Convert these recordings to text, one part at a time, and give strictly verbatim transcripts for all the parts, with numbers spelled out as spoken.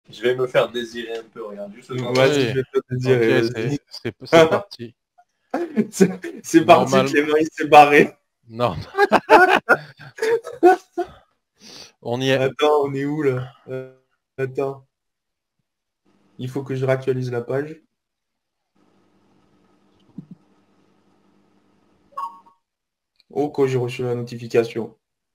Je vais me faire désirer un peu, regarde. Juste le temps. Vas-y, Oui. je vais te désirer, Ok, vas-y. c'est c'est parti. C'est c'est parti, Normal. Clément, il s'est barré. Non. On y est. Attends, on est où là? Euh, Attends. Il faut que je réactualise la page. Oh, quand j'ai reçu la notification.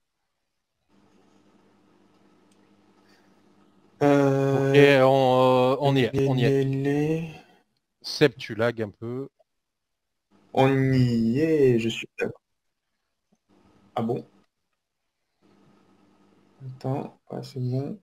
Ok, Euh... on, euh, on y est. les, On y est. les, les. Seb, tu lags un peu. On y est, je suis d'accord. Ah bon? Attends, ah, c'est bon.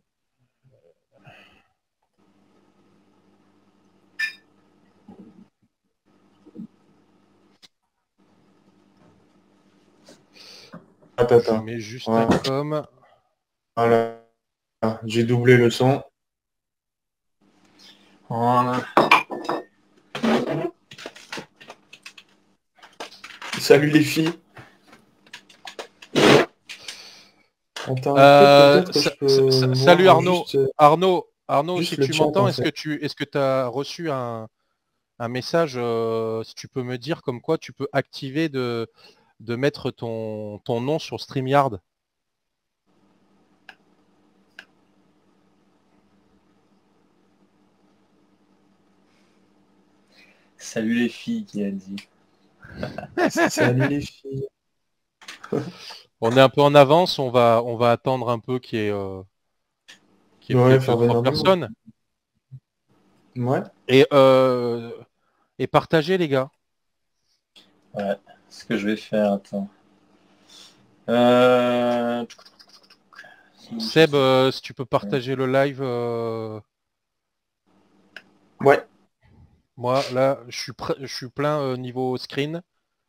Attends, Je attends. mets juste un Voilà. com. Voilà. J'ai doublé le son. Voilà. Salut les filles. Attends, est-ce que Euh, peut-être je sa- sa- peux sa- salut voir Arnaud. juste, Arnaud, Arnaud, si juste le tu chat m'entends, en est-ce que fait? tu est-ce que tu as reçu un, un message, euh, si tu peux me dire comme quoi tu peux activer de, de mettre ton, ton nom sur StreamYard? Salut les filles, qui a dit. Salut les filles. On est un peu en avance, on va, on va attendre un peu qu'il y ait, euh, qu'il y ait Ouais, peut-être deux, faire trois venir du monde. personnes. Ouais. Et, euh, et partagez les gars. Ouais, ce que je vais faire, attends. Euh... Seb, euh, si tu peux partager le live. euh, Ouais. Moi, là, je suis, prêt- je suis plein euh, niveau screen.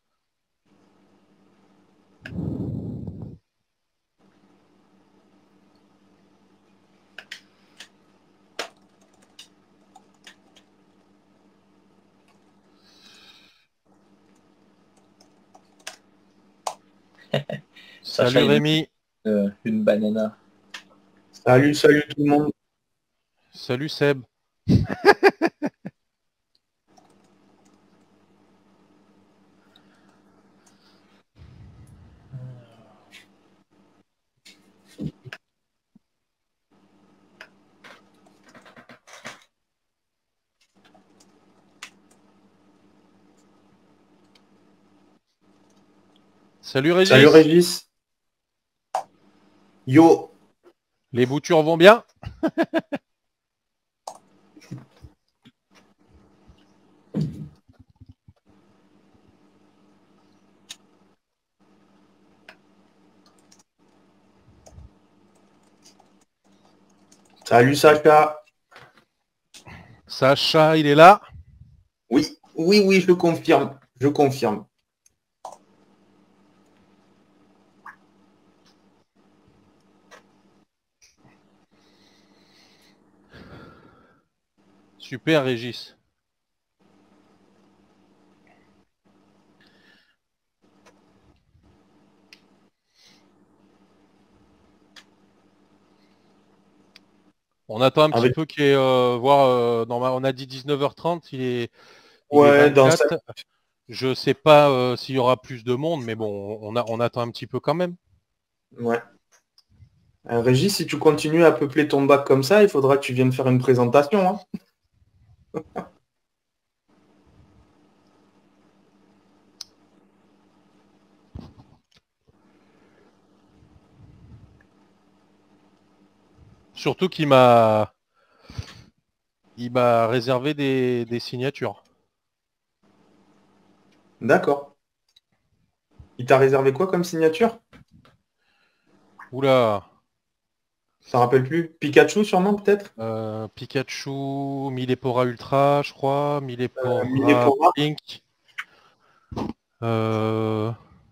Sacha, Salut il veut Rémi. euh, une banana. Salut, salut tout le monde. Salut Seb. Salut Salut Régis. Régis. Yo. Les boutures vont bien? Salut Sacha. Sacha, il est là. Oui, oui, oui, je confirme. Je confirme. Super Régis. On attend un petit Avec... peu qu'il est euh, voir. Euh, normal- on a dit dix-neuf heures trente, il est, il est Ouais, dans ça. vingt-quatre. Je sais pas euh, s'il y aura plus de monde, mais bon, on, a, on attend un petit peu quand même. Ouais. Euh, Régis, si tu continues à peupler ton bac comme ça, il faudra que tu viennes faire une présentation, hein. Surtout qu'il m'a, il m'a réservé des, des signatures. D'accord. Il t'a réservé quoi comme signature? Oula. Ça rappelle plus? Pikachu sûrement peut-être? Euh, Pikachu, Millepora Ultra, je crois, Euh, Millepora Millepora? Pink. Euh...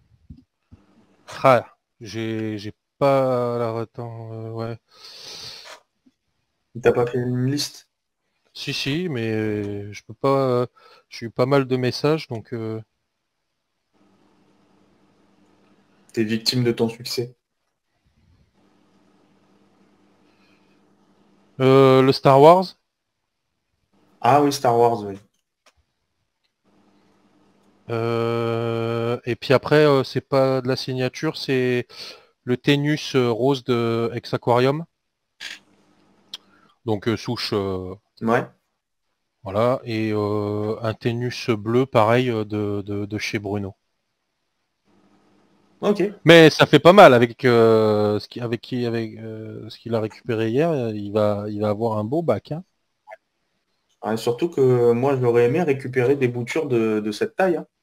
Ah, j'ai j'ai pas... Alors attends, euh, ouais. Il t'a pas fait une liste? Si, si, mais je peux pas... J'ai eu pas mal de messages, donc... euh, T'es victime de ton succès. Euh, le Star Wars. Ah oui, Star Wars, oui. Euh, et puis après, euh, c'est pas de la signature, c'est le Ténus euh, rose de Ex Aquarium. Donc euh, souche, euh, Ouais. voilà. Et euh, un Ténus bleu, pareil, euh, de, de, de chez Bruno. Ok. Mais ça fait pas mal avec euh, ce qui, avec qui, avec euh, ce qu'il a récupéré hier. Il va, il va avoir un beau bac. Hein. Ah, surtout que moi, j'aurais aimé récupérer des boutures de, de cette taille. Hein.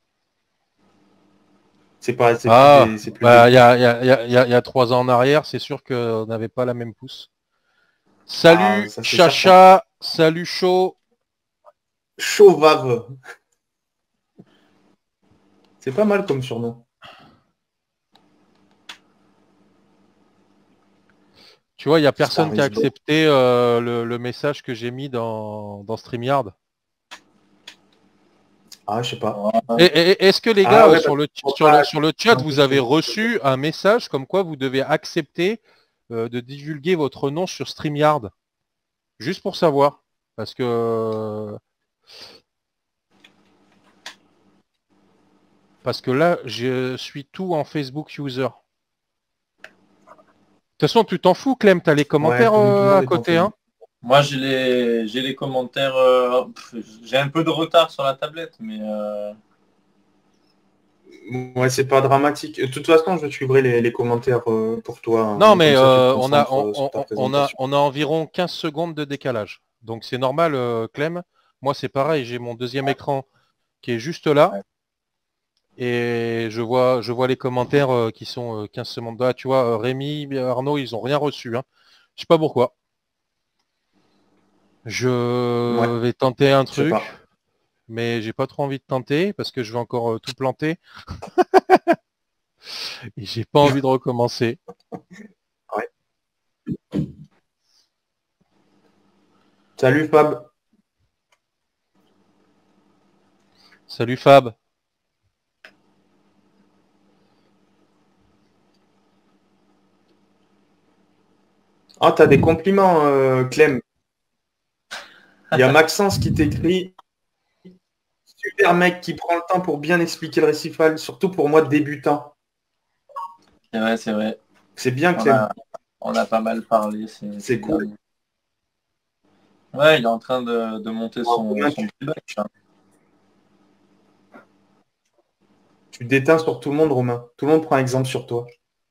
C'est pas, c'est plus Ah, des, c'est plus des. bah il y a, il y, a, il y, a, il y a trois ans en arrière, c'est sûr qu'on n'avait pas la même pousse. Ah, Salut ça c'est certain. Chacha, salut Chaud. Chauvave. C'est pas mal comme surnom. Tu vois, il n'y a Star personne qui a is Born. accepté euh, le, le message que j'ai mis dans, dans StreamYard. Ah, je sais pas. Et, et- Est-ce que les Ah gars, euh, ouais, sur parce le, qu'on sur va- le, sur le chat, vous avez reçu un message comme quoi vous devez accepter euh, de divulguer votre nom sur StreamYard? Juste pour savoir. Parce que parce que là, je suis tout en Facebook user. De toute façon, tu t'en fous, Clem, t'as les Ouais, commentaires tout, tout le euh, monde à est en côté, hein? Facebook. Moi, j'ai les, j'ai les commentaires. euh, pff, j'ai un peu de retard sur la tablette, mais euh, Ouais, c'est pas dramatique. De toute façon, je suivrai les, les commentaires euh, pour toi. Hein. Non, Mais mais comme ça, tu te euh, on a concentres on, euh, sur ta on- on a présentation. on a environ quinze secondes de décalage. Donc c'est normal, euh, Clem. Moi, c'est pareil, j'ai mon deuxième écran qui est juste là. ouais, Et je vois, je vois les commentaires euh, qui sont euh, quinze secondes. Ah, tu vois, euh, Rémi, Arnaud, ils ont rien reçu. Hein. Je sais pas pourquoi. Ouais, Je vais tenter un je sais truc, pas. mais j'ai pas trop envie de tenter parce que je vais encore euh, tout planter et j'ai pas envie de recommencer. Ouais. Salut Fab. Salut Fab. Ah, t'as des compliments, euh, Clem. Il y a Maxence qui t'écrit. Super mec qui prend le temps pour bien expliquer le récifal, surtout pour moi débutant. c'est vrai, c'est vrai. C'est bien, On Clem. a, on a pas mal parlé ces, ces C'est cool. derniers. Ouais, il est en train de, de monter son, Romain, son tu, petit bac, hein. tu déteins sur tout le monde, Romain. Tout le monde prend exemple sur toi.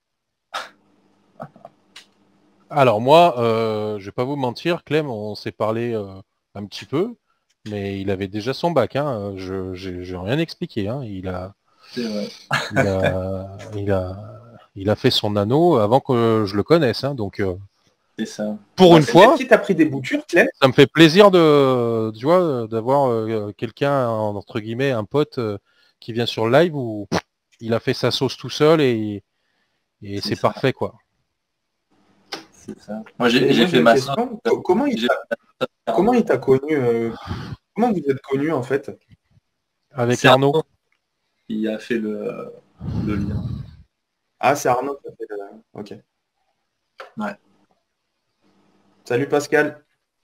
Alors moi, euh, je vais pas vous mentir, Clem, on s'est parlé euh, un petit peu, mais il avait déjà son bac. Hein. Je j'ai j'ai rien expliqué. Hein. Il a C'est vrai. il a il a il a fait son anneau avant que je le connaisse. Hein. Donc euh, C'est ça. pour Moi, une c'est peut-être fois, qui t'a pris des boutures, Clem. ça me fait plaisir de, tu vois, d'avoir euh, quelqu'un, entre guillemets, un pote euh, qui vient sur le live où il a fait sa sauce tout seul et, et C'est c'est ça. parfait, quoi. C'est ça. Moi, j'ai Et j'ai moi, j'ai fait une ma sauce. question. Co- Comment il J'ai t'a comment il t'a connu euh, Comment vous êtes connu en fait? Avec C'est Arnaud. Arnaud qui a fait le, le lien. Ah, c'est Arnaud qui a fait la- Ok. Ouais. Salut Pascal.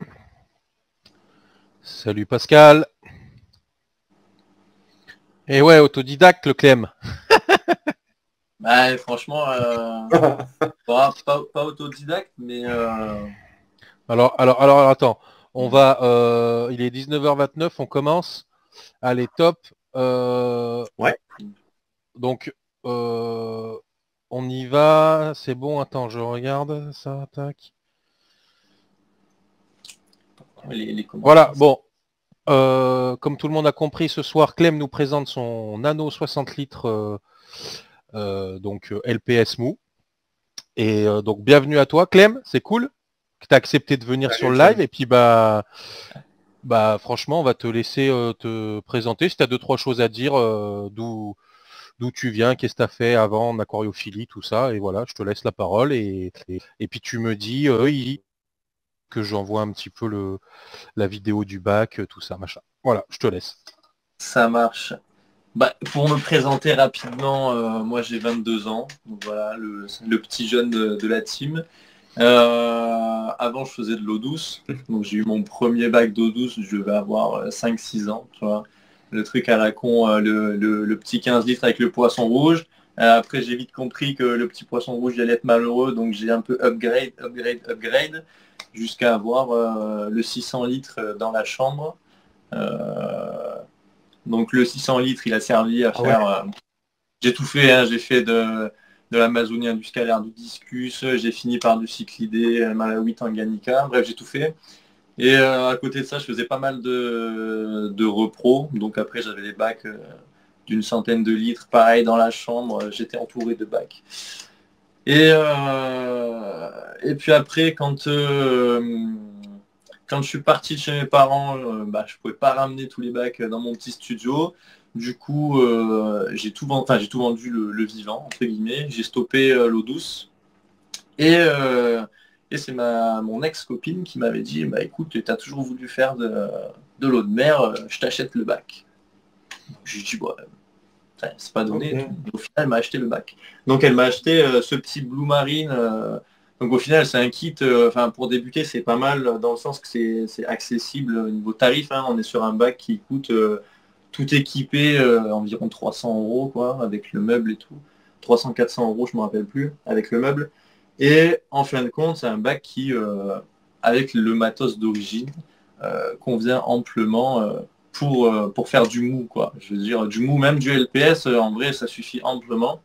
Salut Pascal. Et ouais, autodidacte, le Clem. Bah, franchement, euh, pas, pas, pas autodidacte, mais euh, Alors, alors, alors, attends. On va, euh, il est dix-neuf heures vingt-neuf, on commence. Allez, top. Euh, Ouais. donc, euh, on y va. C'est bon, attends, je regarde ça, tac. les, les commentaires. Voilà, bon. Euh, comme tout le monde a compris, ce soir, Clem nous présente son Nano soixante litres, euh, euh, donc euh, L P S Mou. Et euh, donc, bienvenue à toi, Clem. C'est cool que tu as accepté de venir Salut, sur le Clem. live. Et puis, bah, bah, franchement, on va te laisser euh, te présenter. Si tu as deux, trois choses à dire, euh, d'où d'où tu viens, qu'est-ce que tu as fait avant en aquariophilie, tout ça. Et voilà, je te laisse la parole. Et, et, et puis, tu me dis euh, oui, que j'envoie un petit peu le, la vidéo du bac, tout ça, machin. Voilà, je te laisse. Ça marche. Bah, pour me présenter rapidement, euh, moi j'ai vingt-deux ans, donc voilà, le, le petit jeune de, de la team. Euh, avant, je faisais de l'eau douce. Donc, j'ai eu mon premier bac d'eau douce. Je devais avoir cinq six ans, tu vois. Le truc à la con, euh, le, le- le petit quinze litres avec le poisson rouge. Euh, après, j'ai vite compris que le petit poisson rouge il allait être malheureux. Donc, j'ai un peu upgrade, upgrade, upgrade, jusqu'à avoir euh, le six cents litres dans la chambre. Euh, donc, le six cents litres, il a servi à Ah ouais. faire... euh, j'ai tout fait, hein. J'ai fait de, de l'Amazonie induscalaire, du discus, j'ai fini par du cyclidé, euh, Malawi Tanganyika, bref, j'ai tout fait. Et euh, à côté de ça, je faisais pas mal de, de repro. Donc après, j'avais des bacs euh, d'une centaine de litres, pareil dans la chambre, euh, j'étais entouré de bacs. Et, euh, et puis après, quand, euh, quand je suis parti de chez mes parents, euh, bah, je pouvais pas ramener tous les bacs dans mon petit studio. Du coup, euh, j'ai tout, vendu, enfin, j'ai tout vendu le, le vivant, entre guillemets. J'ai stoppé euh, l'eau douce. Et, euh, et c'est ma mon ex-copine qui m'avait dit, bah écoute, tu as toujours voulu faire de, de l'eau de mer, euh, je t'achète le bac. Je lui dis, ouais, enfin, c'est pas donné Ok. et tout. Au final, elle m'a acheté le bac. Donc elle m'a acheté euh, ce petit Blue Marine. euh, donc au final, c'est un kit, euh, enfin pour débuter, c'est pas mal euh, dans le sens que c'est c'est accessible au niveau tarif, hein. On est sur un bac qui coûte euh, tout équipé euh, environ trois cents euros, quoi, avec le meuble et tout. trois cents quatre cents euros, je me rappelle plus, avec le meuble. Et en fin de compte, c'est un bac qui, euh, avec le matos d'origine, euh, convient amplement euh, pour, euh, pour faire du mou, quoi. Je veux dire, du mou, même du L P S, euh, en vrai, ça suffit amplement.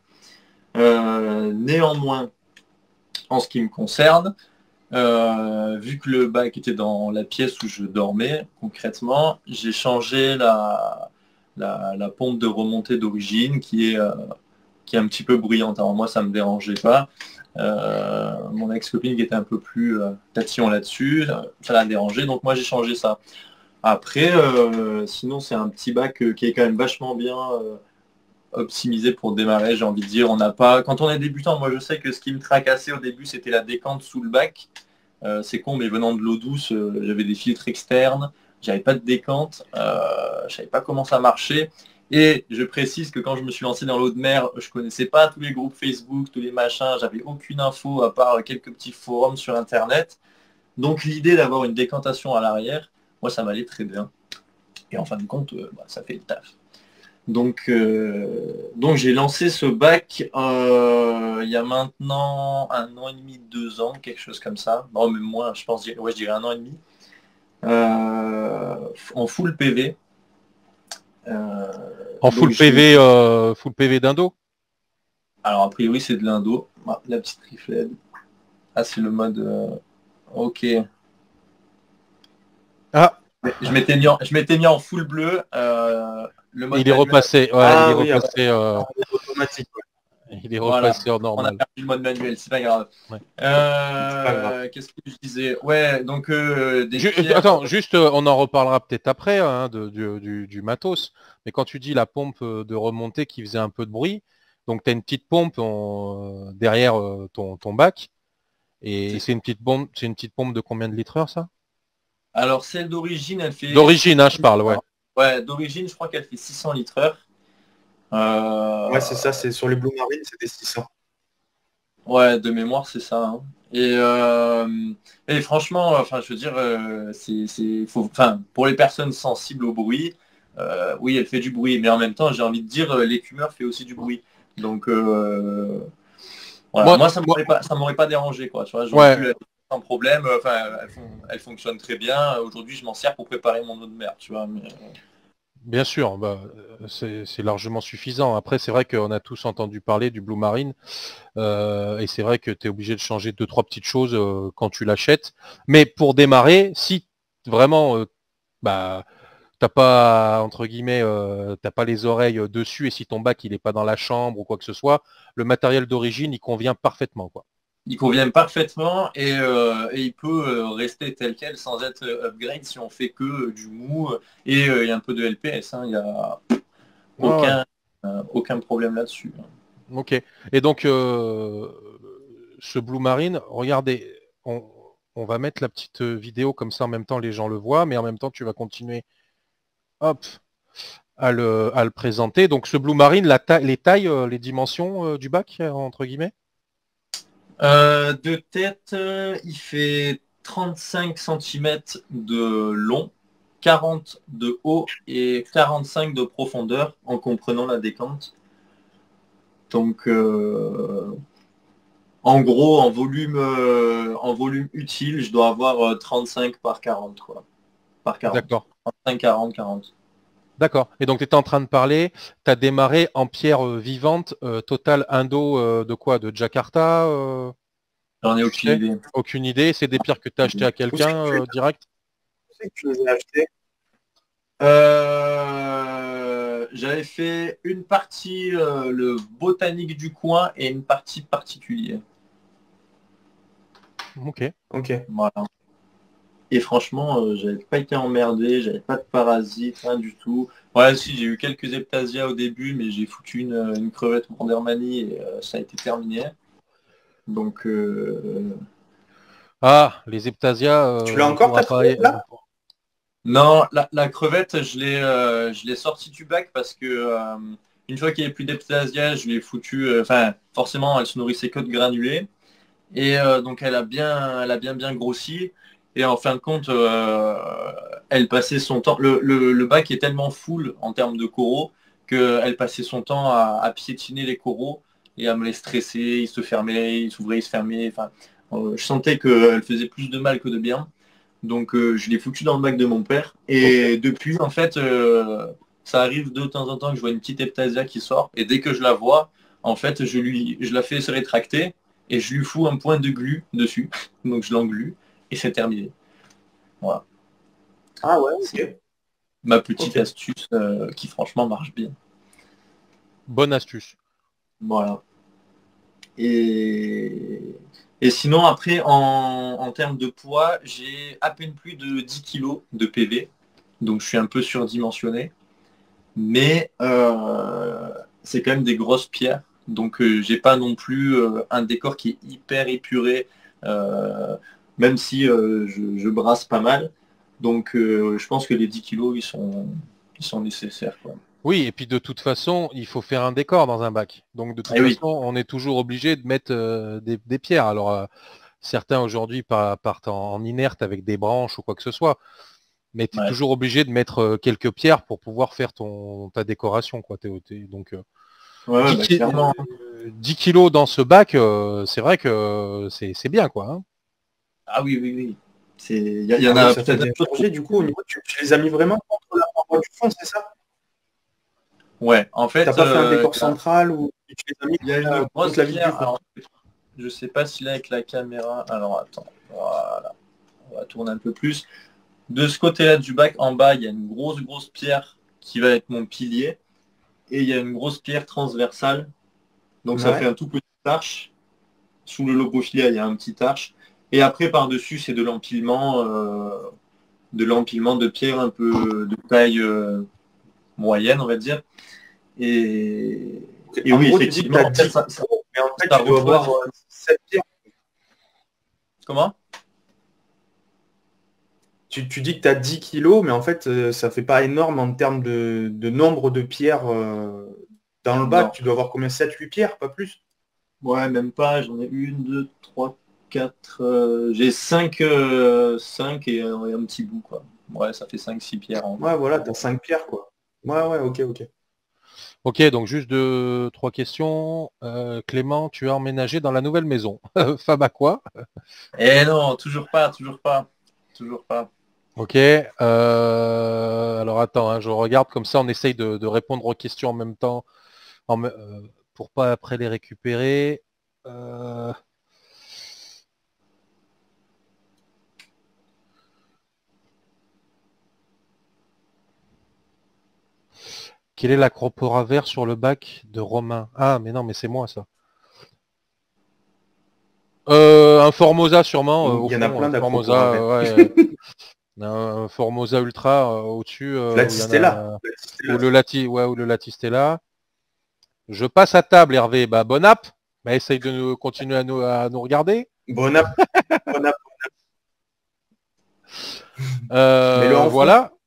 Euh, néanmoins, en ce qui me concerne, euh, vu que le bac était dans la pièce où je dormais, concrètement, j'ai changé la, la, la pompe de remontée d'origine qui est, euh, qui est un petit peu bruyante. Alors moi, ça ne me dérangeait pas. Euh, mon ex-copine qui était un peu plus euh, tatillon là-dessus, euh, ça l'a dérangé, donc moi j'ai changé ça. Après, euh, sinon c'est un petit bac euh, qui est quand même vachement bien euh, optimisé pour démarrer, j'ai envie de dire. On n'a pas. Quand on est débutant, moi je sais que ce qui me tracassait au début, c'était la décante sous le bac. Euh, c'est con, mais venant de l'eau douce, euh, j'avais des filtres externes, j'avais pas de décante, euh, je savais pas comment ça marchait. Et je précise que quand je me suis lancé dans l'eau de mer, je connaissais pas tous les groupes Facebook, tous les machins, j'avais aucune info à part quelques petits forums sur Internet. Donc l'idée d'avoir une décantation à l'arrière, moi ça m'allait très bien. Et en fin de compte, euh, bah, ça fait le taf. Donc, euh, donc j'ai lancé ce bac euh, il y a maintenant un an et demi, deux ans, quelque chose comme ça. Non, même moins, je pense, ouais, je dirais un an et demi. Euh, en full P V. Euh, En donc full j'ai. P V, euh, full P V d'Indo. Alors a priori c'est de l'indo. Ah, la petite riflette. Ah c'est le mode. euh, Ok. Ah, Je m'étais mis en, je m'étais mis en full bleu. euh, le mode il est manuel. repassé. Ouais, il est Ah oui, après, repassé. euh, automatique. Ouais. il est Voilà. repassé en On a normal. perdu le mode manuel, c'est pas grave. Ouais. C'est pas grave. Euh, qu'est-ce que je disais? Ouais, donc euh, des Ju- pierres. Attends, juste, euh, on en reparlera peut-être après hein, de- du, du- du matos. Mais quand tu dis la pompe euh, de remontée qui faisait un peu de bruit, donc tu as une petite pompe en- euh, derrière euh, ton, ton bac. Et c'est une petite pompe, c'est une petite pompe de combien de litres heure ça? Alors celle d'origine, elle fait six D'origine, hein, cents je litres parle, ouais. heure. Ouais, d'origine, je crois qu'elle fait six cents litres heure. Ouais, c'est ça, Euh, c'est sur les Blue Marine, c'était six cents. Ouais, de mémoire, c'est ça, hein. Et, euh, et franchement, enfin, je veux dire, euh, c'est, c'est, faut, enfin, pour les personnes sensibles au bruit, euh, oui, elle fait du bruit, mais en même temps, j'ai envie de dire, euh, l'écumeur fait aussi du bruit. Donc, euh, voilà, Moi, moi, ça moi, m'aurait pas, ça m'aurait pas dérangé, quoi. Tu vois, j'aurais pu ouais, la faire sans problème. Enfin, elle, fon- elle fonctionne très bien. Aujourd'hui, je m'en sers pour préparer mon eau de mer, tu vois. Mais, euh, bien sûr, bah, euh, c'est c'est largement suffisant. Après, c'est vrai qu'on a tous entendu parler du Blue Marine, euh, et c'est vrai que tu es obligé de changer deux, trois petites choses euh, quand tu l'achètes. Mais pour démarrer, si vraiment euh, bah, t'as pas, entre guillemets, euh, t'as pas les oreilles euh, dessus, et si ton bac il est pas dans la chambre ou quoi que ce soit, le matériel d'origine, il convient parfaitement, quoi. il convient parfaitement et, euh, et il peut euh, rester tel quel sans être euh, upgrade si on fait que euh, du mou et, euh, et un peu de L P S, hein. Il n'y a Ouais, ouais. aucun, euh, aucun problème là-dessus, hein. Ok. Et donc, euh, ce Blue Marine, regardez, on, on va mettre la petite vidéo comme ça en même temps, les gens le voient, mais en même temps, tu vas continuer, hop, à le, à le présenter. Donc, ce Blue Marine, la taille, les tailles, euh, les dimensions euh, du bac, euh, entre guillemets. Euh, de tête, euh, il fait trente-cinq centimètres de long, quarante de haut et quarante-cinq de profondeur en comprenant la décante. Donc, euh, en gros, en volume, euh, en volume utile, je dois avoir euh, trente-cinq par quarante, quoi. Par quarante. D'accord. trente-cinq, quarante, quarante. D'accord. Et donc, tu étais en train de parler, tu as démarré en pierre euh, vivante, euh, total indo euh, de quoi? De Jakarta euh, J'en ai tu aucune sais? idée. Aucune idée. C'est des pierres que tu as achetées à Où c'est que quelqu'un tu, euh, direct? où c'est que tu les as achetés? Euh, j'avais fait une partie euh, le botanique du coin et une partie particulière. Ok. Ok. Voilà. Et franchement, euh, j'avais pas été emmerdé, j'avais pas de parasites, rien du tout. Ouais, si j'ai eu quelques heptasia au début, mais j'ai foutu une, une crevette Wandermanie et euh, ça a été terminé. Donc euh, Ah, les Heptasia, euh, Tu l'as on encore pourra ta pas. crevette là? non, la, la crevette, je l'ai euh, je l'ai sortie du bac parce que euh, une fois qu'il n'y avait plus d'heptasia, je l'ai foutu. euh, Enfin, forcément, elle se nourrissait que de granulés. Et euh, donc elle a bien, elle a bien bien grossi. Et en fin de compte, euh, elle passait son temps. Le, le- le bac est tellement full en termes de coraux qu'elle passait son temps à, à piétiner les coraux et à me les stresser. Ils se fermaient, ils s'ouvraient, ils se fermaient. Enfin, euh, je sentais qu'elle faisait plus de mal que de bien. Donc euh, je l'ai foutu dans le bac de mon père. Ok. Et depuis, en fait, euh, ça arrive de temps en temps que je vois une petite heptasia qui sort. Et dès que je la vois, en fait, je lui, je la fais se rétracter et je lui fous un point de glu dessus. Donc je l'englue et c'est terminé. Voilà. Ah ouais, C'est ok. ma petite Ok. astuce euh, qui franchement marche bien. Bonne astuce. Voilà. Et, et sinon, après, en, en termes de poids, j'ai à peine plus de dix kilos de P V. Donc je suis un peu surdimensionné. Mais euh, c'est quand même des grosses pierres. Donc euh, j'ai pas non plus euh, un décor qui est hyper épuré, euh, même si euh, je, je brasse pas mal. Donc euh, je pense que les dix kilos, ils sont, ils sont nécessaires, quoi. Oui, et puis de toute façon, il faut faire un décor dans un bac. Donc de toute Eh oui, façon, on est toujours obligé de mettre euh, des, des pierres. Alors euh, certains aujourd'hui par- partent en, en inerte avec des branches ou quoi que ce soit, mais tu es ouais. toujours obligé de mettre euh, quelques pierres pour pouvoir faire ton ta décoration, quoi. T'es- t'es- donc euh, Ouais, ouais, dix, bah, ki- clairement. euh, dix kilos dans ce bac, euh, c'est vrai que euh, c'est c'est bien, quoi. Hein. Ah oui, oui, oui. C'est, il y, y en Ah oui, a ça fait peut-être un bien peu trop. chargé. Du coup, au niveau, tu, tu les as mis vraiment contre la paroi du fond, c'est ça? Ouais, en T'as fait, pas fait un euh, décor central ou tu les as mis il y a une euh, contre grosse la vitre du pierre. fond? Alors, je sais pas si là avec la caméra. Alors attends, voilà, on va tourner un peu plus. De ce côté-là du bac, en bas, il y a une grosse, grosse pierre qui va être mon pilier. Et il y a une grosse pierre transversale. Donc ça fait Ouais. un tout petit arche. Sous le logophilia, il y a un petit arche. Et après, par-dessus, c'est de l'empilement, euh, de l'empilement de pierres un peu de taille euh, moyenne, on va dire. Et, Ok. et En oui, gros, tu dis que tu effectivement, as en fait, dix ça, ça, kilos, mais en fait, ça tu dois refroidit. avoir euh, sept pierres. Comment? Tu, tu dis que tu as dix kilos, mais en fait, euh, ça fait pas énorme en termes de, de nombre de pierres euh, dans le bac. Non. Tu dois avoir combien? Sept, huit pierres, pas plus? Ouais, même pas. J'en ai une, deux, trois, quatre. euh, j'ai cinq, euh, cinq et, un et un petit bout, quoi. Ouais, ça fait cinq, six pierres en, Ouais, voilà, en tu as gros. cinq pierres, quoi. Ouais, ouais, ok, ok. Ok, donc juste deux, trois questions. Euh, Clément, tu as emménagé dans la nouvelle maison. Fab à quoi? Eh non, toujours pas, toujours pas. Toujours pas. Ok. euh, alors attends, hein, je regarde comme ça, on essaye de, de répondre aux questions en même temps, en me- euh, pour pas après les récupérer. Euh, quel est l'acropora vert sur le bac de Romain? Ah, mais non, mais c'est moi ça. Euh, un Formosa sûrement, euh, Il au y en a fond, un plein Formosa, d'acropora verts. euh, ouais, euh, un Formosa Ultra euh, au-dessus, euh, où il y en Latistella. a, ou Latistella. le Lati, ouais, ou le Latistella. Je passe à table, Hervé. Bah, bonne app. Bah, essaye de nous, continuer à nous, à nous regarder. Bon app, bon app. Mets-le Euh, en fond. voilà.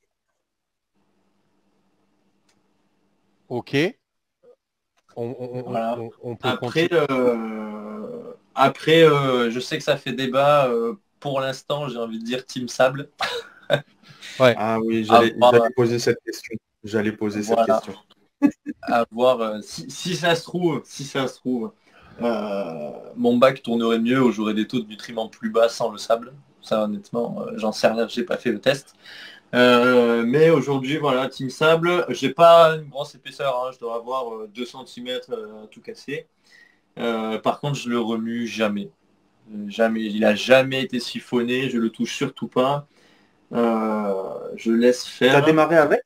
Ok. On, on- on- Voilà. on- on peut Après, continuer. euh, Après, euh, je sais que ça fait débat. Euh, pour l'instant, j'ai envie de dire Team Sable. Ouais. Ah oui, À j'allais voir, j'allais poser cette question. J'allais poser cette voilà, question. à voir euh, si, si ça se trouve, si ça se trouve, euh, mon bac tournerait mieux ou j'aurais des taux de nutriments plus bas sans le sable. Ça, honnêtement, euh, j'en sais rien, j'ai pas fait le test. Euh, mais aujourd'hui, voilà, Team Sable, j'ai pas une grosse épaisseur, hein, je dois avoir euh, deux centimètres euh, tout cassé. Euh, par contre, je le remue jamais. Euh, Jamais. Il a jamais été siphonné, je le touche surtout pas. Euh, je laisse T'as faire. démarré avec?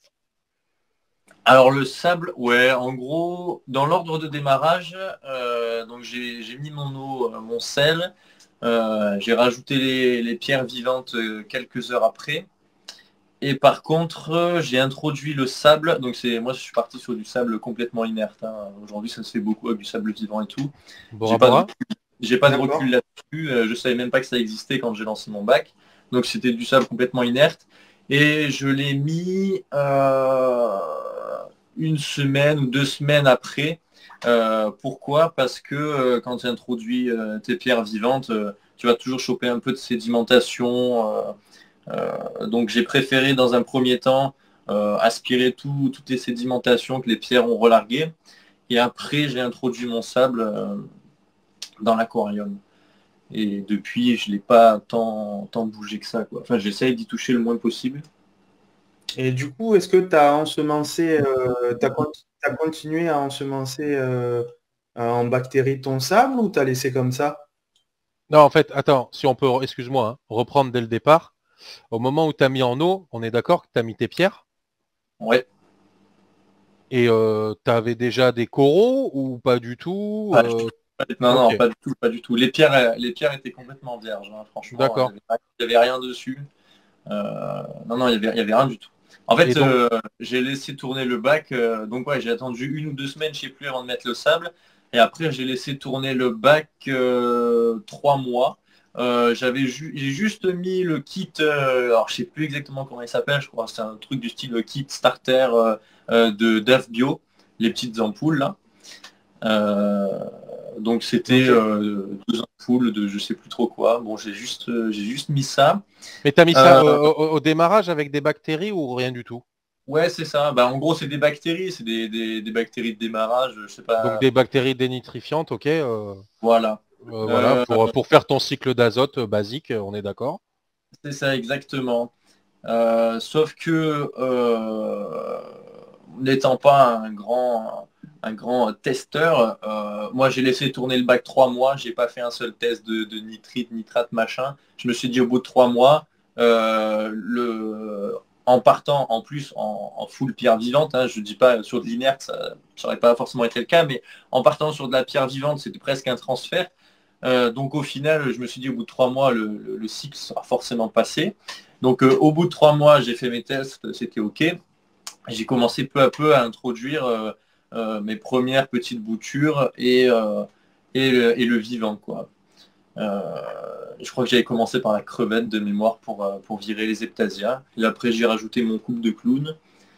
Alors le sable, ouais, en gros, dans l'ordre de démarrage, euh, donc j'ai j'ai mis mon eau, euh, mon sel, euh, j'ai rajouté les, les pierres vivantes euh, quelques heures après. Et par contre, euh, j'ai introduit le sable. Donc c'est moi je suis parti sur du sable complètement inerte, hein. Aujourd'hui ça se fait beaucoup avec du sable vivant et tout. J'ai Bora pas de Bora. recul, j'ai pas de recul D'accord. là-dessus. Euh, je savais même pas que ça existait quand j'ai lancé mon bac. Donc c'était du sable complètement inerte. Et je l'ai mis euh, une semaine ou deux semaines après. Euh, pourquoi? Parce que euh, quand tu introduis euh, tes pierres vivantes, euh, tu vas toujours choper un peu de sédimentation. euh, euh, donc j'ai préféré dans un premier temps euh, aspirer tout, toutes les sédimentations que les pierres ont relarguées. Et après, j'ai introduit mon sable euh, dans l'aquarium. Et depuis, je ne l'ai pas tant, tant bougé que ça, quoi. Enfin, j'essaye d'y toucher le moins possible. Et du coup, est-ce que tu as ensemencé, euh, t'as con- t'as continué à ensemencer euh, en bactéries ton sable ou t'as laissé comme ça? Non, en fait, attends, si on peut, excuse-moi, hein, reprendre dès le départ. Au moment où tu as mis en eau, on est d'accord que tu as mis tes pierres Ouais, et tu avais déjà des coraux ou pas du tout pas du tout. euh, Pas du- Non, Ok, non, pas du tout, pas du tout. Les pierres, euh, les pierres étaient complètement vierges, hein, franchement. Il d'accord. n'y avait, il y avait rien dessus. Euh, non, non, il n'y avait, il y avait rien du tout. En Et fait, donc, euh, j'ai laissé tourner le bac. Euh, donc, ouais, j'ai attendu une ou deux semaines, je sais plus, avant de mettre le sable. Et après, j'ai laissé tourner le bac euh, trois mois. Euh, j'avais ju- j'ai juste mis le kit, euh, alors je sais plus exactement comment il s'appelle, je crois que c'est un truc du style kit starter euh, euh, de D A F Bio, les petites ampoules là. Euh, donc c'était Ok. euh, deux ampoules de je sais plus trop quoi. Bon, j'ai juste, euh, j'ai juste mis ça. mais tu as mis ça Euh, au, au- au démarrage avec des bactéries ou rien du tout? Ouais, c'est ça. Bah, en gros, c'est des bactéries, c'est des, des- des bactéries de démarrage, je sais Donc pas. des bactéries dénitrifiantes, ok. euh, Voilà. euh, voilà, Euh, pour, pour faire ton cycle d'azote euh, basique, euh, on est d'accord. c'est ça exactement. Euh, sauf que euh, n'étant pas un grand, un grand testeur, euh, moi j'ai laissé tourner le bac trois mois, j'ai pas fait un seul test de, de nitrite, nitrate, machin. Je me suis dit au bout de trois mois, euh, le, en partant en plus en, en full pierre vivante, hein, je dis pas sur de l'inerte, ça n'aurait pas forcément été le cas, mais en partant sur de la pierre vivante, c'était presque un transfert. Euh, donc au final, je me suis dit au bout de trois mois, le, le- le cycle sera forcément passé. Donc euh, au bout de trois mois, j'ai fait mes tests, c'était OK. J'ai commencé peu à peu à introduire euh, euh, mes premières petites boutures et, euh, et, le, et le vivant, quoi. Euh, je crois que j'avais commencé par la crevette de mémoire pour, euh, pour virer les heptasias. Et après, j'ai rajouté mon couple de clown.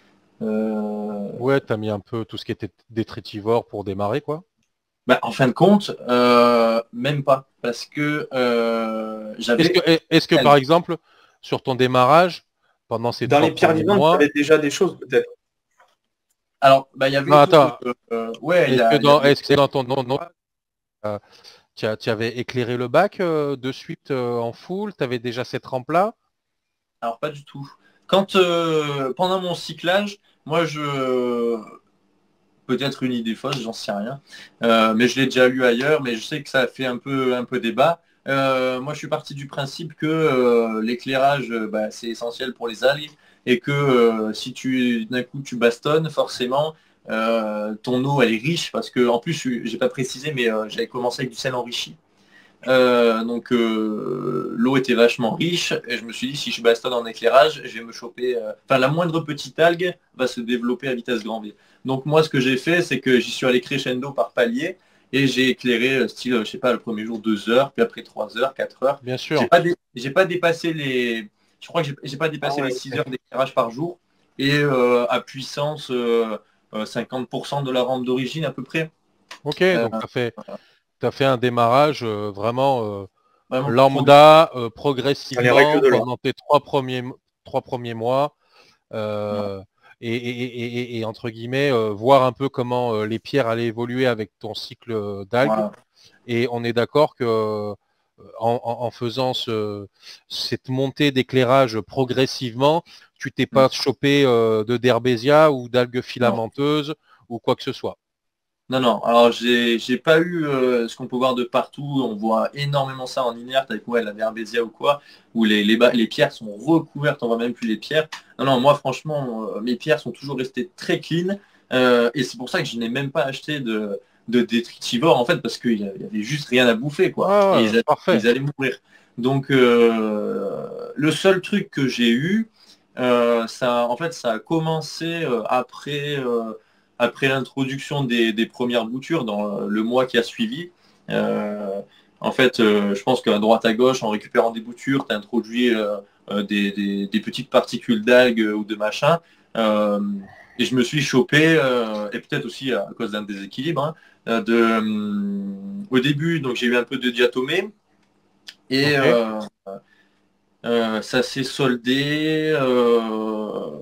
Euh, Ouais, tu as mis un peu tout ce qui était détritivore pour démarrer, quoi. bah, en fin de compte, euh, même pas. Parce que euh, Est-ce que, j'avais... est-ce que par exemple, sur ton démarrage, pendant ces Dans trois les pierres premiers vivantes, tu mois, avais déjà des choses peut-être. Alors, bah, il y non, avait tout. attends, Euh, euh, ouais, il y, est-ce que a- il y dans, avait. est-ce que dans ton non, non, euh, tu as- tu avais éclairé le bac euh, de suite euh, en full, tu avais déjà cette rampe-là? Alors, pas du tout. Quand euh, pendant mon cyclage, moi, je peut-être une idée fausse, j'en sais rien. Euh, mais je l'ai déjà lu ailleurs, mais je sais que ça a fait un peu un peu débat. Euh, moi, je suis parti du principe que euh, l'éclairage, euh, bah, c'est essentiel pour les algues et que euh, si tu d'un coup tu bastonnes, forcément, euh, ton eau elle est riche parce que en plus, j'ai pas précisé, mais euh, j'avais commencé avec du sel enrichi. Euh, donc euh, l'eau était vachement riche et je me suis dit si je bastonne en éclairage, je vais me choper. euh, Enfin la moindre petite algue va se développer à vitesse grand V. Donc moi ce que j'ai fait c'est que j'y suis allé crescendo par palier et j'ai éclairé euh, style je sais pas le premier jour deux heures, puis après trois heures, quatre heures. Bien J'ai sûr. pas dé- j'ai pas dépassé les. Je crois que j'ai j'ai pas Ah dépassé les ouais, six ok. heures d'éclairage par jour et euh, à puissance euh, euh, cinquante pour cent de la rampe d'origine à peu près. Ok, Euh, donc ça fait. tu as fait un démarrage euh, vraiment euh, Vraiment lambda, euh, Dans les progressivement règles de l'art. pendant tes trois premiers, trois premiers mois. progressif. euh, et, et- et- et- et, entre guillemets, euh, voir un peu comment euh, les pierres allaient évoluer avec ton cycle euh, d'algues. Voilà. Et on est d'accord que euh, en, en- en faisant ce, cette montée d'éclairage progressivement, tu t'es Mm. pas chopé euh, de d'herbésia ou d'algues Non. filamenteuses ou quoi que ce soit. Non, non. Alors, j'ai j'ai pas eu euh, ce qu'on peut voir de partout. On voit énormément ça en inerte avec ouais, la verbésia ou quoi, où les, les, ba- les pierres sont recouvertes, on voit même plus les pierres. Non, non, moi, franchement, euh, mes pierres sont toujours restées très clean. Euh, et c'est pour ça que je n'ai même pas acheté de, de détritivore, en fait, parce qu'il y avait juste rien à bouffer, quoi. Et Ah, ils, a- parfait. ils allaient mourir. Donc, euh, le seul truc que j'ai eu, euh, ça, en fait, ça a commencé euh, après. euh, après l'introduction des, des premières boutures dans le mois qui a suivi. Euh, en fait, euh, je pense qu'à droite à gauche, en récupérant des boutures, tu as introduit euh, euh, des, des- des petites particules d'algues ou de machin. Euh, et je me suis chopé, euh, et peut-être aussi à cause d'un déséquilibre, hein, euh, de, euh, au début, donc j'ai eu un peu de diatomée, et Ok. euh, euh, ça s'est soldé euh,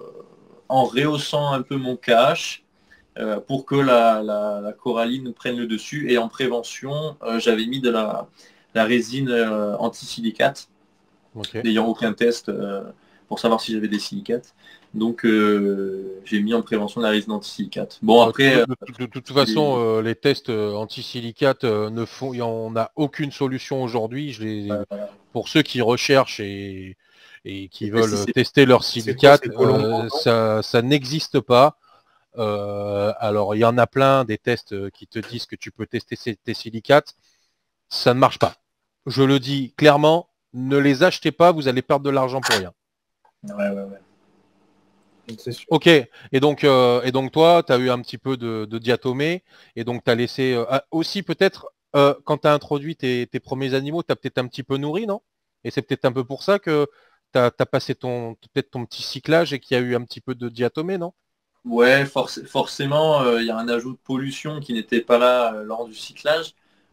en rehaussant un peu mon cache euh, pour que la, la- la coralline prenne le dessus. Et en prévention, euh, j'avais mis de la, la résine euh, anti-silicate, Ok. n'ayant aucun test euh, pour savoir si j'avais des silicates. Donc euh, j'ai mis en prévention de la résine anti-silicate. Bon Euh, après, de, euh, de- de- de toute c'est- façon, euh, les tests euh, anti-silicates euh, ne font, il y en a aucune solution aujourd'hui. Je les, euh, pour ceux qui recherchent et, et qui et si veulent c'est tester leur C'est quoi, silicate, c'est Colombo, euh, non? ça, ça n'existe pas. Euh, alors, il y en a plein des tests euh, qui te disent que tu peux tester ces- tes silicates. Ça ne marche pas. Je le dis clairement, ne les achetez pas, vous allez perdre de l'argent pour rien. ouais, ouais, ouais. C'est sûr. Ok, et donc, euh, et donc toi, tu as eu un petit peu de, de diatomée, et donc tu as laissé euh, ah, aussi peut-être, euh, quand tu as introduit tes, tes premiers animaux, tu as peut-être un petit peu nourri, non? Et c'est peut-être un peu pour ça que tu as, passé ton peut-être ton petit cyclage et qu'il y a eu un petit peu de diatomée, non? Ouais, forc- forcément, euh, il y a un ajout de pollution qui n'était pas là euh, lors du cyclage.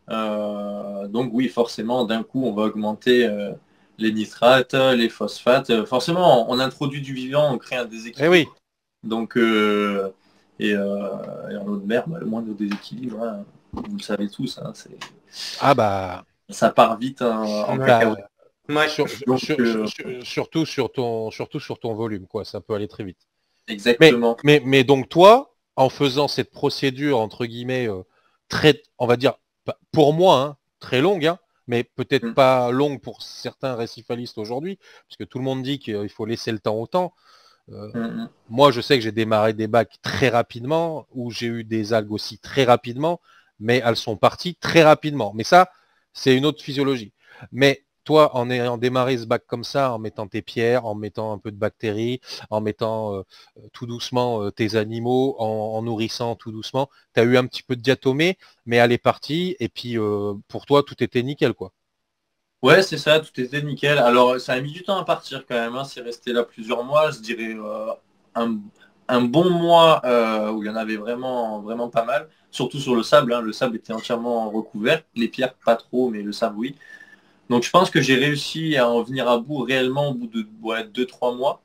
Euh, donc oui, forcément, d'un coup, on va augmenter euh, les nitrates, les phosphates. Euh, forcément, on introduit du vivant, on crée un Eh oui, déséquilibre. Donc, euh, et, euh, et en eau de mer, bah, le moindre déséquilibre, hein, vous le savez tous, hein, c'est- ah bah, ça part vite hein, en Ouais. bah cacahuète. Ouais. sur- Donc, sur- sur- euh, sur- surtout sur ton surtout sur ton volume, quoi, ça peut aller très vite. Mais, exactement. mais, mais donc toi, en faisant cette procédure, entre guillemets, euh, très, on va dire, pas- pour moi, hein, très longue, hein, mais peut-être Mm, pas longue pour certains récifalistes aujourd'hui, parce que tout le monde dit qu'il faut laisser le temps au temps. Euh, mm, mm. Moi, je sais que j'ai démarré des bacs très rapidement, où j'ai eu des algues aussi très rapidement, mais elles sont parties très rapidement. Mais ça, c'est une autre physiologie. Mais toi, en ayant démarré ce bac comme ça, en mettant tes pierres, en mettant un peu de bactéries, en mettant euh, tout doucement euh, tes animaux, en, en nourrissant tout doucement, tu as eu un petit peu de diatomée, mais elle est partie, et puis euh, pour toi, tout était nickel, quoi. Ouais, c'est ça, tout était nickel. Alors, ça a mis du temps à partir quand même, hein. C'est resté là plusieurs mois, je dirais euh, un, un bon mois euh, où il y en avait vraiment, vraiment pas mal, surtout sur le sable, hein. Le sable était entièrement recouvert, les pierres pas trop, mais le sable oui. Donc, je pense que j'ai réussi à en venir à bout réellement au bout de ouais, deux trois mois.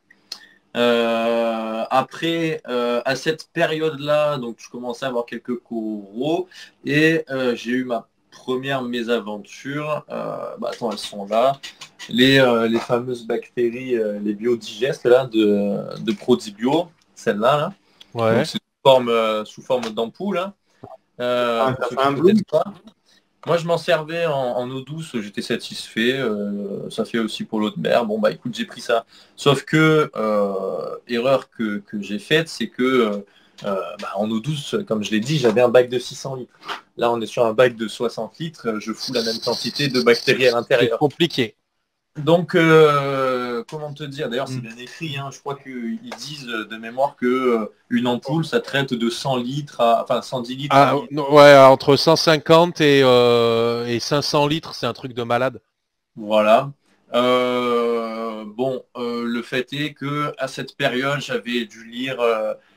Euh, après, euh, à cette période-là, donc je commençais à avoir quelques coraux et euh, j'ai eu ma première mésaventure. Euh, bah, attends, elles sont là. Les, euh, les fameuses bactéries, euh, les biodigestes là, de, de Prodibio, celles-là. Là. Donc Ouais. c'est sous forme, euh, sous forme d'ampoule. Hein. Euh, Ah, pour t'as ceux fait qui un ne bloom? connaissent pas. Moi, je m'en servais en, en eau douce, j'étais satisfait. Euh, ça fait aussi pour l'eau de mer. Bon, bah écoute, j'ai pris ça. Sauf que, euh, erreur que, que j'ai faite, c'est que euh, euh, bah, en eau douce, comme je l'ai dit, j'avais un bac de six cents litres. Là, on est sur un bac de soixante litres. Je fous la même quantité de bactéries à C'est l'intérieur. compliqué. Donc, euh, comment te dire, d'ailleurs, c'est Mm. bien écrit, hein, je crois qu'ils disent de mémoire que euh, une ampoule, ça traite de cent litres, à, enfin cent dix litres à Ah, un litre. non, ouais, entre cent cinquante et, euh, et cinq cents litres, c'est un truc de malade. Voilà. Euh, bon, euh, le fait est que à cette période, j'avais dû lire euh,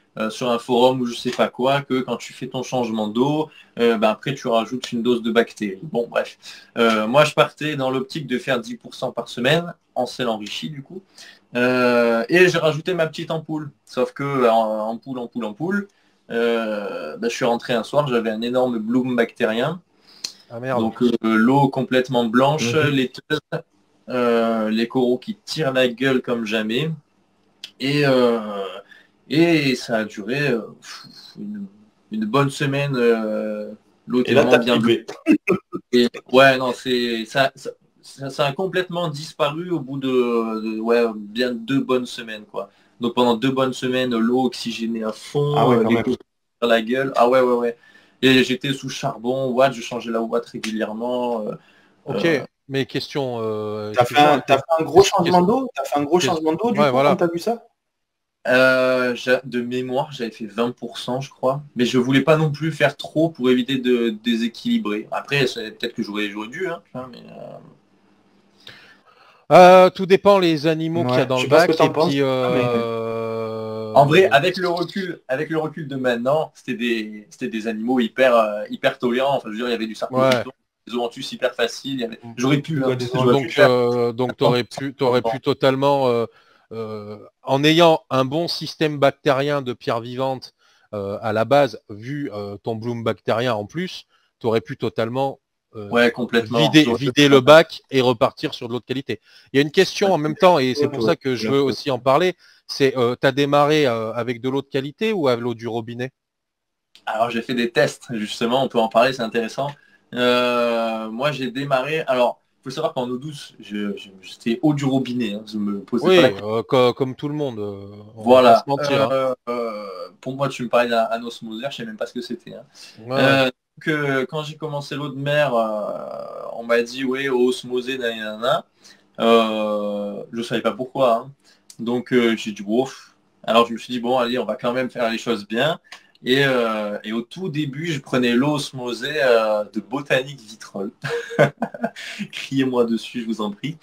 euh, sur un forum ou je sais pas quoi, que quand tu fais ton changement d'eau, euh, ben après tu rajoutes une dose de bactéries. Bon bref, euh, moi je partais dans l'optique de faire dix pour cent par semaine, en sel enrichi du coup, euh, et j'ai rajouté ma petite ampoule. Sauf que en, ampoule, ampoule, ampoule, euh, ben, je suis rentré un soir, j'avais un énorme bloom bactérien. Ah merde. Donc euh, l'eau complètement blanche, Mhm. laiteuse, euh, les coraux qui tirent la gueule comme jamais. Et, euh, et ça a duré euh, une, une bonne semaine. Euh, l'eau Et était là, vraiment t'as bien bleue. flippé. Et, ouais, non, c'est ça, ça, ça- ça a complètement disparu au bout de, de, ouais, bien deux bonnes semaines, quoi. Donc pendant deux bonnes semaines, l'eau oxygénée à Ah fond, ouais, euh, quand les même. coraux sur la gueule. Ah ouais, ouais, ouais. Et j'étais sous charbon, watt, je changeais la watt régulièrement. euh, Ok, euh, mais question, euh, T'as fait un, excuse-moi. t'as que- fait un gros qu'est-ce- changement qu'est-ce- d'eau? T'as fait un gros qu'est-ce- changement d'eau du Ouais, coup quand voilà. t'as vu ça? Euh, j'a- de mémoire, j'avais fait vingt pour cent, je crois. Mais je voulais pas non plus faire trop pour éviter de déséquilibrer. Après, c'est- peut-être que j'aurais j'aurais dû. Hein, mais, euh, Euh, tout dépend les animaux qu'il y a Ouais, dans je le sais pas ce que bac et t'en penses, puis mais En vrai, euh, avec le recul, avec le recul de maintenant, c'était des, c'était des animaux hyper, euh, hyper tolérants. Enfin, je veux dire, il y avait du ouais. sarcophyton, des zoanthus hyper faciles. il y avait- J'aurais pu, quoi hein, des j'aurais pu Donc faire. euh, donc t'aurais pu t'aurais pu totalement euh, euh, en ayant un bon système bactérien de pierre vivante euh, à la base, vu euh, ton bloom bactérien en plus, t'aurais pu totalement euh, Ouais, complètement. vider J'aurais pu vider le faire. bac et repartir sur de l'autre qualité. Il y a une question en même temps et c'est faute, pour ouais, ça que c'est je la veux faute. aussi en parler. C'est euh, t'as démarré euh, avec de l'eau de qualité ou avec l'eau du robinet? Alors j'ai fait des tests, justement, on peut en parler, c'est intéressant. Euh, moi j'ai démarré. Alors, il faut savoir qu'en eau douce, je, je- j'étais eau du robinet, hein, je me posais pas la Oui, question. euh, co- comme tout le monde, euh, on va pas se Voilà. mentir, hein. Euh, euh, pour moi, tu me parlais d'un un osmoseur, je sais même pas ce que c'était. Hein. Ouais, ouais. Euh, donc, euh, quand j'ai commencé l'eau de mer, euh, on m'a dit ouais, osmosé, nanana. Euh, je savais pas pourquoi. Hein. Donc euh, j'ai dit ouf. Alors je me suis dit bon allez, on va quand même faire les choses bien. Et, euh, et au tout début, je prenais l'eau osmosée euh, de Botanique Vitrolles. Criez-moi dessus, je vous en prie.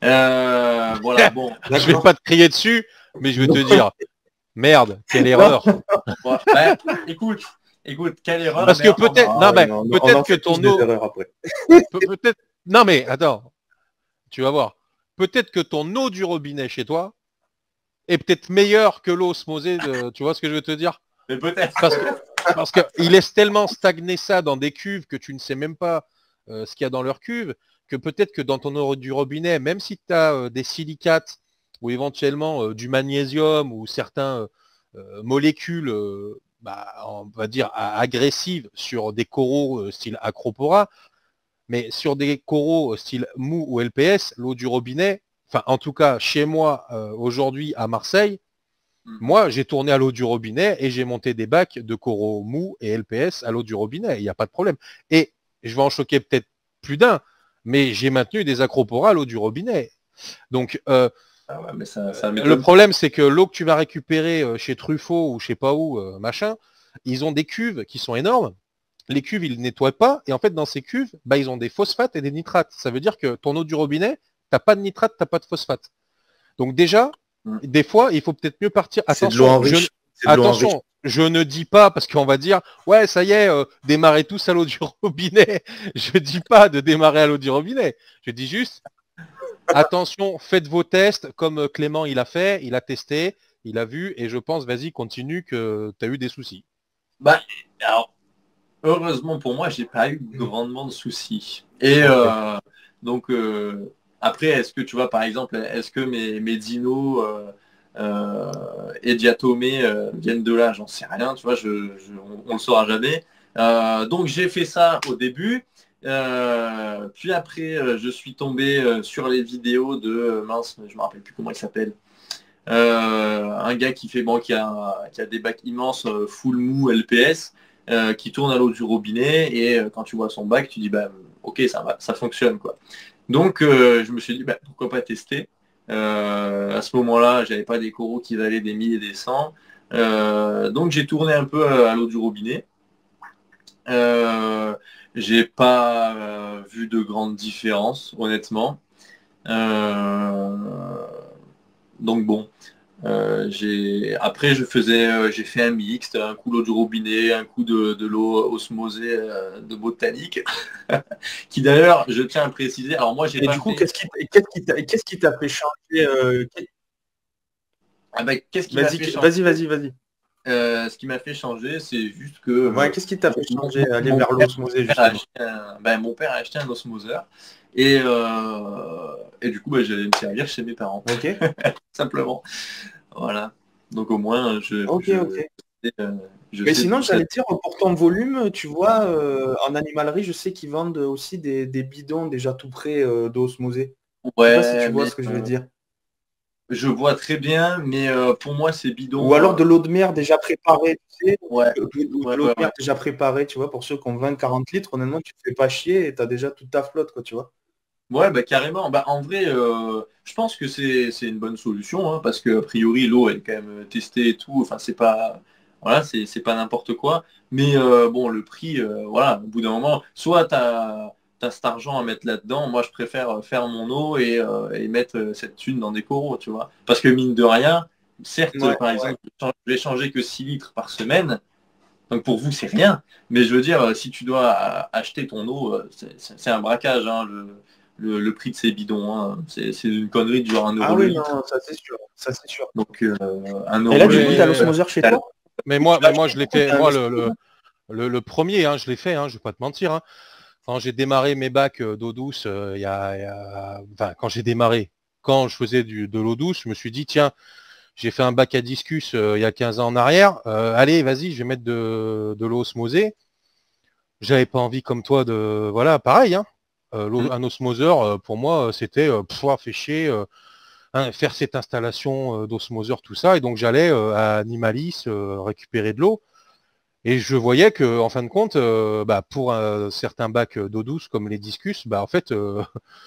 Euh, voilà, bon. Je vais D'accord. pas te crier dessus, mais je vais te dire, merde, quelle Non. erreur. Ouais, bah, écoute, écoute, quelle erreur, Parce mais que en, peut-être, Ah non, ouais, ben, non, on peut-être en que fait tous ton des eau, erreurs après. peut- peut-être, non mais attends, tu vas voir. Peut-être que ton eau du robinet chez toi est peut-être meilleure que l'eau osmosée de, tu vois ce que je veux te dire? mais peut-être. Parce que, parce que il laisse tellement stagner ça dans des cuves que tu ne sais même pas euh, ce qu'il y a dans leur cuve, que peut-être que dans ton eau du robinet, même si tu as euh, des silicates ou éventuellement euh, du magnésium ou certains euh, molécules, euh, bah, on va dire a- agressives sur des coraux euh, style Acropora, mais sur des coraux euh, style mou ou L P S, l'eau du robinet, enfin en tout cas chez moi euh, aujourd'hui à Marseille, moi, j'ai tourné à l'eau du robinet et j'ai monté des bacs de coraux mous et L P S à l'eau du robinet. Il n'y a pas de problème. Et je vais en choquer peut-être plus d'un, mais j'ai maintenu des acroporas à l'eau du robinet. Donc, euh, Ah ouais, mais ça, ça le m'étonne. problème, c'est que l'eau que tu vas récupérer euh, chez Truffaut ou je sais pas où, euh, machin, ils ont des cuves qui sont énormes. Les cuves, ils ne nettoient pas. Et en fait, dans ces cuves, bah, ils ont des phosphates et des nitrates. Ça veut dire que ton eau du robinet, t'as pas de nitrate, t'as pas de phosphate. Donc déjà, Mm. des fois, il faut peut-être mieux partir. C'est de l'eau Attention, je, enrichie. C'est de l'eau enrichie. attention, je ne dis pas, parce qu'on va dire, ouais, ça y est, euh, démarrez tous à l'eau du robinet. Je dis pas de démarrer à l'eau du robinet. Je dis juste, attention, faites vos tests, comme euh, Clément, il a fait, il a testé, il a vu, et je pense, vas-y, continue, que tu as eu des soucis. Bah, alors, heureusement pour moi, j'ai pas eu grandement de soucis. Et Ok. euh, donc, euh, après, est-ce que tu vois, par exemple, est-ce que mes, mes dinos euh, euh, et diatomées euh, viennent de là? J'en sais rien, tu vois, je, je- on, on le saura jamais. Euh, donc, j'ai fait ça au début. Euh, puis après, euh, je suis tombé euh, sur les vidéos de euh, mince, je me rappelle plus comment il s'appelle. Euh, un gars qui fait bon, qui a, qui a des bacs immenses, euh, full mou L P S, euh, qui tourne à l'eau du robinet et euh, quand tu vois son bac, tu dis bah ok ça va, ça fonctionne quoi. Donc euh, je me suis dit bah, pourquoi pas tester. Euh, à ce moment-là, j'avais pas des coraux qui valaient des milliers et des cents. Euh, donc j'ai tourné un peu à l'eau du robinet. Euh, j'ai pas euh, vu de grandes différences, honnêtement. Euh, donc bon. Euh, j'ai après je faisais euh, j'ai fait un mixte, un coup l'eau du robinet, un coup de, de l'eau osmosée euh, de botanique, qui d'ailleurs je tiens à préciser. Alors moi j'ai Et pas du coup, fait. qu'est-ce qui qu'est-ce qui t'a qu'est-ce qui t'a fait changer euh, qu'est- Ah ben, qu'est-ce qui m'a Vas-y, fait changer? vas-y, vas-y, vas-y. Euh, ce qui m'a fait changer, c'est juste que Ouais, euh, qu'est-ce qui t'a fait mon, changer, aller mon vers père, l'osmosée, mon père a justement? acheté un, ben, mon père a acheté un osmoseur et, euh, et du coup ben, j'allais me servir chez mes parents, Ok, simplement. Voilà. Donc au moins je, ok, je, ok. sais, euh, je Mais sais sinon, d'où ça. j'allais dire, pour ton volume, tu vois, euh, en animalerie, je sais qu'ils vendent aussi des, des bidons déjà tout prêts euh, d'osmosée. Je sais pas si tu Ouais, vois mais ce que je veux euh, dire. je vois très bien, mais euh, pour moi c'est Ou bidon. alors euh, de l'eau de mer déjà préparée, tu sais, ouais, ou de, ou de ouais, l'eau de ouais, mer ouais. déjà préparée, tu vois, pour ceux qui ont vingt quarante litres, honnêtement, tu te fais pas chier et tu as déjà toute ta flotte, quoi, tu vois. Ouais, bah carrément. Bah en vrai, euh, je pense que c'est c'est une bonne solution, hein, parce que a priori l'eau elle est quand même testée et tout. Enfin c'est pas voilà, c'est c'est pas n'importe quoi. Mais euh, bon, le prix, euh, voilà, au bout d'un moment, soit t'as t'as cet argent à mettre là-dedans. Moi je préfère faire mon eau et, euh, et mettre euh, cette thune dans des coraux, tu vois. Parce que mine de rien, certes, Ouais, par ouais. exemple, je vais changer que six litres par semaine. Donc pour vous, c'est rien. Mais je veux dire, euh, si tu dois euh, acheter ton eau, euh, c'est c'est- c'est un braquage, hein, le, le- le prix de ces bidons, hein. C'est c'est une connerie de genre un Ah euro le oui, litre. non, ça c'est sûr, ça c'est sûr. Donc euh, un Et euro là, le du coup, tu as litre. Oui, l'osmoseur chez t'as le- toi? mais Tu moi, l'as mais moi acheté, je du l'ai coup, fait, tu as un moi le, le, osmoseur? le- le premier, hein, je l'ai fait, hein, je vais pas te mentir, hein. Quand j'ai démarré mes bacs euh, d'eau douce, euh, il y a, il y a- enfin, quand j'ai démarré, quand je faisais du, de l'eau douce, je me suis dit, tiens, j'ai fait un bac à discus euh, il y a quinze ans en arrière, euh, allez, vas-y, je vais mettre de, de l'eau osmosée. J'avais pas envie comme toi de, voilà, pareil, hein. Euh, l'eau- Mm. un osmoseur, euh, pour moi, euh, c'était, euh, pff, fait chier, euh, hein, faire cette installation euh, d'osmoseur, tout ça, et donc j'allais euh, à Animalis euh, récupérer de l'eau. Et je voyais que, en fin de compte, euh, bah, pour un, certains bacs d'eau douce comme les discus, bah, en fait, euh,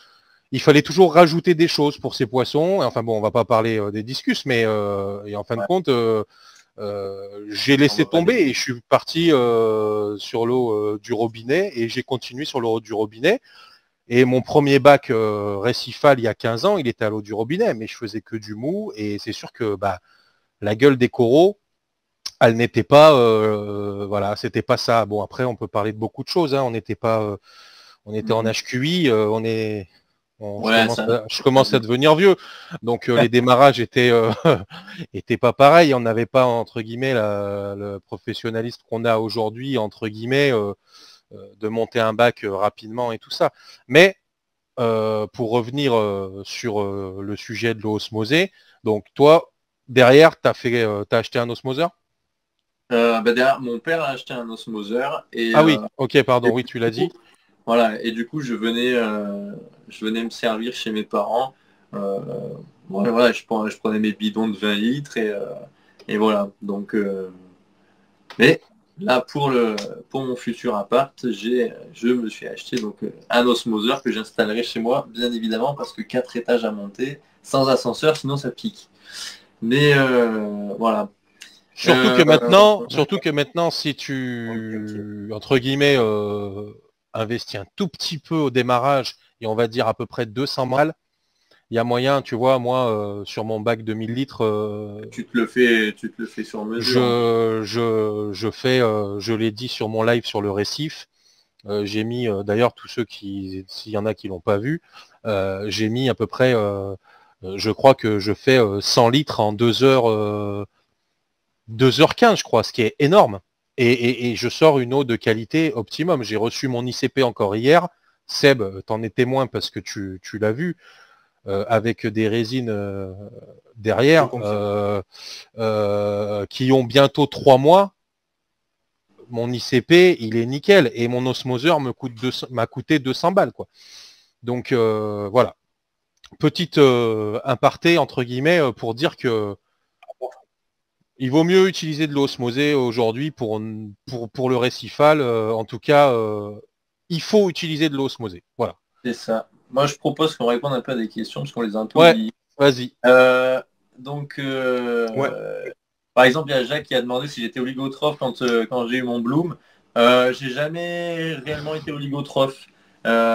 il fallait toujours rajouter des choses pour ces poissons. Enfin bon, on va pas parler euh, des discus, mais euh, et en fin de Ouais, compte, euh, euh, j'ai on laissé va pas tomber dire. et je suis parti euh, sur l'eau euh, du robinet et j'ai continué sur l'eau du robinet. Et mon premier bac euh, récifal il y a quinze ans, il était à l'eau du robinet, mais je faisais que du mou et c'est sûr que bah, la gueule des coraux, elle n'était pas, euh, voilà, c'était pas ça. Bon après, on peut parler de beaucoup de choses. Hein. On n'était pas, euh, on était en Mm. H Q I, euh, on est, on- je Ouais, commence, ça. à, je commence à devenir vieux. Donc euh, les démarrages étaient, euh, étaient pas pareils. On n'avait pas entre guillemets la- le professionnalisme qu'on a aujourd'hui entre guillemets euh, euh, de monter un bac euh, rapidement et tout ça. Mais euh, pour revenir euh, sur euh, le sujet de l'osmosée, donc toi derrière, t'as fait, euh, t'as acheté un osmoseur? Euh, bah, derrière, mon père a acheté un osmoseur et, Ah oui, euh, ok, et pardon, oui, du tu l'as coup, dit. voilà, et du coup je venais, euh, je venais me servir chez mes parents. Euh, ouais, voilà, je prenais, je prenais mes bidons de vingt litres et, euh, et voilà. Donc euh, mais là, pour le pour mon futur appart, j'ai je me suis acheté donc euh, un osmoseur que j'installerai chez moi, bien évidemment, parce que quatre étages à monter, sans ascenseur, sinon ça pique. Mais euh, voilà. Surtout Euh, que maintenant, surtout que maintenant, si Ok, ok. tu, entre guillemets, euh, investis un tout petit peu au démarrage, et on va dire à peu près deux cents balles, il y a moyen, tu vois, moi, euh, sur mon bac de mille litres, euh, tu te le fais, tu te le fais sur mesure en plus. je, je, je fais, euh, je l'ai dit sur mon live sur le récif, euh, j'ai mis, euh, d'ailleurs, tous ceux qui, s'il y en a qui l'ont pas vu, euh, j'ai mis à peu près, euh, euh, je crois que je fais euh, cent litres en deux heures, euh, deux heures quinze, je crois, ce qui est énorme. Et, et- et je sors une eau de qualité optimum. J'ai reçu mon I C P encore hier. Seb, t'en es témoin parce que tu, tu l'as vu, euh, avec des résines euh, Je derrière, confirme. euh, euh, qui ont bientôt trois mois. Mon I C P, il est nickel. Et mon osmoseur me coûte deux cents m'a coûté deux cents balles, quoi. Donc euh, voilà. Petite euh, aparté, entre guillemets, euh, pour dire que il vaut mieux utiliser de l'osmosée aujourd'hui pour, pour, pour le récifal. Euh, en tout cas, euh, il faut utiliser de l'osmosée. Voilà. C'est ça. Moi, je propose qu'on réponde un peu à des questions parce qu'on les a un peu Ouais, oubliées. vas-y. Euh, donc, Ouais. euh, par exemple, il y a Jacques qui a demandé si j'étais oligotrophe quand, euh, quand j'ai eu mon Bloom. Euh, j'ai jamais réellement été oligotrophe.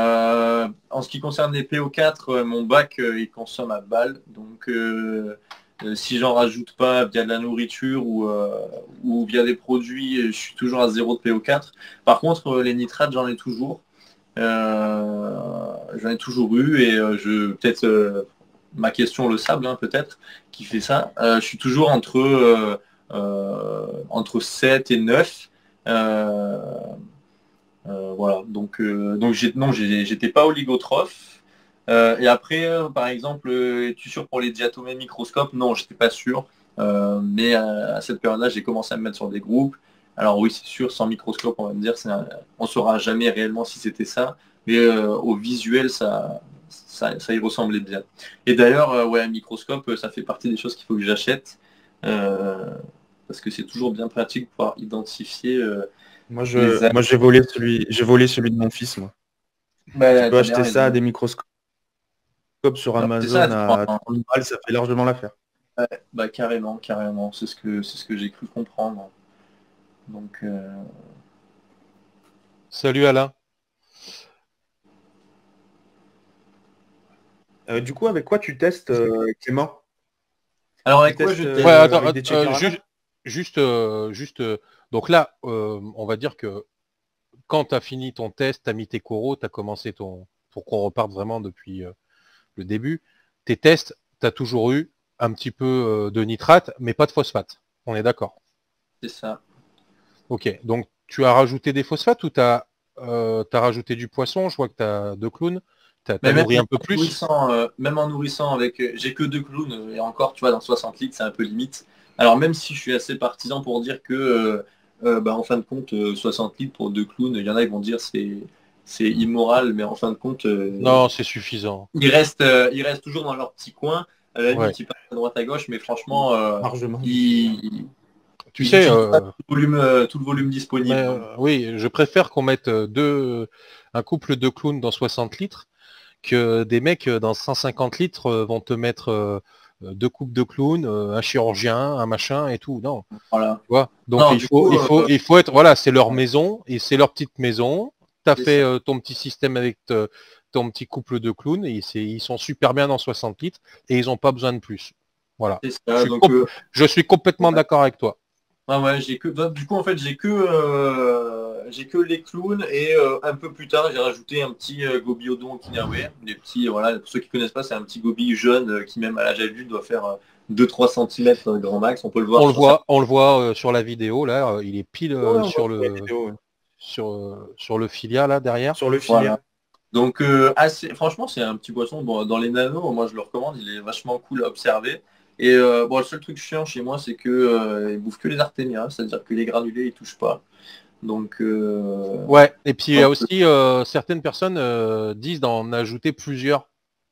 Euh, en ce qui concerne les P O quatre, euh, mon bac, euh, il consomme à balle. Donc, euh, Euh, si j'en rajoute pas via de la nourriture ou, euh, ou via des produits, je suis toujours à zéro de P O quatre. Par contre, euh, les nitrates, j'en ai toujours. Euh, j'en ai toujours eu et euh, je peut-être euh, ma question le sable hein, peut-être qui fait ça. Euh, je suis toujours entre euh, euh, entre sept et neuf. Euh, euh, voilà. Donc euh, donc j'ai non j'ai- j'étais pas oligotrophe. Euh, et après euh, par exemple euh, es-tu sûr pour les diatomées microscopes? Non, j'étais pas sûr. Euh, mais à, à cette période-là, j'ai commencé à me mettre sur des groupes. Alors oui, c'est sûr, sans microscope, on va me dire, c'est un- on saura jamais réellement si c'était ça, mais euh, au visuel, ça, ça, ça y ressemblait bien. Et d'ailleurs, euh, ouais, un microscope, euh, ça fait partie des choses qu'il faut que j'achète, euh, parce que c'est toujours bien pratique pour pouvoir identifier euh, Moi, les je, âges. moi, j'ai volé celui, j'ai volé celui de mon fils, moi. Tu Bah, peux t'as bien acheter ça à raison. des microscopes sur Alors, c'est ça, Amazon tu prends à un- trente balles, ça fait largement l'affaire. ouais, bah, carrément, carrément, c'est ce que c'est ce que j'ai cru comprendre. Donc, euh, Salut Alain. Euh, du coup, avec quoi tu testes, euh, Clément? alors Tu avec quoi je testes Ouais, teste? euh, attends, avec att- des euh, checkers à juste, main? juste, euh, juste. euh, donc là, euh, on va dire que quand tu as fini ton test, tu as mis tes coraux, tu as commencé ton, pour qu'on reparte vraiment depuis euh, le début, tes tests, tu as toujours eu un petit peu euh, de nitrate, mais pas de phosphate. On est d'accord. C'est ça. Ok, donc tu as rajouté des phosphates ou tu as, rajouté du poisson? Je vois que tu as deux clowns, tu as Mais même, nourri même un peu en plus. nourrissant, euh, même en nourrissant avec, euh, j'ai que deux clowns euh, et encore, tu vois, dans soixante litres, c'est un peu limite. Alors même si je suis assez partisan pour dire que, euh, euh, bah, en fin de compte, euh, soixante litres pour deux clowns, il y en a qui vont dire c'est c'est immoral, mais en fin de compte, euh, Non, c'est suffisant. ils restent, euh, ils restent toujours dans leur petit coin. À la Ouais. limite, ils passent à droite à gauche, mais franchement, euh, Largement. ils, Tu ils sais, utilisent pas euh, tout le volume, euh, tout le volume mais disponible. Donc, euh, oui, je préfère qu'on mette euh, deux, un couple de clowns dans soixante litres que des mecs euh, dans cent cinquante litres euh, vont te mettre euh, euh, deux coupes de clowns, euh, un chirurgien, un machin et tout. Non, voilà. tu vois. Donc Non, il du faut, coup, il faut, euh, il faut être, voilà, c'est leur maison et c'est leur petite maison. Tu as c'est fait ça. euh, ton petit système avec te- ton petit couple de clowns et c'est, ils sont super bien dans soixante litres et ils n'ont pas besoin de plus. Voilà. C'est Je ça. suis, Donc, comp- euh, je suis complètement d'accord avec toi. ah ouais, j'ai que, bah, du coup, en fait, j'ai que, euh, j'ai que les clowns et euh, un peu plus tard, j'ai rajouté un petit euh, Gobiodon Okinawa. Des petits, euh, voilà, pour ceux qui connaissent pas, c'est un petit gobi jeune euh, qui, même à l'âge adulte, doit faire euh, deux trois centimètres grand max. On peut le voir On le sur sa... voit, on le voit euh, sur la vidéo là, euh, il est pile Ouais, euh, on voit sur sur la le vidéo, ouais. sur euh, sur le filia là derrière. Sur le filière. Voilà. Donc, euh, assez, franchement, c'est un petit poisson. Bon, dans les nanos, moi, je le recommande. Il est vachement cool à observer. Et euh, bon, le seul truc chiant chez moi, c'est que euh, il bouffe que les artémias, c'est-à-dire que les granulés, il touche pas. Donc, euh, Ouais, et puis il y a donc, aussi euh, certaines personnes euh, disent d'en ajouter plusieurs.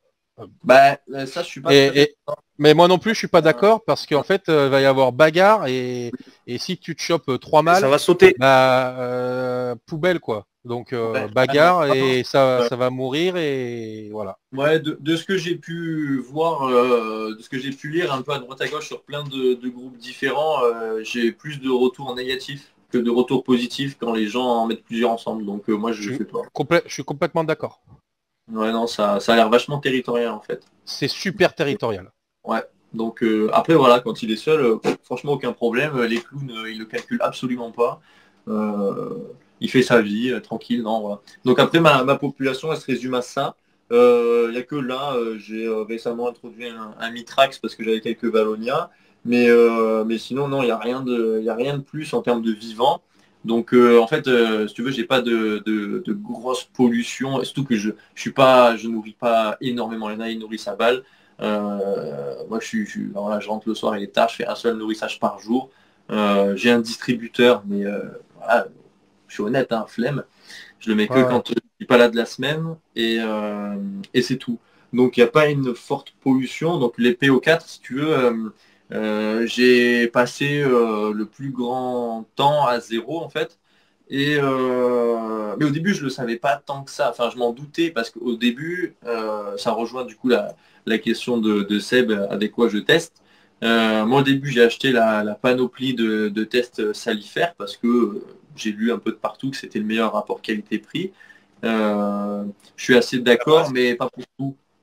bah, ça, je suis pas tout à Et, fait et- mais moi non plus, je suis pas d'accord. d'accord parce qu'en fait, euh, il va y avoir bagarre et, et si tu te chopes euh, trois Ça mâles, va sauter. bah euh, poubelle quoi. Donc euh, Ouais, ah non, bagarre ah non, et ça, euh, ça va mourir et voilà. ouais, de, de ce que j'ai pu voir, euh, de ce que j'ai pu lire un peu à droite à gauche sur plein de, de groupes différents, euh, j'ai plus de retours négatifs que de retours positifs quand les gens en mettent plusieurs ensemble. Donc euh, moi je Je le suis, fais pas. complè- je suis complètement d'accord. Ouais non, ça, ça a l'air vachement territorial en fait. C'est super territorial. Ouais. Donc euh, après voilà, quand il est seul, euh, franchement aucun problème. Les clowns, euh, il le calcule absolument pas. Euh, il fait sa vie, euh, tranquille, non, voilà. Donc après ma, ma population, elle se résume à ça. Il n'y a que là, euh, j'ai euh, récemment introduit un, un Mitrax parce que j'avais quelques Valonia. Mais, euh, mais sinon, non, il n'y a rien de, il y a rien de plus en termes de vivant. Donc euh, en fait, euh, si tu veux, j'ai pas de, de, de grosse pollution. Et surtout que je, je suis pas, je nourris pas énormément. Il y en a, ils nourrissent à balle. Euh, moi, je, suis, je, suis- voilà, je rentre le soir, il est tard, je fais un seul nourrissage par jour. Euh, j'ai un distributeur, mais euh, voilà, je suis honnête, hein, flemme. Je le mets que Ouais, ouais. quand euh, je suis pas là de la semaine et, euh, et c'est tout. Donc il n'y a pas une forte pollution. Donc les P O quatre, si tu veux, euh, euh, j'ai passé euh, le plus grand temps à zéro en fait. Et euh, mais au début je le savais pas tant que ça. Enfin je m'en doutais parce qu'au début euh, ça rejoint du coup la, la question de, de Seb avec quoi je teste. Euh, moi au début j'ai acheté la, la panoplie de, de tests salifères parce que euh, j'ai lu un peu de partout que c'était le meilleur rapport qualité-prix. Euh, je suis assez d'accord, mais pas pour tout.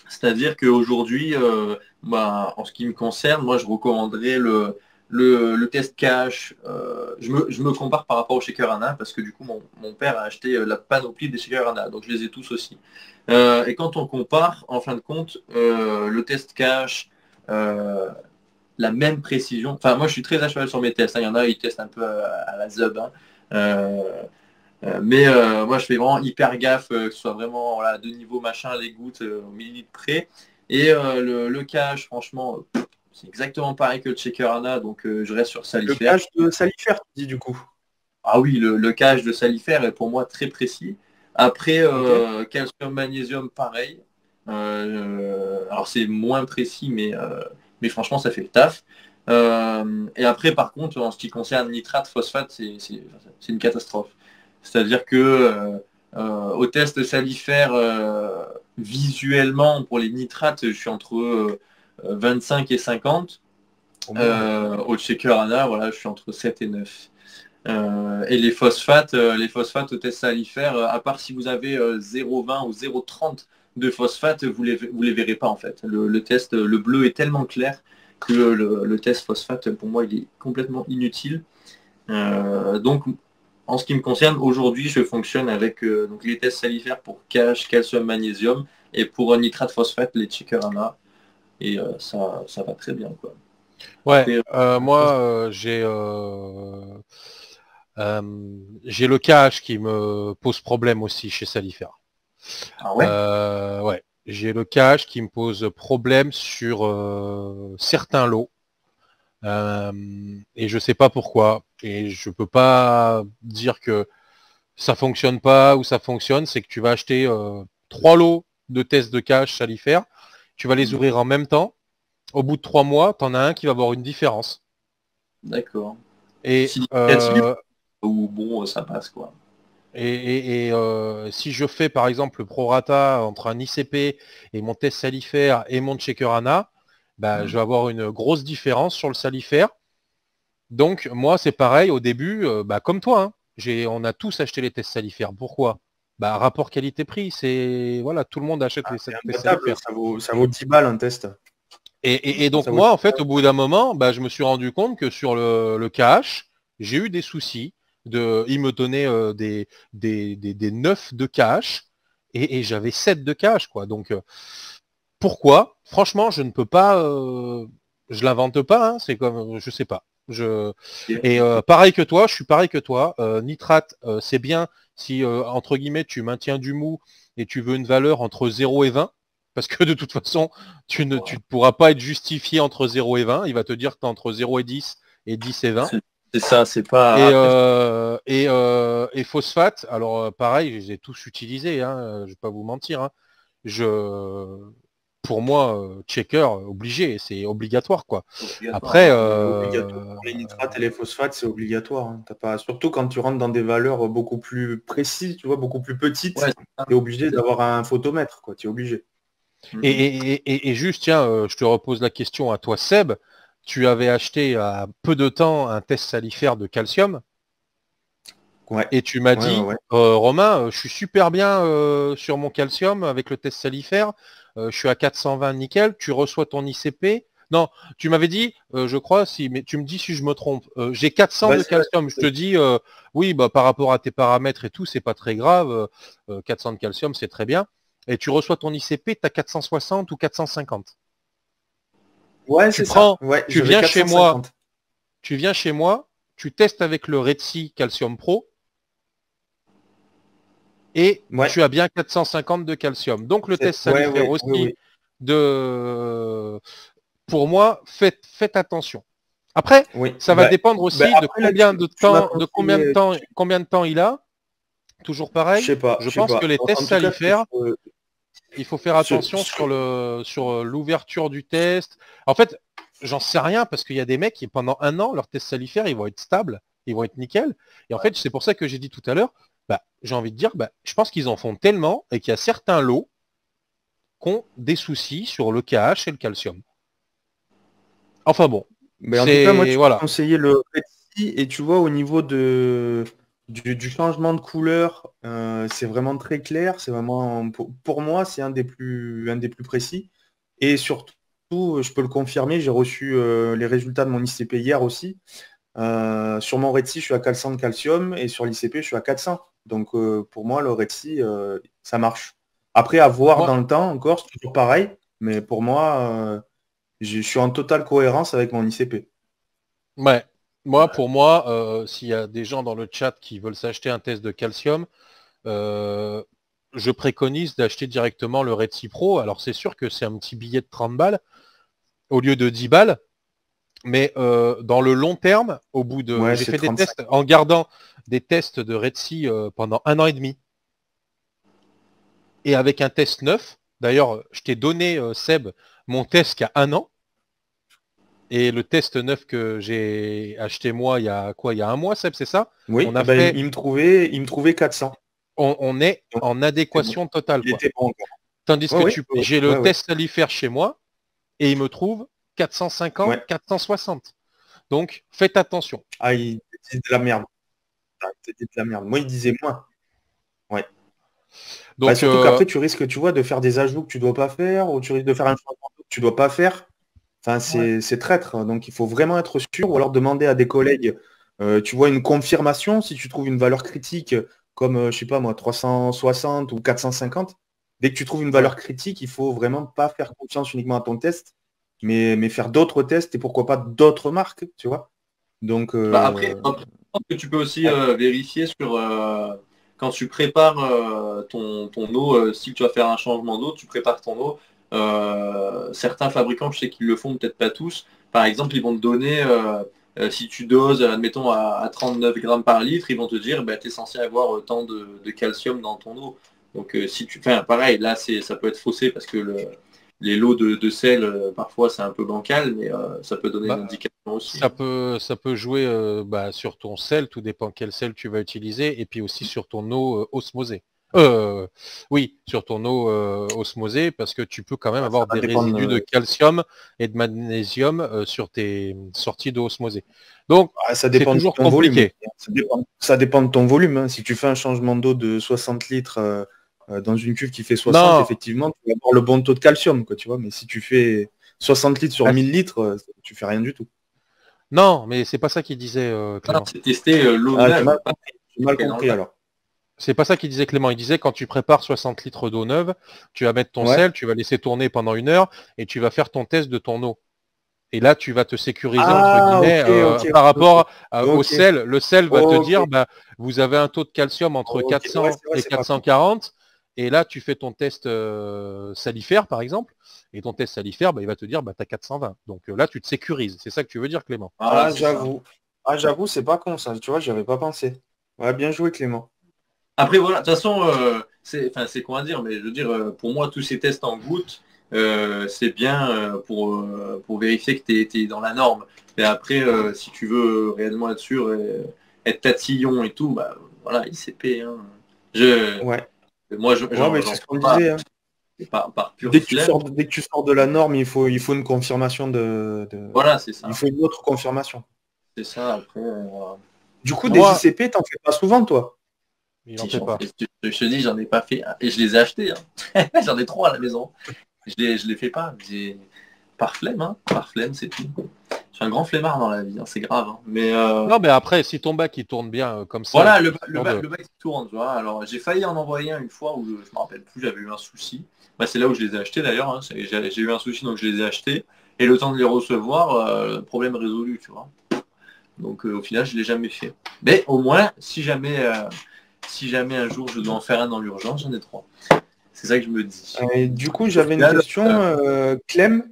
C'est-à-dire qu'aujourd'hui, euh, bah, en ce qui me concerne, moi je recommanderais le, le, le test cash. Euh, je, me, je me compare par rapport au Shaker Anna parce que du coup mon, mon père a acheté euh, la panoplie des Shaker Anna, donc je les ai tous aussi. Euh, et quand on compare, en fin de compte, euh, le test cash, euh, la même précision. Enfin, moi je suis très à cheval sur mes tests, hein. Il y en a, ils testent un peu à, à la zub, hein. Euh, euh, mais euh, moi, je fais vraiment hyper gaffe, euh, que ce soit vraiment voilà, de niveau machin, les gouttes euh, au millilitre près. Et euh, le, le cache, franchement, euh, c'est exactement pareil que le Shaker Anna, donc euh, je reste sur Le Salifert. cache de Salifert, tu dis du coup. Ah oui, le, le cache de Salifert est pour moi très précis. Après, euh, calcium, magnésium, pareil. Euh, alors c'est moins précis, mais, euh, mais franchement, ça fait le taf. Euh, et après, par contre, en ce qui concerne nitrate, phosphate, c'est c'est- c'est une catastrophe. C'est-à-dire que euh, euh, au test salifère, euh, visuellement, pour les nitrates, je suis entre euh, vingt-cinq et cinquante. Au moins, ouais. Euh, au Shaker Anna, voilà, je suis entre sept et neuf. Euh, et les phosphates, euh, les phosphates au test salifère, euh, à part si vous avez euh, zéro virgule vingt ou zéro virgule trente de phosphate, vous les, vous les verrez pas en fait. Le, le test, le bleu est tellement clair que le, le test phosphate, pour moi, il est complètement inutile. Euh, donc, en ce qui me concerne, aujourd'hui, je fonctionne avec euh, donc les tests salifères pour cache, calcium, magnésium, et pour un nitrate phosphate, les Chikorama. Et euh, ça, ça va très bien, quoi. Ouais, Après, euh, moi euh, j'ai euh, euh, j'ai le cache qui me pose problème aussi chez Salifert. ah ouais, Euh, ouais, j'ai le cache qui me pose problème sur euh, certains lots. Euh, et je sais pas pourquoi. Et je peux pas dire que ça fonctionne pas ou ça fonctionne. C'est que tu vas acheter euh, trois lots de tests de cache salifère. Tu vas les ouvrir en même temps. Au bout de trois mois, tu en as un qui va avoir une différence. d'accord. Et, Significatif euh, ou bon, ça passe, quoi. et, et- et, euh, si je fais par exemple le prorata entre un I C P et mon test salifère et mon checker ANA, bah, je vais avoir une grosse différence sur le salifère. Donc moi c'est pareil au début, euh, bah, comme toi, hein. J'ai, on a tous acheté les tests salifères. Pourquoi? Bah, rapport qualité-prix, c'est voilà, tout le monde achète les C'est tests imbattable, salifères. ça vaut, ça vaut dix balles un test. Et, et- et donc Ça vaut moi, en fait, au bout d'un moment, bah, je me suis rendu compte que sur le, le K H, j'ai eu des soucis. De, il me donnait euh, des, des, des, des neuf de K H et, et j'avais sept de K H, quoi. Donc euh, pourquoi? Franchement, je ne peux pas. Euh, je l'invente pas. Hein, c'est comme, je sais pas. Je et euh, pareil que toi, je suis pareil que toi. Euh, nitrate, euh, c'est bien si euh, entre guillemets tu maintiens du mou et tu veux une valeur entre zéro et vingt. Parce que de toute façon, tu ne tu ne pourras pas être justifié entre zéro et vingt. Il va te dire que tu es entre zéro et dix et dix et vingt. C'est c'est ça, c'est pas. Et, Après, euh, et, euh, et phosphate, alors euh, pareil, je les ai tous utilisés, hein, euh, je vais pas vous mentir. Hein. Je, pour moi, euh, checker, obligé, c'est obligatoire, quoi. obligatoire, Après, hein. C'est obligatoire. euh, Pour les nitrates et les phosphates, c'est obligatoire. Hein. T'as pas... Surtout quand tu rentres dans des valeurs beaucoup plus précises, tu vois, beaucoup plus petites, Ouais, c'est ça. tu es obligé d'avoir un photomètre, quoi. Tu es obligé. et, Mhm. et, et, et juste, tiens, euh, je te repose la question à toi, Seb. Tu avais acheté à peu de temps un test salifère de calcium Ouais. et tu m'as Ouais, ouais, dit, ouais. euh, Romain, euh, je suis super bien euh, sur mon calcium avec le test salifère. Euh, je suis à quatre cent vingt nickel. Tu reçois ton I C P. Non, tu m'avais dit, euh, je crois, si, mais tu me dis si je me trompe. Euh, j'ai quatre cents de Vas-y, calcium. Je te vas-y. dis, euh, oui, bah, par rapport à tes paramètres et tout, c'est pas très grave. Euh, euh, quatre cents de calcium, c'est très bien. Et tu reçois ton I C P, tu as quatre cent soixante ou quatre cent cinquante. Ouais, Tu c'est ça. prends, Ouais, tu j'avais viens chez moi, quatre cent cinquante. tu viens chez moi, tu testes avec le Redsi Calcium Pro et Ouais. tu as bien quatre cent cinquante de calcium. Donc le C'est- test Ouais, salifère ouais, oui, aussi, oui. de, pour moi, faites, faites attention. Après, Oui. ça va Bah, dépendre bah, aussi de après, là, combien tu, de tu m'as temps, de combien de conseillé. temps, combien de temps il a. Toujours Je pareil. sais pas, Je je sais pense pas. que les En, tests en tout cas, ce que je salifères, peux- il faut faire ce- attention ce que- sur le sur l'ouverture du test. En fait, j'en sais rien parce qu'il y a des mecs qui pendant un an, leur test salifère, ils vont être stables, ils vont être nickel. Et en fait, c'est pour ça que j'ai dit tout à l'heure, bah, j'ai envie de dire, bah, je pense qu'ils en font tellement et qu'il y a certains lots qui ont des soucis sur le K H et le calcium. Enfin bon, Mais en tout cas, moi, c'est tu m'as voilà. conseillé le Red Sea et tu vois, au niveau de, Du, du changement de couleur, euh, c'est vraiment très clair. C'est vraiment, pour, pour moi, c'est un des plus, un des plus précis. Et surtout, je peux le confirmer, j'ai reçu euh, les résultats de mon I C P hier aussi. Euh, sur mon Red Sea, je suis à quatre cents de calcium et sur l'I C P, je suis à quatre cents. Donc euh, pour moi, le Red Sea, euh, ça marche. Après, à voir Moi, dans le temps encore, c'est toujours pareil. Mais pour moi, euh, je suis en totale cohérence avec mon I C P. ouais. Moi, pour moi, euh, s'il y a des gens dans le chat qui veulent s'acheter un test de calcium, euh, je préconise d'acheter directement le Red Sea Pro. Alors c'est sûr que c'est un petit billet de trente balles au lieu de dix balles, mais euh, dans le long terme, au bout de... Ouais, J'ai c'est fait des trente-cinq. tests en gardant des tests de Red Sea euh, pendant un an et demi. Et avec un test neuf, d'ailleurs, je t'ai donné, euh, Seb, mon test qui a un an. Et le test neuf que j'ai acheté moi il y a quoi? Il y a un mois, Seb, c'est ça? Oui, On eh a ben, fait, il me trouvait, il me trouvait quatre cents. on, on est Donc, en c'est bon. adéquation totale, Il quoi. était bon encore. Tandis Ouais, que oui, tu, ouais, j'ai le ouais, ouais. test salifaire chez moi et il me trouve quatre cent cinquante, Ouais. quatre cent soixante. Donc, faites attention. Ah, il disait de la merde. Ah, c'était de la merde. Moi, il disait moins. Ouais. Bah, Donc, surtout euh, qu'après, tu risques, tu vois, de faire des ajouts que tu dois pas faire, ou tu risques de faire un changement que tu dois pas faire. Enfin, ouais. c'est c'est traître. Donc, il faut vraiment être sûr, ou alors demander à des collègues, euh, tu vois, une confirmation, si tu trouves une valeur critique, comme, euh, je sais pas moi, trois cent soixante ou quatre cent cinquante. Dès que tu trouves une Ouais. valeur critique, il faut vraiment pas faire confiance uniquement à ton test, mais, mais faire d'autres tests et pourquoi pas d'autres marques, tu vois. Donc, Bah après, euh, après, je pense que tu peux aussi ouais. euh, vérifier sur euh, quand tu prépares euh, ton, ton eau, euh, si tu vas faire un changement d'eau, tu prépares ton eau. Euh, certains fabricants, je sais qu'ils le font, peut-être pas tous. Par exemple, ils vont te donner, euh, euh, si tu doses, admettons, à, à trente-neuf grammes par litre, ils vont te dire, bah, tu es censé avoir autant de, de calcium dans ton eau. Donc, euh, si tu, enfin, pareil, là, c'est, ça peut être faussé parce que le, les lots de, de sel, euh, parfois, c'est un peu bancal, mais euh, ça peut donner une Bah, indication aussi. ça peut, ça peut jouer euh, bah, sur ton sel, tout dépend quel sel tu vas utiliser, et puis aussi sur ton eau euh, osmosée. Euh, oui, sur ton eau euh, osmosée, parce que tu peux quand même Ouais, ça avoir va des dépendre. résidus de euh, calcium et de magnésium euh, sur tes sorties d'eau osmosée. Donc, Ah, ça c'est dépend de toujours ton volume aussi, compliqué. hein. Ça dépend, ça dépend de ton volume, hein. Si tu fais un changement d'eau de soixante litres euh, euh, dans une cuve qui fait soixante, Non, effectivement, tu vas avoir le bon taux de calcium, quoi, tu vois. Mais si tu fais soixante litres sur ah, mille litres, euh, tu fais rien du tout. non, mais c'est pas ça qu'il disait euh, Non, Clément. c'est tester euh, l'eau Ah, j'ai mal neuve, pas compris, j'ai mal qui est dans le compris bac. alors. C'est pas ça qu'il disait Clément. Il disait quand tu prépares soixante litres d'eau neuve, tu vas mettre ton Ouais. sel, tu vas laisser tourner pendant une heure et tu vas faire ton test de ton eau. Et là, tu vas te sécuriser, entre Ah, guillemets, ok, euh, ok, par ok, rapport à- au ok, sel. Le sel va te ok, dire, bah, vous avez un taux de calcium entre ok. Ouais, quatre cents c'est vrai, et c'est pas con. quatre cent quarante. Et là, tu fais ton test euh, salifère, par exemple. Et ton test salifère, bah, il va te dire, bah, tu as quatre cent vingt. Donc euh, là, tu te sécurises. C'est ça que tu veux dire, Clément. Voilà, Ah, c'est ça. j'avoue. Ah, j'avoue, c'est pas con ça. Tu vois, j'y avais pas pensé. Ouais, bien joué, Clément. Après, voilà, de toute façon, euh, c'est enfin, c'est quoi à dire, mais je veux dire, euh, pour moi, tous ces tests en gouttes, euh, c'est bien euh, pour, euh, pour vérifier que tu es, dans la norme. Et après, euh, si tu veux réellement être sûr, et être tatillon et tout, bah voilà, I C P. Hein. Je, Ouais. moi, je- Ouais, j'en mais j'en c'est ce fais qu'on pas disait, hein. par, par pure Dès que tu flemme. sors de, dès que tu sors de la norme, il faut, il faut une confirmation de, de- Voilà, c'est il ça. faut une autre confirmation. C'est ça, après. euh, Du coup, des Moi, I C P, t'en fais pas souvent, toi? il en Si fait j'en pas. fais, je te dis, j'en ai pas fait. Et je les ai achetés. Hein. J'en ai trois à la maison. Je les, je les fais pas. J'ai- Par flemme, hein. Par flemme, c'est tout. Je suis un grand flemmard dans la vie, hein. C'est grave. Hein. Mais euh, Non, mais après, si ton bac il tourne bien euh, comme ça, voilà, je le, suis le, sûr bac- de. le bac qui tourne, tu vois. Alors j'ai failli en envoyer un une fois où je, je me rappelle plus, j'avais eu un souci. Bah, c'est là où je les ai achetés d'ailleurs. Hein. C'est- J'ai j'ai eu un souci, donc je les ai achetés. Et le temps de les recevoir, euh, problème résolu, tu vois. Donc euh, au final, je l'ai jamais fait. Mais au moins, si jamais, euh, si jamais un jour je dois en faire un dans l'urgence, j'en ai trois. C'est ça que je me dis. Et du coup, Au j'avais une final, question, euh, euh, Clem.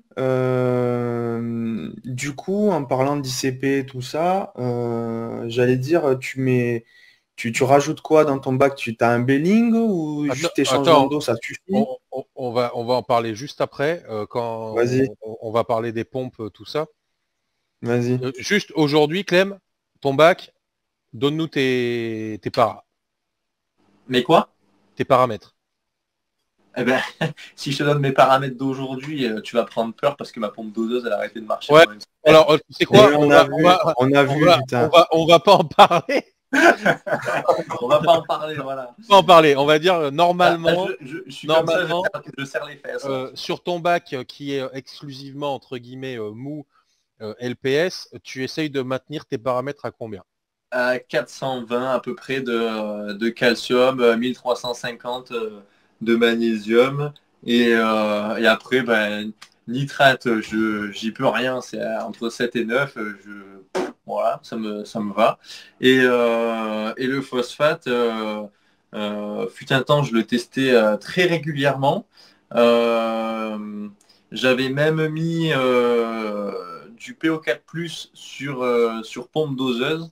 Euh, du coup, en parlant d'I C P, tout ça, euh, j'allais dire, tu mets, tu, tu rajoutes quoi dans ton bac? Tu as un Belling ou Attends, juste tes changements attends, d'eau, ça suffit? on, on- on va, on va en parler juste après, euh, Vas-y, quand on, on va parler des pompes, euh, tout ça. vas-y. Euh, juste aujourd'hui, Clem, ton bac, donne-nous tes, tes, para- mais quoi? tes paramètres. Eh ben, si je te donne mes paramètres d'aujourd'hui, euh, tu vas prendre peur parce que ma pompe d'O deux, elle a arrêté de marcher Ouais. pendant une semaine. Alors, euh, tu sais Oui, quoi? On on a va, on vu, va, on a on vu, va, on putain. va, on va pas en parler. On va pas en parler, voilà. On va en parler, on va dire euh, normalement, Ah, je, je- je suis normalement comme ça, je, je serre les fesses. euh, sur ton bac euh, qui est euh, exclusivement entre guillemets euh, mou euh, L P S, tu essayes de maintenir tes paramètres à combien? À quatre cent vingt à peu près de, de calcium, euh, mille trois cent cinquante euh, de magnésium. Et, euh, et après, ben, nitrate, je j'y peux rien, c'est entre sept et neuf. euh, Je, voilà, ça me, ça me va. Et, euh, et le phosphate, euh, euh, fut un temps, je le testais euh, très régulièrement. Euh, J'avais même mis euh, du P O quatre plus sur, euh, sur pompe doseuse.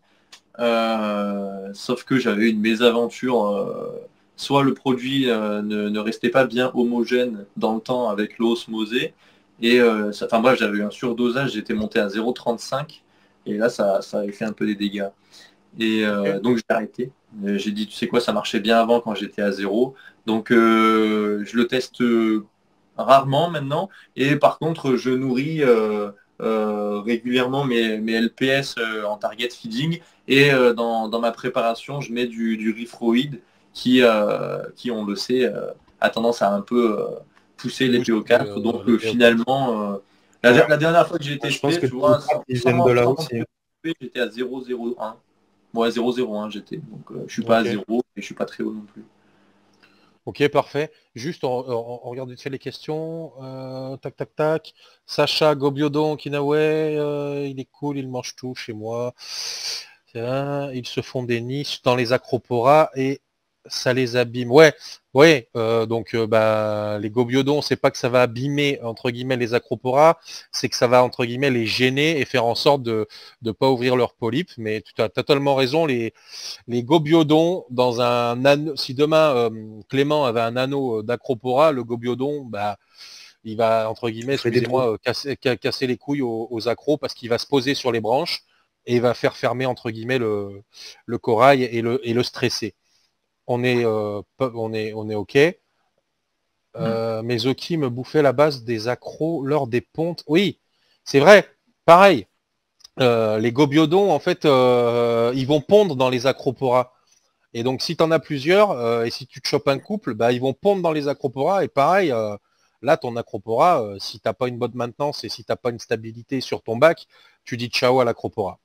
Euh, sauf que j'avais une mésaventure. Euh, soit le produit euh, ne, ne restait pas bien homogène dans le temps avec l'eau osmosée. Et euh, ça- enfin bref, j'avais eu un surdosage, j'étais monté à zéro virgule trente-cinq. Et là, ça, ça avait fait un peu des dégâts. Et euh, Ok. donc j'ai arrêté. Euh, J'ai dit, tu sais quoi, ça marchait bien avant quand j'étais à zéro. Donc euh, je le teste euh, rarement maintenant. Et par contre, je nourris euh, euh, régulièrement mes, mes L P S euh, en target feeding. Et euh, dans, dans ma préparation, je mets du, du Rifroid qui, euh, qui, on le sait, euh, a tendance à un peu euh, pousser les Boost, P O quatre. euh, Donc les euh, P O quatre. finalement, euh, la, Ouais. la dernière fois que j'ai Je pense testé, que tu vois, les sans, ils viennent de sans, là sans aussi. j'étais à zéro virgule zéro un. Ouais, zéro virgule zéro un j'étais. Donc euh, je suis pas à Ok. zéro et je suis pas très haut non plus. Ok, parfait. Juste, on, on- on regarde vite fait les questions. Euh, tac, tac, tac. Sacha Gobiodon Kinawe, euh, il est cool, il mange tout chez moi. Tiens, ils se font des niches dans les acroporas et ça les abîme. Ouais, ouais. euh, donc, euh, bah, les gobiodons, c'est pas que ça va abîmer entre guillemets les acroporas, c'est que ça va entre guillemets les gêner et faire en sorte de ne pas ouvrir leurs polypes. Mais tu as totalement raison. Les les gobiodons dans un anneau, si demain euh, Clément avait un anneau euh, d'acropora, le gobiodon, bah, il va, entre guillemets, Il ferait des trous. excusez-moi, euh, casser, ca- casser les couilles aux, aux accros parce qu'il va se poser sur les branches et il va faire fermer, entre guillemets, le, le corail et le, et le stresser. On est, euh, pe- on est, on est OK. Hmm. Euh, mais Zoki me bouffait la base des accros lors des pontes. Oui, c'est vrai. Pareil. Euh, les gobiodons, en fait, euh, ils vont pondre dans les acroporas. Et donc, si tu en as plusieurs, euh, et si tu te chopes un couple, bah, ils vont pondre dans les acroporas. Et pareil, euh, là, ton acropora, euh, si tu n'as pas une bonne maintenance et si tu n'as pas une stabilité sur ton bac, tu dis ciao à l'acropora.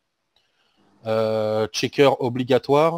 Euh, checker obligatoire.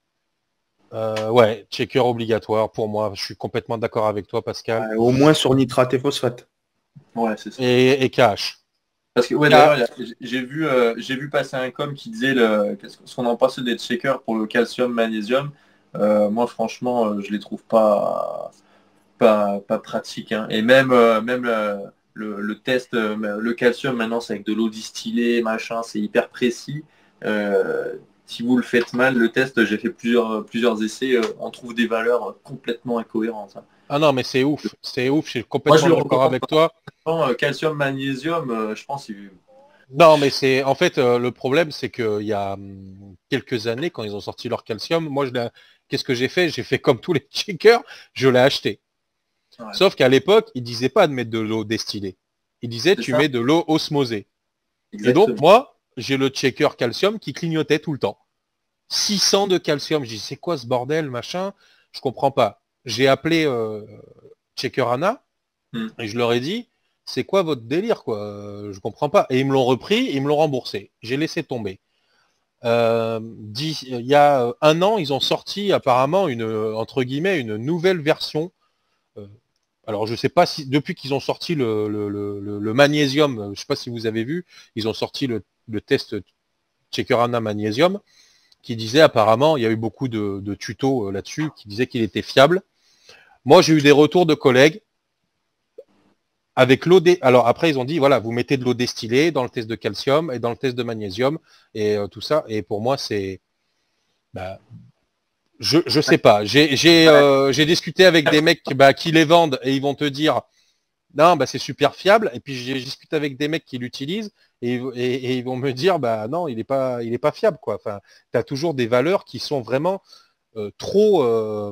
Euh, ouais, checker obligatoire pour moi. Je suis complètement d'accord avec toi, Pascal. Ouais, au moins sur nitrate et phosphate. Ouais, c'est ça. Et, et cash. Parce que ouais, Ca- d'ailleurs, il y a- j'ai j'ai vu, euh, j'ai vu passer un com qui disait le, qu'est-ce ce qu'on en pensait des checkers pour le calcium, magnésium. Euh, moi, franchement, euh, je les trouve pas, pas, pas pratiques, hein. Et même, euh, même euh, le, le test, euh, le calcium maintenant, c'est avec de l'eau distillée, machin, c'est hyper précis. Euh, si vous le faites mal, le test, j'ai fait plusieurs, plusieurs essais, euh, on trouve des valeurs complètement incohérentes, hein. Ah non, mais c'est ouf. C'est ouf. Je suis Moi, je complètement le d'accord recommande avec toi. pas. Euh, Calcium, magnésium, euh, je pense, il- Non, mais c'est en fait euh, le problème, c'est qu'il y a hum, quelques années, quand ils ont sorti leur calcium, moi, je l'ai- qu'est-ce que j'ai fait? J'ai fait comme tous les checkers, je l'ai acheté. ouais, Sauf qu'à l'époque, ils disaient pas de mettre de l'eau distillée. Ils disaient c'est tu ça, mets de l'eau osmosée. Et donc exactement. moi, j'ai le checker calcium qui clignotait tout le temps. six cents de calcium. Je dis c'est quoi ce bordel, machin? Je comprends pas. J'ai appelé euh, Checker Anna Hmm. et je leur ai dit c'est quoi votre délire quoi? Euh, Je comprends pas. Et ils me l'ont repris, ils me l'ont remboursé. J'ai laissé tomber. Euh, dix- il y a un an, ils ont sorti apparemment une entre guillemets une nouvelle version. Euh, alors je sais pas si depuis qu'ils ont sorti le, le, le, le- le magnésium, je sais pas si vous avez vu, ils ont sorti le, le test Checkerana magnésium qui disait apparemment, il y a eu beaucoup de, de tutos euh, là-dessus, qui disaient qu'il était fiable. Moi j'ai eu des retours de collègues avec l'eau dé... Alors après ils ont dit voilà, vous mettez de l'eau destillée dans le test de calcium et dans le test de magnésium et euh, tout ça. Et pour moi c'est bah, je, je sais pas. J'ai j'ai Ouais. euh, j'ai discuté avec des mecs bah, qui les vendent et ils vont te dire non, bah, c'est super fiable. Et puis j'ai discuté avec des mecs qui l'utilisent et, et- et ils vont me dire bah non, il n'est pas, il est pas fiable quoi. Enfin, tu as toujours des valeurs qui sont vraiment euh, trop euh,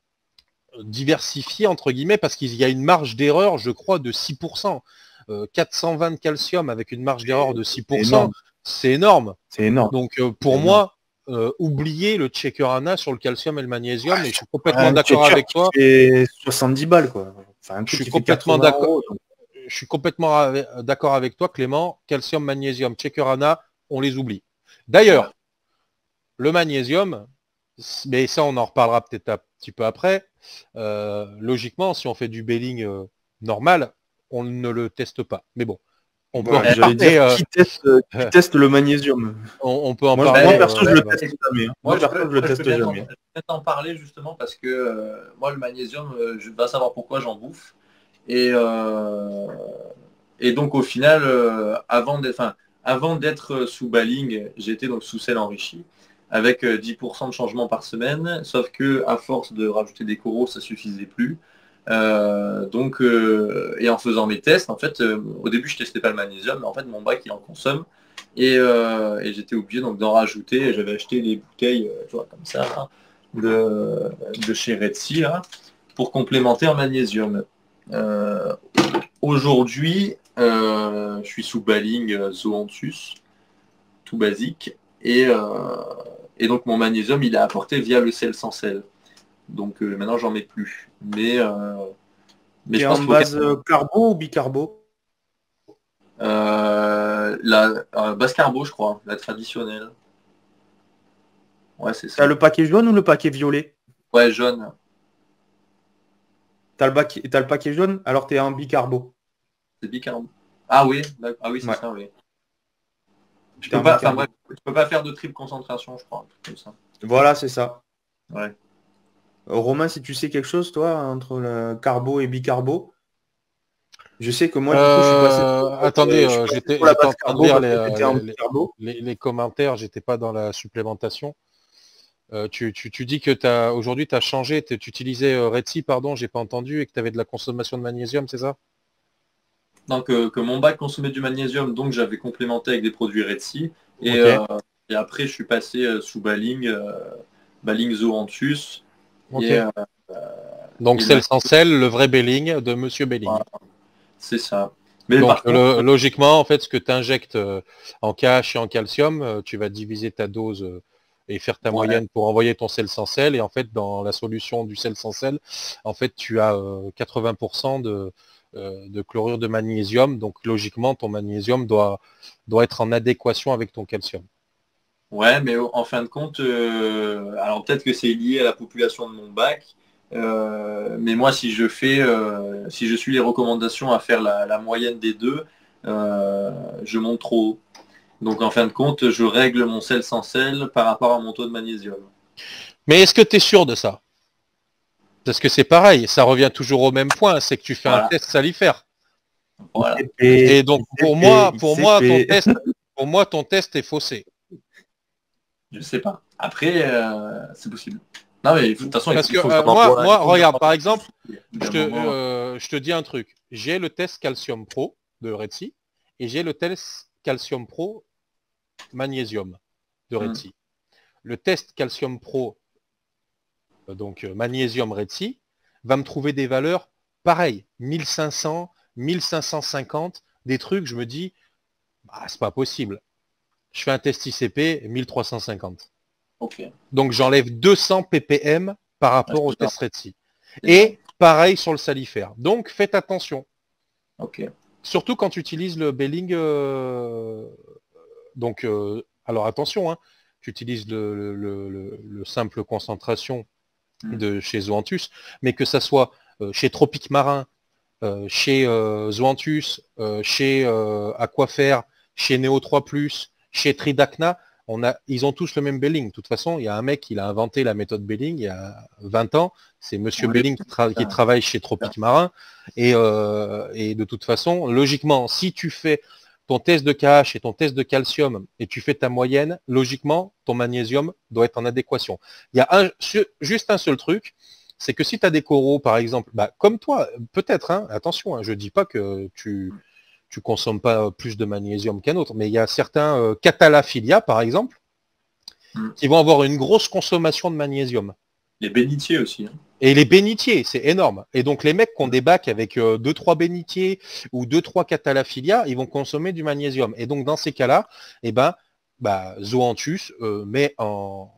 diversifiées entre guillemets parce qu'il y a une marge d'erreur, je crois, de six pour cent. Euh, quatre cent vingt calcium avec une marge d'erreur de C'est énorme. six pour cent, c'est énorme. C'est énorme. Donc euh, C'est pour énorme. moi, euh, oublier le Checker-Ana sur le calcium et le magnésium, Ouais, et je suis complètement un d'accord checker avec qui toi. fait soixante-dix balles, quoi. Enfin, un Je truc suis qui fait complètement quatre-vingts d'accord. euros, donc. Je suis complètement ave- d'accord avec toi, Clément. Calcium, magnésium, Checker-Ana, on les oublie. D'ailleurs, Ouais. le magnésium, mais ça on en reparlera peut-être un petit peu après. Euh, logiquement, si on fait du Belling euh, normal, on ne le teste pas. Mais bon, on peut en Voilà, j'allais parler. dire, euh, qui teste, qui teste le magnésium? on, on peut en Moi, parler. moi, Ben, perso, je euh, le bah, teste jamais. hein. Moi, Moi, je perso, peux, je le moi, je peux teste bien t'en jamais. je peux bien t'en parler justement parce que euh, moi, le magnésium, euh, je vais savoir pourquoi j'en bouffe. Et, euh, et donc, au final, euh, avant d'être enfin, avant d'être sous Baling, j'étais donc sous sel enrichi avec euh, dix pour cent de changement par semaine. Sauf que à force de rajouter des coraux, ça suffisait plus. Euh, donc, euh, et en faisant mes tests, en fait, euh, au début, je testais pas le magnésium, mais en fait, mon bac, il en consomme. Et, euh, et j'étais obligé donc d'en rajouter. Et j'avais acheté des bouteilles, euh, tu vois, comme ça, là, de, de chez Red Sea, là, pour complémenter en magnésium. Euh, Aujourd'hui, euh, je suis sous Baling euh, Zoanthus, tout basique. Et, euh, et donc mon magnésium, il est apporté via le sel sans sel. Donc euh, maintenant, j'en mets plus. Mais, euh, mais T'es je pense en qu'il faut base euh, carbo ou bicarbo? Euh, la euh, basse carbo, je crois, la traditionnelle. Ouais, c'est T'as ça. le paquet jaune ou le paquet violet? Ouais, jaune. T'as le, paquet- t'as le paquet jaune, alors t'es en bicarbo. C'est bicarbo. Ah oui, d'ac- ah oui, c'est Ouais, ça, oui. Je t'es peux en pas, enfin bref, bicarbo. tu peux pas faire de triple concentration, je crois, un truc comme ça. Voilà, c'est ça. Ouais. Euh, Romain, si tu sais quelque chose, toi, entre le carbo et bicarbo, je sais que moi, du coup, je suis passé euh, sur, attendez, euh, je suis euh, passé j'étais sur la j'étais base en train de carbo lire parce les, que t'étais en euh, les, bicarbo. les- les commentaires, j'étais pas dans la supplémentation. Euh, tu, tu- tu dis que t'as aujourd'hui tu as changé, t'es- tu utilisais euh, Red Sea, pardon, j'ai pas entendu, et que tu avais de la consommation de magnésium, c'est ça? Donc euh, que mon bac consommait du magnésium, donc j'avais complémenté avec des produits Red Sea. Et, Ok, euh, et après, je suis passé euh, sous Baling, euh, Baling Zoanthus. ok. Et, euh, Donc et le c'est le sans magnésium, sel, le vrai Belling de Monsieur voilà, Belling. c'est ça. Mais Donc par contre, le- logiquement, en fait, ce que tu injectes en K H et en calcium, euh, tu vas diviser ta dose euh, et faire ta ouais, moyenne pour envoyer ton sel sans sel. Et en fait, dans la solution du sel sans sel, en fait, tu as euh, quatre-vingts pour cent de, euh, de chlorure de magnésium. Donc logiquement, ton magnésium doit, doit être en adéquation avec ton calcium. ouais, mais au- en fin de compte, euh, alors peut-être que c'est lié à la population de mon bac, euh, mais moi, si je fais, euh, si je suis les recommandations à faire la, la moyenne des deux, euh, je monte trop haut. Donc en fin de compte, je règle mon sel sans sel par rapport à mon taux de magnésium. Mais est-ce que tu es sûr de ça? Parce que c'est pareil, ça revient toujours au même point, c'est que tu fais un Voilà, test salifère. voilà. I C P, Et donc pour I C P, moi, pour moi, ton I C P. test, pour moi, ton test est faussé. Je sais pas. Après, euh, c'est possible. Non mais de toute façon, il faut, Parce il que faut que euh, j'en moi, envoie. Il moi, faut que j'en regarde, par envoie. exemple, Au bout je d'un te, moment, euh, je te dis un truc. J'ai le test Calcium Pro de Red Sea et j'ai le test Calcium Pro Magnésium de Red hum, Sea. Le test Calcium Pro, euh, donc euh, Magnésium Red Sea, va me trouver des valeurs pareilles, mille cinq cents, mille cinq cent cinquante, des trucs, je me dis, bah, c'est pas possible. Je fais un test I C P, mille trois cent cinquante. ok. Donc j'enlève deux cents ppm par Ouais, rapport au c'est énorme. test Red Sea. C'est énorme. Et pareil sur le salifère. Donc faites attention. Ok. Surtout quand tu utilises le Belling. euh, donc, euh, alors attention, hein, tu utilises le, le- le- le- le simple concentration Hum, de chez Zoanthus, mais que ça soit euh, chez Tropique Marin, euh, chez euh, Zoanthus, euh, chez euh, Aquafair, chez Neo trois plus, chez Tridacna, on a, ils ont tous le même Belling. De toute façon, il y a un mec qui a inventé la méthode Belling il y a vingt ans. C'est Monsieur oui, Belling qui, tra- qui ça, travaille chez ça. Tropique Marin. Et, euh, et de toute façon, logiquement, si tu fais ton test de K H et ton test de calcium et tu fais ta moyenne, logiquement, ton magnésium doit être en adéquation. Il y a un, juste un seul truc, c'est que si tu as des coraux, par exemple, bah, comme toi, peut-être, hein, attention, hein, je ne dis pas que tu tu consommes pas plus de magnésium qu'un autre, mais il y a certains euh, Catalaphilia, par exemple, Hum. qui vont avoir une grosse consommation de magnésium. Les bénitiers aussi. Hein. Et les bénitiers, c'est énorme. Et donc les mecs qui ont des bacs avec deux trois bénitiers ou deux trois Catalaphilia, ils vont consommer du magnésium. Et donc dans ces cas-là, eh ben, bah, Zoanthus euh, met en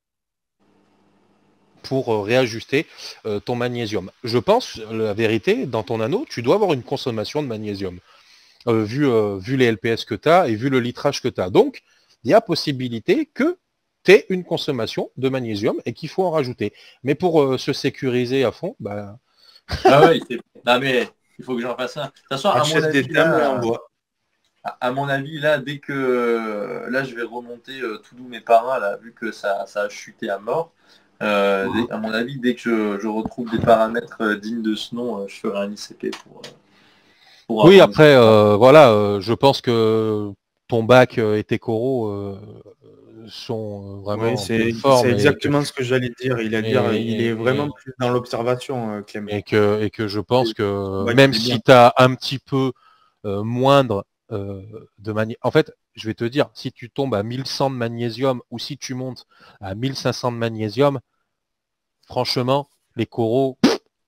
pour euh, réajuster euh, ton magnésium. Je pense, la vérité, dans ton anneau, tu dois avoir une consommation de magnésium, euh, vu, euh, vu les L P S que tu as et vu le litrage que tu as. Donc, il y a possibilité que tu aies une consommation de magnésium et qu'il faut en rajouter. Mais pour euh, se sécuriser à fond, bah... Ah ouais, c'est- non mais il faut que j'en fasse un. De toute façon, à mon Achète des avis, dames et là, envoie. à à mon avis, là, dès que là, je vais remonter euh, tout doux mes parrains, là, vu que ça, ça a chuté à mort. Euh, dès- à mon avis, dès que je, je retrouve des paramètres euh, dignes de ce nom, euh, je ferai un I C P pour, euh, pour Oui, avoir une... après, euh, voilà, euh, je pense que ton bac euh, et tes coraux euh, sont euh, Oui, vraiment en pleine c'est c'est forme et que, exactement ce que j'allais dire. Il a dire, il est et, vraiment et- plus dans l'observation, euh, Clem. et que, et que je pense que Ouais, même il est si bien. tu as un petit peu euh, moindre euh, de magnésium, en fait, je vais te dire, si tu tombes à mille cent de magnésium ou si tu montes à mille cinq cents de magnésium, franchement, les coraux,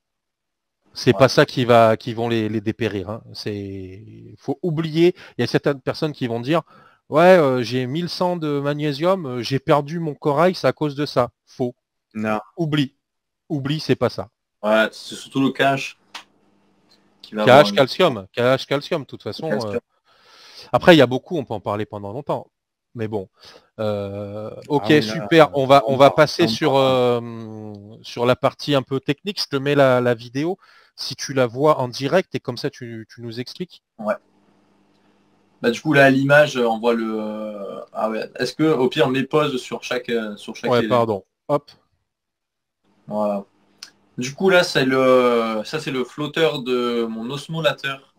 c'est Ouais. pas ça qui va, qui vont les, les dépérir. Hein. C'est, faut oublier. Il y a certaines personnes qui vont dire, ouais, euh, j'ai mille cent de magnésium, euh, j'ai perdu mon corail, c'est à cause de ça. Faux. Non. Oublie. Oublie, c'est pas ça. Ouais, c'est surtout le cash qui va avoir K H une... calcium, K H calcium, de toute façon. euh, calcium. Après, il y a beaucoup, on peut en parler pendant longtemps. Mais bon. Euh, Ah ok, oui, là, super. On va, on on va part, passer on sur, part. euh, sur la partie un peu technique. Je te mets la, la vidéo. Si tu la vois en direct et comme ça tu, tu nous expliques. Ouais. Bah, du coup, là, à l'image, euh, on voit le... euh, Ah ouais. Est-ce que, au pire, mes poses sur chaque, euh, sur chaque Ouais, élément? pardon. Hop. Voilà. Du coup, là, c'est le... ça, c'est le flotteur de mon osmolateur.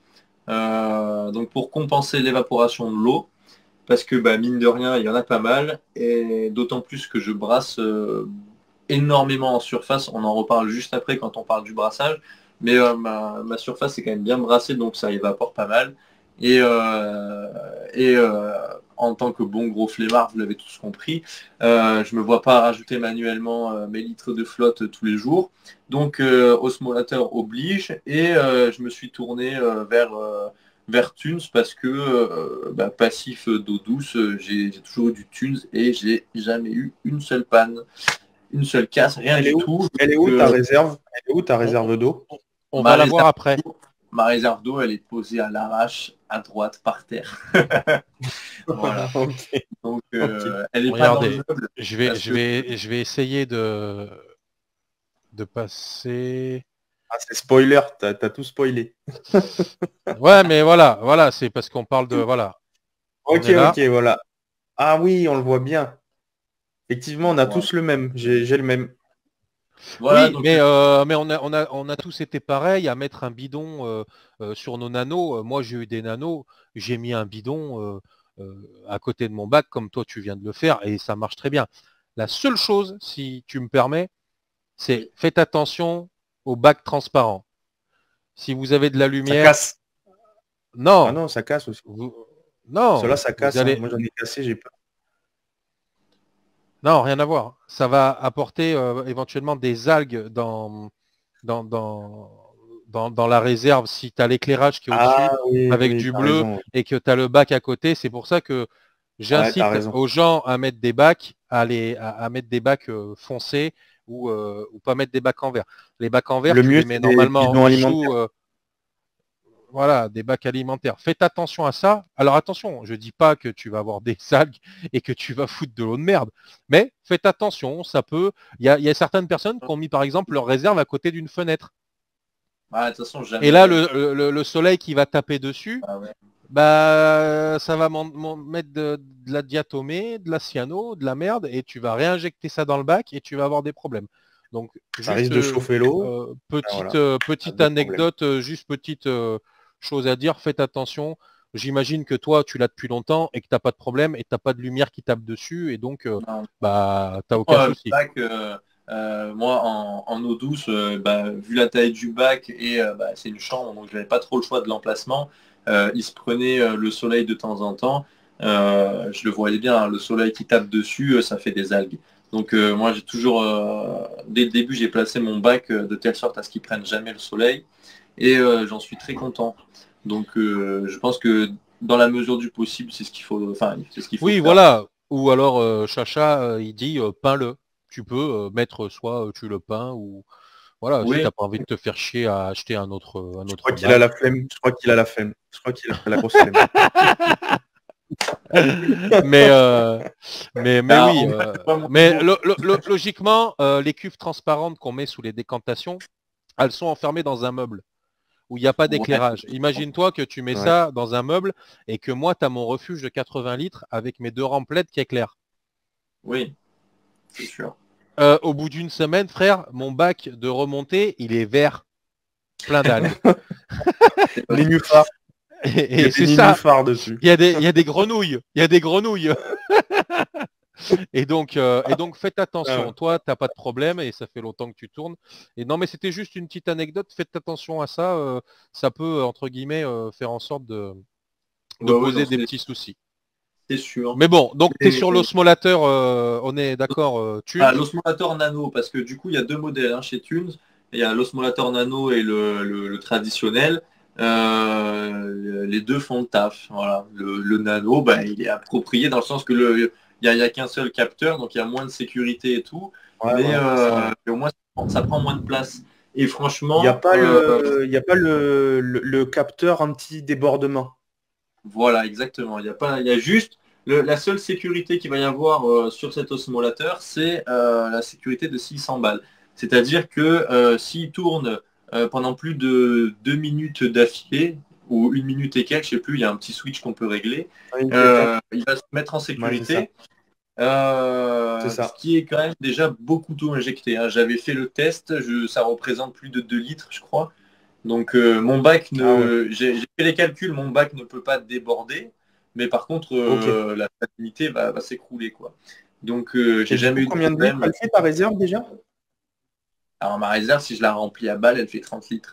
Euh, donc, pour compenser l'évaporation de l'eau. Parce que, bah, mine de rien, il y en a pas mal. Et d'autant plus que je brasse euh, énormément en surface. On en reparle juste après quand on parle du brassage. Mais euh, ma, ma surface est quand même bien brassée, donc ça évapore pas mal. Et, euh, et euh, en tant que bon gros flemmard, vous l'avez tous compris, euh, je ne me vois pas rajouter manuellement euh, mes litres de flotte tous les jours. Donc euh, osmolateur oblige. Et euh, je me suis tourné euh, vers... euh, vers Thunes parce que euh, bah, passif d'eau douce, j'ai j'ai toujours eu du Thunes et j'ai jamais eu une seule panne, une seule casse, rien Elle est du où? tout. Elle est Donc, où ta euh, réserve? Elle est où ta On, réserve d'eau? on ma va la voir réserve après. d'eau, ma réserve d'eau, elle est posée à l'arrache, à droite, par terre. Voilà. Ok, Donc ok. euh, elle n'est pas dans le Regardez. meuble Je vais, parce je que vais, je vais essayer de, de passer. Ah, c'est spoiler, t'as t'as tout spoilé. Ouais, mais voilà, voilà, c'est parce qu'on parle de. Voilà. On Ok, est là. ok, voilà. Ah oui, on le voit bien. Effectivement, on a voilà. tous le même. J'ai j'ai le même. Voilà, Oui, donc mais, euh, mais on a, on a, on a tous été pareils à mettre un bidon euh, euh, sur nos nanos. Euh, Moi, j'ai eu des nanos, j'ai mis un bidon euh, euh, à côté de mon bac, comme toi, tu viens de le faire, et ça marche très bien. La seule chose, si tu me permets, c'est oui. faites attention au bac transparent. Si vous avez de la Ça lumière, casse. Ah non, non, ça casse aussi. vous, Cela, non, ça vous casse, hein. allez, Moi, j'en ai cassé, j'ai peur. non, rien à voir. Ça va apporter euh, éventuellement des algues dans, dans, dans, dans, dans la réserve si tu as l'éclairage qui est au-dessus Ah oui, avec oui, du t'as bleu raison. et que tu as le bac à côté. C'est pour ça que Ouais, t'as j'incite raison. aux gens à mettre des bacs, à, les, à, à mettre des bacs euh, foncés ou, euh, ou pas mettre des bacs en verre. Les bacs en verre, Le tu mieux, les mets c'est des normalement bidons en alimentaires. dessous. Euh, voilà, des bacs alimentaires. Faites attention à ça. Alors attention, je ne dis pas que tu vas avoir des algues et que tu vas foutre de l'eau de merde. Mais faites attention, ça peut. Il y a, y a certaines personnes qui ont mis par exemple leur réserve à côté d'une fenêtre. Ah, de toute façon, Et jamais de là, la vie. le, le- le soleil qui va taper dessus, Ah ouais. bah ça va m'en- m'en mettre de, de la diatomée, de la cyano, de la merde, et tu vas réinjecter ça dans le bac et tu vas avoir des problèmes. Donc Ça juste risque de euh, chauffer l'eau. euh, Ah, petite voilà, euh, pas petite de problème. anecdote, euh, juste petite euh, chose à dire, faites attention. J'imagine que toi tu l'as depuis longtemps et que tu n'as pas de problème et tu n'as pas de lumière qui tape dessus et donc euh, Non. bah t'as aucun Euh, le souci. bac, euh, euh, moi en, en eau douce, euh, bah, vu la taille du bac et euh, bah, c'est une chambre, donc j'avais pas trop le choix de l'emplacement. Euh, il se prenait euh, le soleil de temps en temps. Euh, je le voyais bien, hein, le soleil qui tape dessus, euh, ça fait des algues. Donc euh, moi j'ai toujours, euh, dès le début, j'ai placé mon bac euh, de telle sorte à ce qu'il prenne jamais le soleil et euh, j'en suis très content. Donc euh, je pense que dans la mesure du possible, c'est ce qu'il faut. Enfin, c'est ce qu'il faut. Oui, faire. voilà. Ou alors euh, Chacha, euh, il dit euh, peins-le. Tu peux euh, mettre soit euh, tu le peins ou voilà, Oui. si t'as pas envie de te faire chier à acheter un autre un Je autre crois qu'il bac. a la flemme. Je crois qu'il a la flemme. Je crois qu'il a la grosse flemme. mais, euh, mais mais Ah, oui. en vrai, euh, c'est pas mon mais niveau. lo- lo- lo- logiquement, euh, les cuves transparentes qu'on met sous les décantations, elles sont enfermées dans un meuble où il n'y a pas Ouais. d'éclairage. Imagine-toi que tu mets Ouais. ça dans un meuble et que moi, tu as mon refuge de quatre-vingts litres avec mes deux remplètes qui éclairent. Oui, c'est sûr. Euh, au bout d'une semaine, frère, mon bac de remontée, il est vert, plein d'algues. Les nénuphars. Et, Il y a et des c'est ça. nénuphars dessus. Il y a des, il y a des grenouilles. Il y a des grenouilles. Et donc, euh, et donc, faites attention. Ah ouais. Toi, t'as pas de problème et ça fait longtemps que tu tournes. Et non, mais c'était juste une petite anecdote. Faites attention à ça. euh, ça peut, entre guillemets, euh, faire en sorte de, de Ouais, ouais, poser non, des c'est- petits soucis. C'est sûr. Mais bon, donc tu es Et- sur l'osmolateur, euh, on est d'accord, euh, Thunes. Ah, l'osmolator nano, parce que du coup, il y a deux modèles hein, chez Thunes. Il y a l'osmolator nano et le, le- le traditionnel. Euh, les deux font le taf. Voilà. Le, le nano, bah, il est approprié dans le sens que le, il n'y a, il y a qu'un seul capteur, donc il y a moins de sécurité et tout. Ouais, mais ouais, euh, au moins, ça prend, ça prend moins de place. Et franchement, Il n'y a pas, euh, le, il y a pas le, le, le capteur anti-débordement. voilà, exactement. Il y a pas, il y a juste le- la seule sécurité qu'il va y avoir euh, sur cet osmolateur, c'est euh, la sécurité de six cents balles. C'est-à-dire que euh, s'il tourne euh, pendant plus de deux minutes d'affilée, ou une minute et quelques, je sais plus, il y a un petit switch qu'on peut régler, euh, il va se mettre en sécurité. Ouais, Euh, C'est ça. ce qui est quand même déjà beaucoup d'eau injectée. hein. J'avais fait le test, je, ça représente plus de deux litres, je crois. Donc euh, mon bac, ne, Ah ouais. j'ai j'ai fait les calculs, mon bac ne peut pas déborder, mais par contre euh, la salinité va, va s'écrouler quoi. Donc euh, j'ai Et du jamais coup, eu de combien de litres problème. elle fait ta réserve déjà? Alors ma réserve, si je la remplis à balle, elle fait trente litres.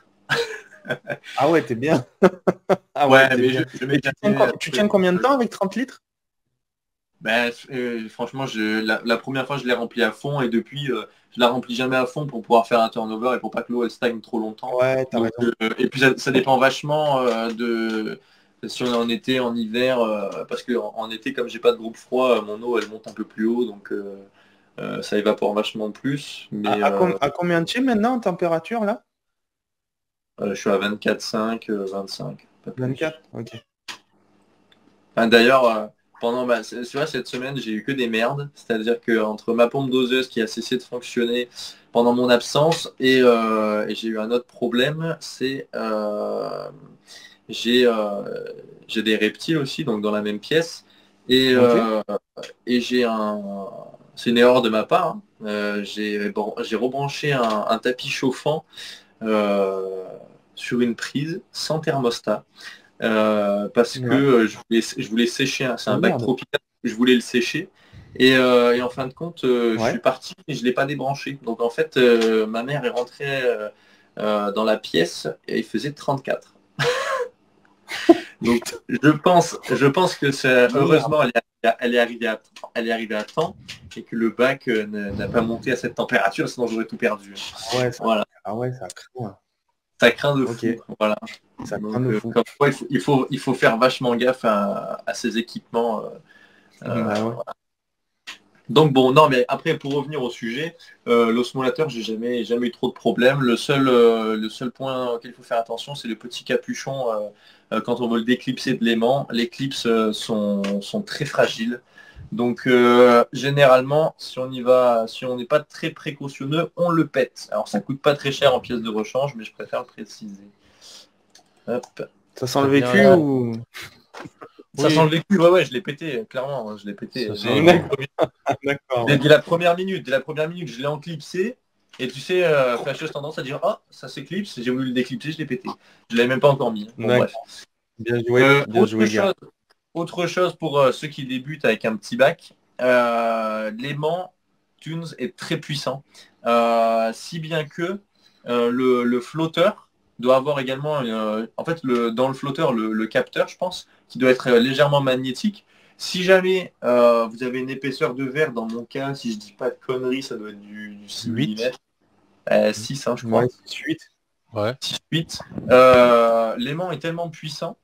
Ah ouais, t'es bien. Ah ouais, t'es mais bien. je, je Et mets tu, tiens, jamais- co- tu tiens combien de temps avec trente litres? Ben, euh, franchement, je, la, la première fois, je l'ai rempli à fond et depuis, euh, je la remplis jamais à fond pour pouvoir faire un turnover et pour pas que l'eau elle stagne trop longtemps. Ouais, t'as Donc, raison. euh, et puis ça, ça dépend vachement euh, de si on est en été, en hiver, euh, parce que en, en été, comme j'ai pas de groupe froid, euh, mon eau elle monte un peu plus haut, donc euh, euh, ça évapore vachement plus. Mais À, à com- euh, à combien tu es maintenant en température là? euh, je suis à vingt-quatre virgule cinq, euh, vingt-cinq. pas plus. vingt-quatre? Ok. Enfin, d'ailleurs, euh, pendant ma, c'est c'est vrai, cette semaine, j'ai eu que des merdes. C'est-à-dire que entre ma pompe doseuse qui a cessé de fonctionner pendant mon absence et, euh, et j'ai eu un autre problème, c'est euh, j'ai euh, j'ai des reptiles aussi, donc dans la même pièce. Et, Ok. euh, et j'ai un, c'est une erreur de ma part. hein. Euh, j'ai bon, j'ai rebranché un, un tapis chauffant euh, sur une prise sans thermostat. Euh, parce que Ouais. euh, je, voulais, je voulais sécher, un- c'est un Oh, bac merde. tropical, je voulais le sécher. Et, euh, et en fin de compte, euh, je Ouais. suis parti et je ne l'ai pas débranché. Donc en fait, euh, ma mère est rentrée euh, euh, dans la pièce et il faisait trente-quatre. Donc je pense, je pense que c'est heureusement elle est, elle est arrivée à, elle est arrivée à temps et que le bac euh, n'a n'a pas monté à cette température, sinon j'aurais tout perdu. Ah ouais, ça, Voilà, ah ouais, ça craint. ça craint de Ok. fou. Voilà. Ça Donc, craint de euh, fou. comme quoi, il faut, il faut, il faut faire vachement gaffe à, à ces équipements. euh, euh, Bah ouais. Donc bon, non, mais après pour revenir au sujet, euh, l'osmolateur, j'ai jamais, jamais eu trop de problèmes. Le seul, euh, le seul point auquel il faut faire attention, c'est le petit capuchon euh, euh, quand on veut le déclipser de l'aimant. Les clips euh, sont, sont très fragiles. Donc euh, généralement, si on y va, si on n'est pas très précautionneux, on le pète. Alors ça coûte pas très cher en pièces de rechange, mais je préfère le préciser. Hop. Ça sent le Bien, vécu là. ou... Ça Oui. sent le vécu, ouais, ouais, je l'ai pété, clairement, hein, je l'ai pété. Ça J'ai- sent- dès, le premier- D'accord. dès- dès la première minute, dès la première minute, je l'ai enclipsé. Et tu sais, euh, fâcheuse tendance à dire, oh, ça s'éclipse, j'ai voulu le déclipser, je l'ai pété. Je l'avais même pas encore mis. Bon, D'accord. bref. Bien joué, Euh, bien autre, joué, gars. chose, autre chose pour euh, ceux qui débutent avec un petit bac, euh, l'aimant Thunes est très puissant. Euh, si bien que euh, le, le flotteur doit avoir également, euh, en fait, le, dans le flotteur, le, le capteur, je pense, qui doit être légèrement magnétique. Si jamais euh, vous avez une épaisseur de verre, dans mon cas, si je dis pas de conneries, ça doit être du, du six Huit. millimètres. Euh, six, hein, je crois. Ouais, suite. Ouais. six huit. Euh, l'aimant est tellement puissant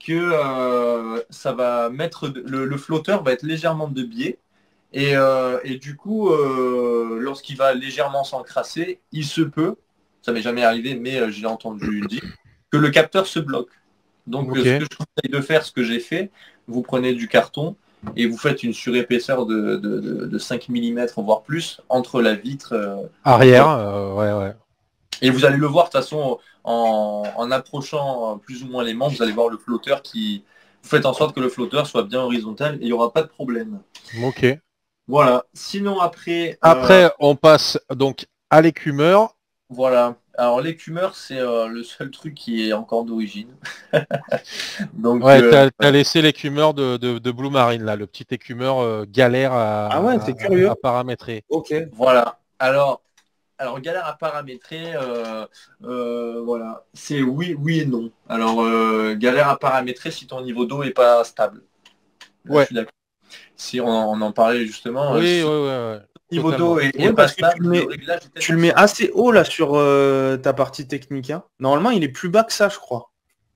que euh, ça va mettre le, le flotteur va être légèrement de biais et, euh, et du coup euh, lorsqu'il va légèrement s'encrasser, il se peut, ça m'est jamais arrivé mais euh, j'ai entendu dire que le capteur se bloque. Donc Ok. euh, ce que je conseille de faire, ce que j'ai fait, vous prenez du carton et vous faites une surépaisseur de, de, de, de cinq millimètres voire plus entre la vitre euh, Arrière, euh, ouais, ouais. et vous allez le voir de toute façon en, en approchant plus ou moins les membres, vous allez voir le flotteur qui... Vous faites en sorte que le flotteur soit bien horizontal et il n'y aura pas de problème. Ok. Voilà. Sinon après... euh, Après, on passe donc à l'écumeur. voilà. Alors l'écumeur, c'est euh, le seul truc qui est encore d'origine. Donc Ouais, euh, t'as, t'as laissé l'écumeur de, de, de Blue Marine, là, le petit écumeur euh, galère Ah ouais, à, c'est à- curieux. à paramétrer. Ok. voilà. Alors, alors galère à paramétrer, euh, euh, voilà. C'est oui, oui et non. Alors euh, galère à paramétrer si ton niveau d'eau est pas stable. Là, je Ouais. suis d'accord. Si on, on en parlait justement, euh, Oui, si ouais, ouais, ouais. le niveau Totalement. d'eau est, est Oui, pas parce que tu stable, le le mets, réglage est tu le tellement mets simple. assez haut là sur euh, ta partie technique, hein. Normalement, il est plus bas que ça, je crois.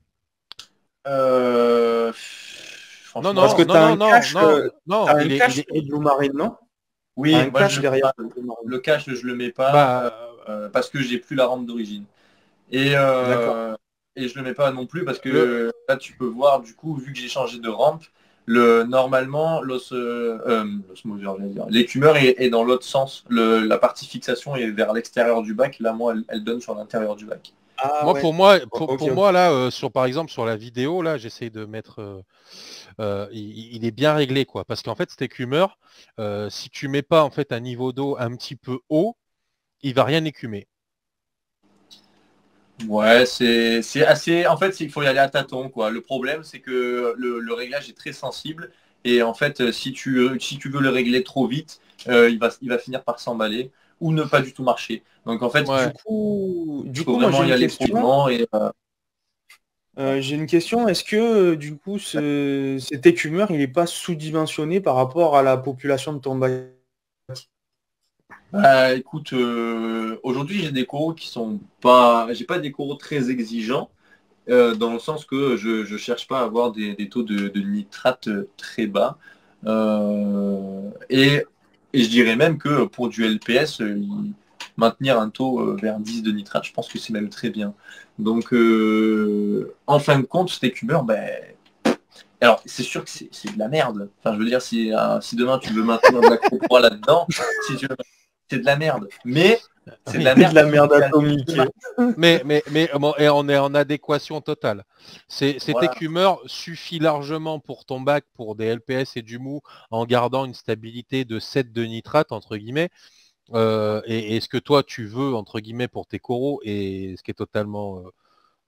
Euh, Non, franchement, Parce que non, j'en- tu non, as non, un non, cache, non, euh, non, t'as un il est, il cache est, sur Blue Marine, non? T'as oui, un moi cache je le mets derrière pas. Blue Marine. Le cache, je le mets pas euh, bah, euh, parce que j'ai plus la rampe d'origine. Et, D'accord. euh, et je le mets pas non plus parce le, que là tu peux voir du coup vu que j'ai changé de rampe, le normalement l'os euh, euh, l'osmosure, j'allais dire, l'écumeur est, est dans l'autre sens. Le, la partie fixation est vers l'extérieur du bac. Là moi elle, elle donne sur l'intérieur du bac. Ah moi, ouais. pour moi, pour, Ok, pour ok. moi là, euh, sur par exemple sur la vidéo, là, j'essaye de mettre, euh, euh, il, il est bien réglé, quoi, parce qu'en fait, cet écumeur, euh, si tu mets pas en fait un niveau d'eau un petit peu haut, il va rien écumer. Ouais, c'est c'est assez. En fait, c'est- il faut y aller à tâtons, quoi. Le problème, c'est que le, le réglage est très sensible. Et en fait, euh, si tu, euh, si tu veux le régler trop vite, euh, il va, il va finir par s'emballer ou ne pas du tout marcher. Donc en fait, Du Ouais. coup, il du faut coup, moi j'ai vraiment y une aller question. prudemment. Et, euh, Euh, j'ai une question. Est-ce que euh, du coup, ce, cet écumeur, il n'est pas sous-dimensionné par rapport à la population de ton bac? bah, écoute, euh, aujourd'hui, j'ai des coraux qui sont pas. J'ai pas des coraux très exigeants. Euh, dans le sens que je ne cherche pas à avoir des, des taux de, de nitrate euh, très bas. Euh, et, et je dirais même que pour du L P S, euh, il- maintenir un taux euh, vers dix de nitrate, je pense que c'est même très bien. Donc euh, en fin de compte, cet écumeur, ben, alors c'est sûr que c'est c'est de la merde. Enfin, je veux dire, si, euh, si demain tu veux maintenir de l'acropora là-dedans, si tu veux, c'est de la merde. Mais c'est de Oui. la C'est de merde la qui, merde qui a atomique. Mais, mais, mais bon, et on est en adéquation totale. C'est, cet voilà. écumeur suffit largement pour ton bac, pour des L P S et du mou, en gardant une stabilité de sept de nitrate, entre guillemets. Euh, et, et ce que toi tu veux, entre guillemets, pour tes coraux, et ce qui est totalement euh,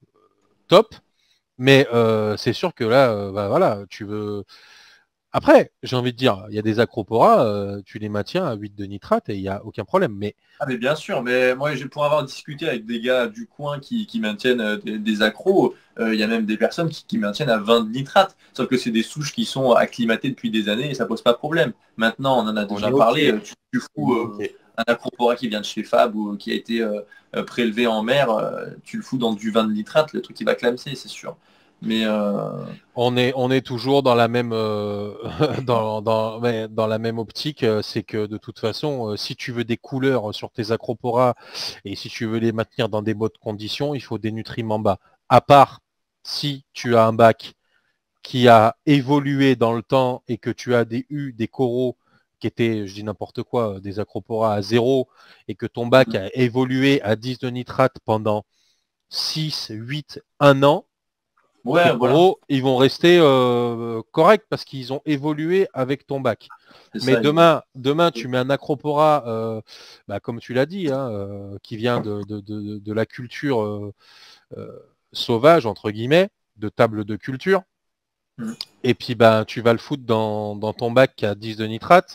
top. Mais euh, c'est sûr que là, euh, bah, voilà, tu veux. Après, j'ai envie de dire, il y a des acroporas, euh, tu les maintiens à huit de nitrate et il n'y a aucun problème. Mais Ah mais bien sûr, mais moi j'ai pour avoir discuté avec des gars du coin qui, qui maintiennent euh, des, des accros, euh, il y a même des personnes qui, qui maintiennent à vingt de nitrate, sauf que c'est des souches qui sont acclimatées depuis des années et ça pose pas de problème. Maintenant, on en a On déjà est OK. parlé, euh, tu, tu On fous est euh, OK. un acropora qui vient de chez Fab ou qui a été euh, euh, prélevé en mer, euh, tu le fous dans du vingt de nitrate, le truc qui va clamser, c'est sûr. Mais euh, on est, on est toujours dans la même, euh, dans, dans, mais dans la même optique, euh, c'est que de toute façon, euh, si tu veux des couleurs sur tes acroporas et si tu veux les maintenir dans des bonnes conditions, il faut des nutriments bas. À part si tu as un bac qui a évolué dans le temps et que tu as des, eu des coraux qui étaient, je dis n'importe quoi, des acroporas à zéro et que ton bac a évolué à dix de nitrate pendant six, huit, un an, tes ouais, voilà, coraux, ils vont rester euh, corrects parce qu'ils ont évolué avec ton bac. c'est Mais ça. il- demain, demain, tu mets un acropora, euh, bah, comme tu l'as dit, hein, euh, qui vient de, de, de, de la culture euh, euh, sauvage, entre guillemets, de table de culture, Mm. et puis bah, tu vas le foutre dans, dans ton bac qui a dix de nitrate,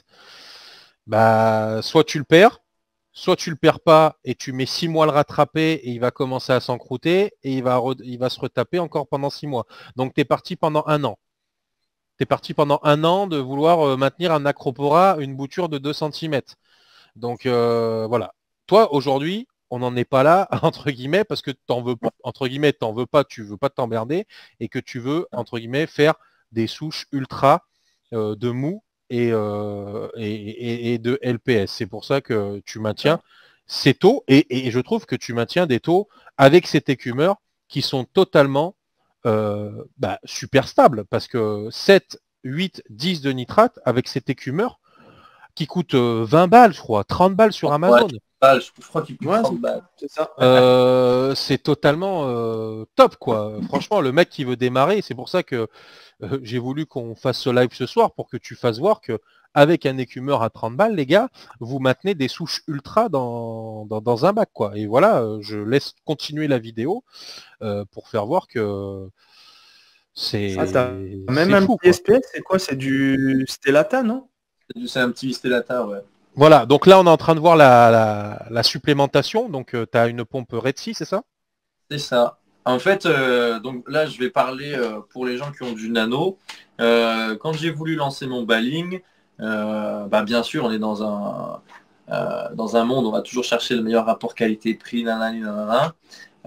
bah, soit tu le perds, soit tu le perds pas et tu mets six mois à le rattraper et il va commencer à s'encrouter et il va, re- il va se retaper encore pendant six mois. Donc tu es parti pendant un an. Tu es parti pendant un an de vouloir euh, maintenir un acropora, une bouture de deux centimètres. Donc euh, voilà. Toi, aujourd'hui, on n'en est pas là, entre guillemets, parce que t'en veux pas, entre guillemets, t'en veux pas, tu veux pas t'emmerder, et que tu veux, entre guillemets, faire des souches ultra euh, de mou et, euh, et, et, et de L P S. C'est pour ça que tu maintiens ces taux, et, et je trouve que tu maintiens des taux avec cet écumeur qui sont totalement euh, bah, super stables, parce que sept, huit, dix de nitrate avec cet écumeur qui coûte euh, vingt balles, je crois, trente balles sur Amazon. Ouais, je, je crois qu'il coûte Ouais, trente balles. c'est ça. Euh, c'est totalement euh, top, quoi. Franchement, le mec qui veut démarrer, c'est pour ça que euh, j'ai voulu qu'on fasse ce live ce soir, pour que tu fasses voir que avec un écumeur à trente balles, les gars, vous maintenez des souches ultra dans, dans, dans un bac, quoi. Et voilà, euh, je laisse continuer la vidéo euh, pour faire voir que c'est Ah, t'as même c'est un fou, petit quoi. S P S, c'est quoi? C'est du Stellata, non? C'est un petit Stellata, ouais. Voilà, donc là on est en train de voir la, la, la supplémentation, donc euh, tu as une pompe Red Sea, c'est ça? C'est ça. En fait, euh, donc là, je vais parler euh, pour les gens qui ont du nano. Euh, quand j'ai voulu lancer mon balling, euh, bah, bien sûr, on est dans un, euh, dans un monde, on va toujours chercher le meilleur rapport qualité-prix, nanani, nanana.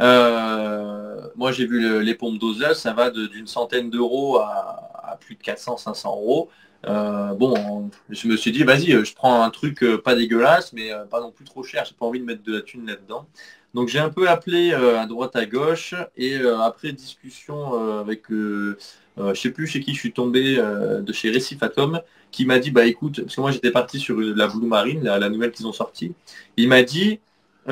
Euh, moi, j'ai vu le- les pompes doseuses, ça va de- d'une centaine d'euros à, à plus de quatre cents, cinq cents euros. Euh, bon, je me suis dit, vas-y, euh, je prends un truc euh, pas dégueulasse, mais euh, pas non plus trop cher. J'ai pas envie de mettre de la thune là-dedans. Donc j'ai un peu appelé euh, à droite à gauche et euh, après discussion euh, avec, euh, euh, je sais plus chez qui je suis tombé, euh, de chez Récif Atom, qui m'a dit, bah écoute, parce que moi j'étais parti sur la Blue Marine, la, la nouvelle qu'ils ont sortie. Il m'a dit,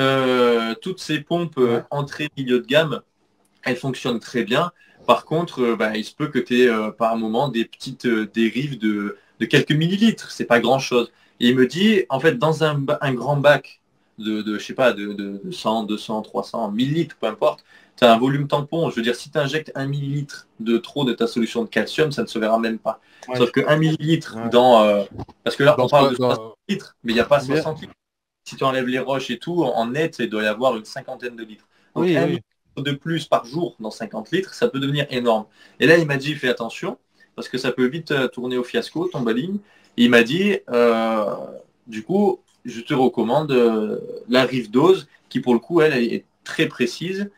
euh, toutes ces pompes euh, Ouais. entrée milieu de gamme, elles fonctionnent très bien. Par contre, euh, bah, il se peut que tu aies euh, par moment des petites euh, dérives de, de quelques millilitres. C'est pas grand-chose. Et il me dit, en fait, dans un, ba- un grand bac de, de, je sais pas, de, de, de cent, deux cents, trois cents millilitres, peu importe, tu as un volume tampon. Je veux dire, si tu injectes un millilitre de trop de ta solution de calcium, ça ne se verra même pas. Ouais. Sauf que un millilitre Ouais. dans... euh, parce que là, Dans on parle quoi- de dans- soixante litres, mais il n'y a pas Combien? soixante litres. Si tu enlèves les roches et tout, en net, il doit y avoir une cinquantaine de litres. Donc Oui, un oui. de plus par jour dans cinquante litres, ça peut devenir énorme. Et là, il m'a dit, fais attention, parce que ça peut vite euh, tourner au fiasco, ton baling. Et il m'a dit, euh, du coup, je te recommande euh, la Rive Dose, qui pour le coup, elle, elle est très précise.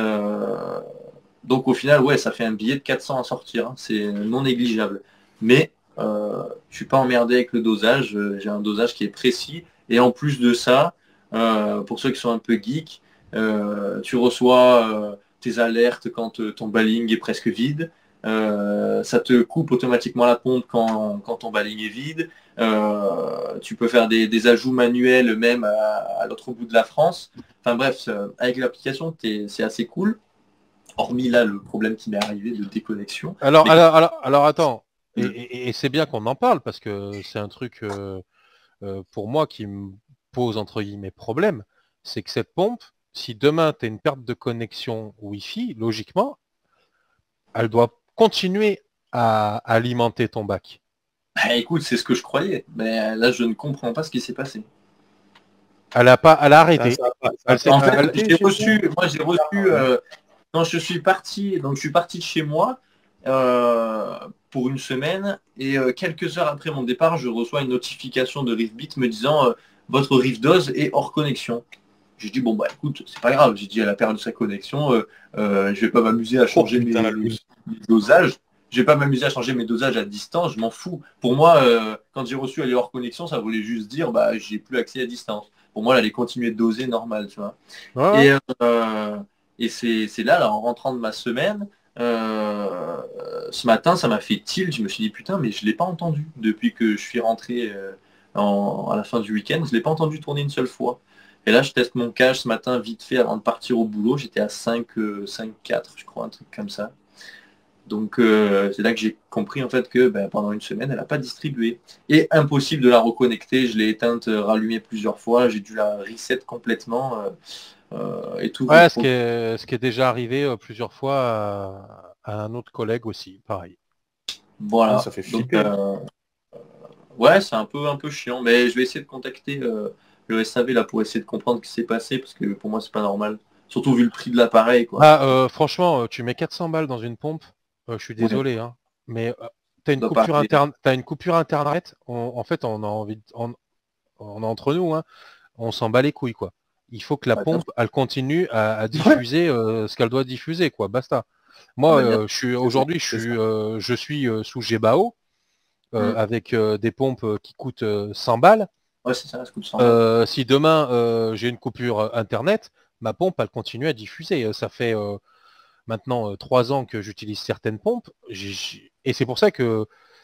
Euh, donc au final, ouais, ça fait un billet de quatre cents à sortir, hein. C'est non négligeable. Mais euh, je suis pas emmerdé avec le dosage, euh, j'ai un dosage qui est précis. Et en plus de ça, euh, pour ceux qui sont un peu geeks, euh, tu reçois euh, tes alertes quand euh, ton baling est presque vide. Euh, ça te coupe automatiquement la pompe quand, quand ton baling est vide. Euh, tu peux faire des, des ajouts manuels même à, à l'autre bout de la France. Enfin bref, euh, avec l'application, t'es- c'est assez cool. Hormis là le problème qui m'est arrivé de déconnexion. Alors, Mais alors, alors, alors attends, et, Mm. et- et c'est bien qu'on en parle, parce que c'est un truc euh, euh, pour moi qui me pose entre guillemets problème, c'est que cette pompe, si demain tu as une perte de connexion Wi-Fi, logiquement, elle doit continuer à alimenter ton bac. Bah, écoute, c'est ce que je croyais. Mais là, je ne comprends pas ce qui s'est passé. Elle a pas, elle a Ça, arrêté. ça a pas- ça a Elle s'est- pas En fait, elle- arrêté j'ai chez reçu, moi j'ai reçu, toi? euh, quand je suis parti, donc je suis parti de chez moi euh, pour une semaine et euh, quelques heures après mon départ, je reçois une notification de Rifbit me disant euh, votre Rifdose est hors connexion. J'ai dit bon bah écoute, c'est pas grave, j'ai dit elle a perdu sa connexion, euh, euh, je vais pas m'amuser à Oh changer putain, la mes, loose. mes dosages. Je vais pas m'amuser à changer mes dosages à distance, je m'en fous. Pour moi, euh, quand j'ai reçu elle est hors connexion, ça voulait juste dire bah j'ai plus accès à distance. Pour moi, elle allait continuer de doser normal, tu vois. Ouais, ouais. Et, euh, et c'est c'est là, là, en rentrant de ma semaine, euh, ce matin, ça m'a fait tilt. Je me suis dit, putain, mais je ne l'ai pas entendu depuis que je suis rentré euh, en- à la fin du week-end. Je ne l'ai pas entendu tourner une seule fois. Et là, je teste mon cache ce matin vite fait avant de partir au boulot. J'étais à cinq, euh, cinq quatre, je crois, un truc comme ça. Donc euh, c'est là que j'ai compris en fait que ben, pendant une semaine, elle n'a pas distribué. Et impossible de la reconnecter. Je l'ai éteinte, euh, rallumée plusieurs fois. J'ai dû la reset complètement euh, euh, et tout. Ouais, ce qui est, ce qui est déjà arrivé euh, plusieurs fois à, à un autre collègue aussi, pareil. Ah, Voilà. ça fait Donc flipper. euh, ouais, c'est un peu un peu chiant. Mais je vais essayer de contacter euh, le S A V là pour essayer de comprendre ce qui s'est passé parce que pour moi c'est pas normal. Surtout vu le prix de l'appareil, quoi. Ah, euh, franchement, euh, tu mets quatre cents balles dans une pompe, euh, je suis Ouais, désolé, hein, mais euh, t'as ça une doit pas coupure arriver. interne, t'as une coupure internet, on- en fait, on a envie, de- on, on est entre nous, hein, on s'en bat les couilles, quoi. Il faut que la Ouais, pompe, elle continue à, à diffuser euh, ce qu'elle doit diffuser, quoi. Basta. Moi, Ouais, bien euh, je suis C'est ça, aujourd'hui, je c'est ça. suis, euh, je suis euh, sous Gebao euh, Mm. avec euh, des pompes euh, qui coûtent euh, cent balles. Ouais, c'est ça, ça coûte cent balles. Euh, si demain euh, j'ai une coupure euh, internet, ma pompe, elle continue à diffuser. Euh, Ça fait euh, maintenant euh, trois ans que j'utilise certaines pompes, j'ai- j'ai- et c'est pour ça que